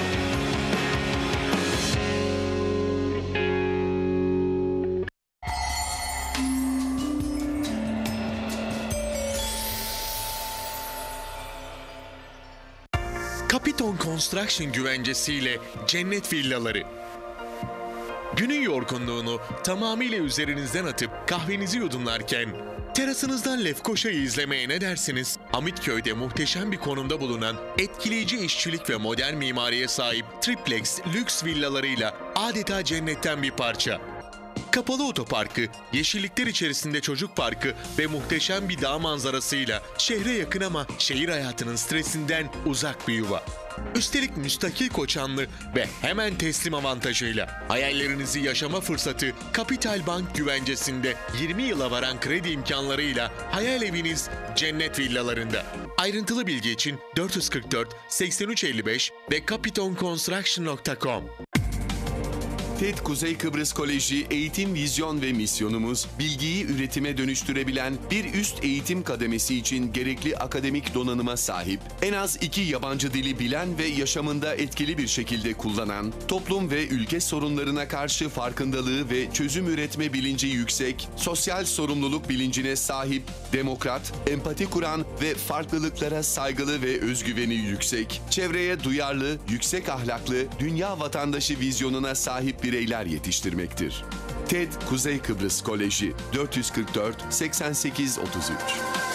Capiton Construction güvencesiyle cennet villaları. Günün yorgunluğunu tamamıyla üzerinizden atıp kahvenizi yudumlarken terasınızdan Lefkoşa'yı izlemeye ne dersiniz? Hamitköy'de muhteşem bir konumda bulunan etkileyici işçilik ve modern mimariye sahip triplex lüks villalarıyla adeta cennetten bir parça. Kapalı otoparkı, yeşillikler içerisinde çocuk parkı ve muhteşem bir dağ manzarasıyla şehre yakın ama şehir hayatının stresinden uzak bir yuva. Üstelik müstakil koçanlı ve hemen teslim avantajıyla hayallerinizi yaşama fırsatı Kapital Bank güvencesinde yirmi yıla varan kredi imkanlarıyla hayal eviniz cennet villalarında. Ayrıntılı bilgi için dört yüz kırk dört seksen üç elli beş ve capiton construction nokta com. TED Kuzey Kıbrıs Koleji eğitim vizyon ve misyonumuz, bilgiyi üretime dönüştürebilen bir üst eğitim kademesi için gerekli akademik donanıma sahip, en az iki yabancı dili bilen ve yaşamında etkili bir şekilde kullanan, toplum ve ülke sorunlarına karşı farkındalığı ve çözüm üretme bilinci yüksek, sosyal sorumluluk bilincine sahip, demokrat, empati kuran ve farklılıklara saygılı ve özgüveni yüksek, çevreye duyarlı, yüksek ahlaklı, dünya vatandaşı vizyonuna sahip bireyler yetiştirmektir. TED Kuzey Kıbrıs Koleji dört yüz kırk dört seksen sekiz otuz üç.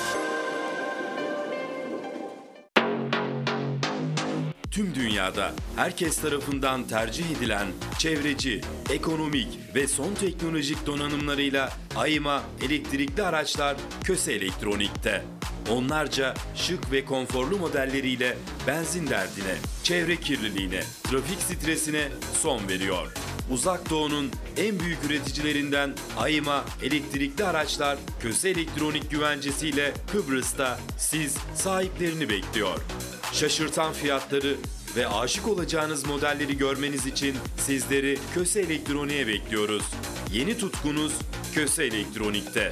Tüm dünyada herkes tarafından tercih edilen çevreci, ekonomik ve son teknolojik donanımlarıyla AYMA elektrikli araçlar Köse Elektronik'te. Onlarca şık ve konforlu modelleriyle benzin derdine, çevre kirliliğine, trafik stresine son veriyor. Uzak Doğu'nun en büyük üreticilerinden AYMA elektrikli araçlar Köse Elektronik güvencesiyle Kıbrıs'ta siz sahiplerini bekliyor. Şaşırtan fiyatları ve aşık olacağınız modelleri görmeniz için sizleri Köse Elektronik'e bekliyoruz. Yeni tutkunuz Köse Elektronik'te.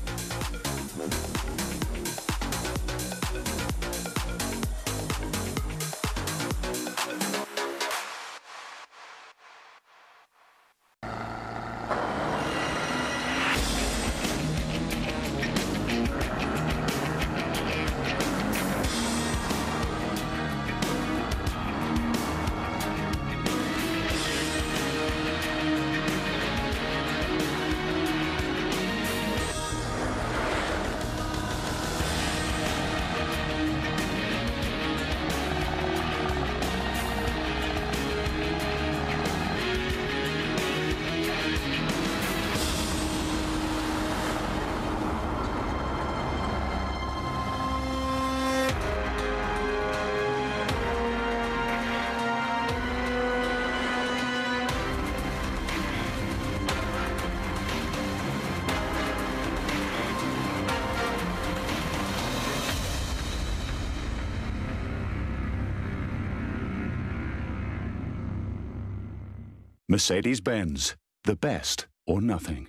Mercedes-Benz, the best or nothing.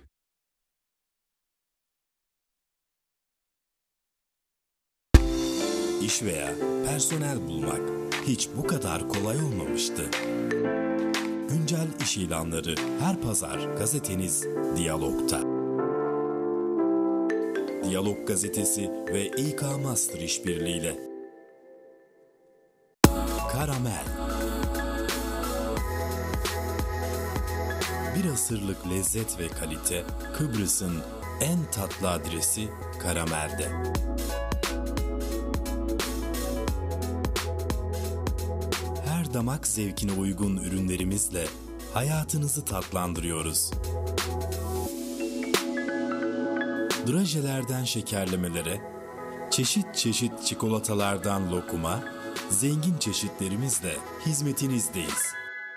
İş veya personel bulmak hiç bu kadar kolay olmamıştı. Güncel iş ilanları her pazar gazeteniz Diyalog'ta. Diyalog gazetesi ve İK Master işbirliğiyle. Karamel. Bir asırlık lezzet ve kalite, Kıbrıs'ın en tatlı adresi Karamel'de. Her damak zevkine uygun ürünlerimizle hayatınızı tatlandırıyoruz. Drajelerden şekerlemelere, çeşit çeşit çikolatalardan lokuma, zengin çeşitlerimizle hizmetinizdeyiz.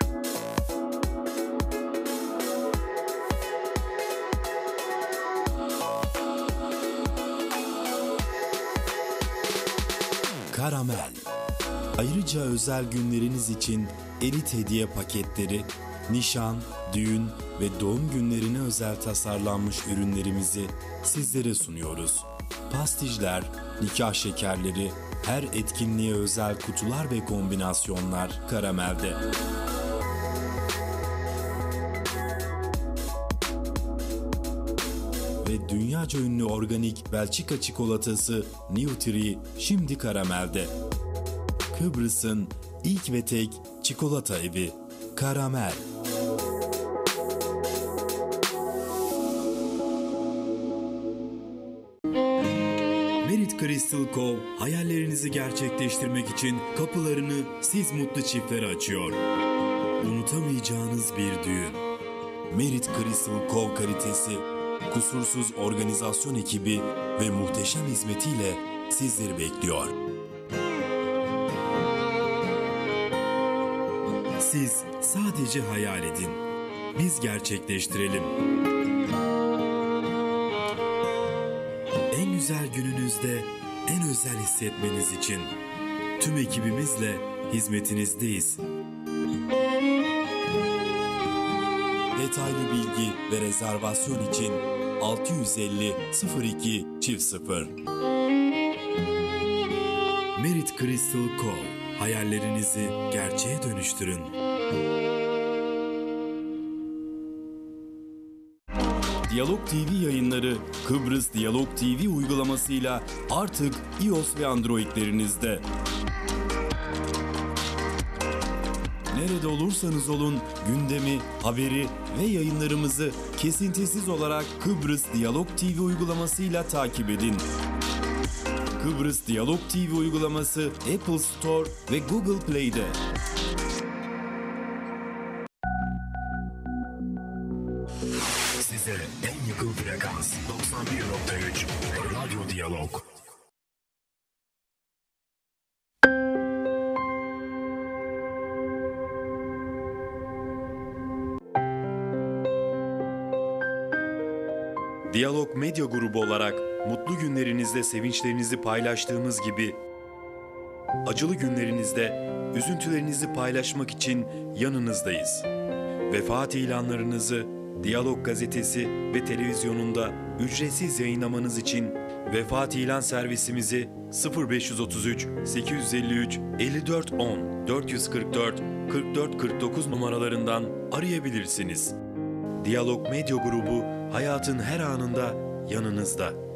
Karamel. Ayrıca özel günleriniz için elit hediye paketleri, nişan, düğün ve doğum günlerine özel tasarlanmış ürünlerimizi sizlere sunuyoruz. Pastijler, nikah şekerleri, her etkinliğe özel kutular ve kombinasyonlar Karamel'de. Ve dünyaca ünlü organik Belçika çikolatası Nutri şimdi Karamel'de. Kıbrıs'ın ilk ve tek çikolata evi Karamel. Merit Crystal Cove hayallerinizi gerçekleştirmek için kapılarını siz mutlu çiftlere açıyor. Unutamayacağınız bir düğün. Merit Crystal Cove kalitesi, kusursuz organizasyon ekibi ve muhteşem hizmetiyle sizleri bekliyor. Siz sadece hayal edin. Biz gerçekleştirelim. En güzel gününüzde en özel hissetmeniz için tüm ekibimizle hizmetinizdeyiz. Detaylı bilgi ve rezervasyon için altı yüz elli sıfır iki çift sıfır. Merit Crystal Co. Hayallerinizi gerçeğe dönüştürün. Diyalog T V yayınları Kıbrıs Diyalog T V uygulamasıyla artık iOS ve Android'lerinizde. Nerede olursanız olun gündemi, haberi ve yayınlarımızı kesintisiz olarak Kıbrıs Diyalog T V uygulamasıyla takip edin. Kıbrıs Diyalog T V uygulaması Apple Store ve Google Play'de. Size en yakın frekans doksan bir nokta üç Radyo Diyalog. Diyalog Medya Grubu olarak mutlu günlerinizde sevinçlerinizi paylaştığımız gibi acılı günlerinizde üzüntülerinizi paylaşmak için yanınızdayız. Vefat ilanlarınızı Diyalog gazetesi ve televizyonunda ücretsiz yayınlamanız için vefat ilan servisimizi sıfır beş otuz üç sekiz elli üç elli dört on dört yüz kırk dört kırk dört kırk dokuz numaralarından arayabilirsiniz. Diyalog Medya Grubu hayatın her anında yanınızda.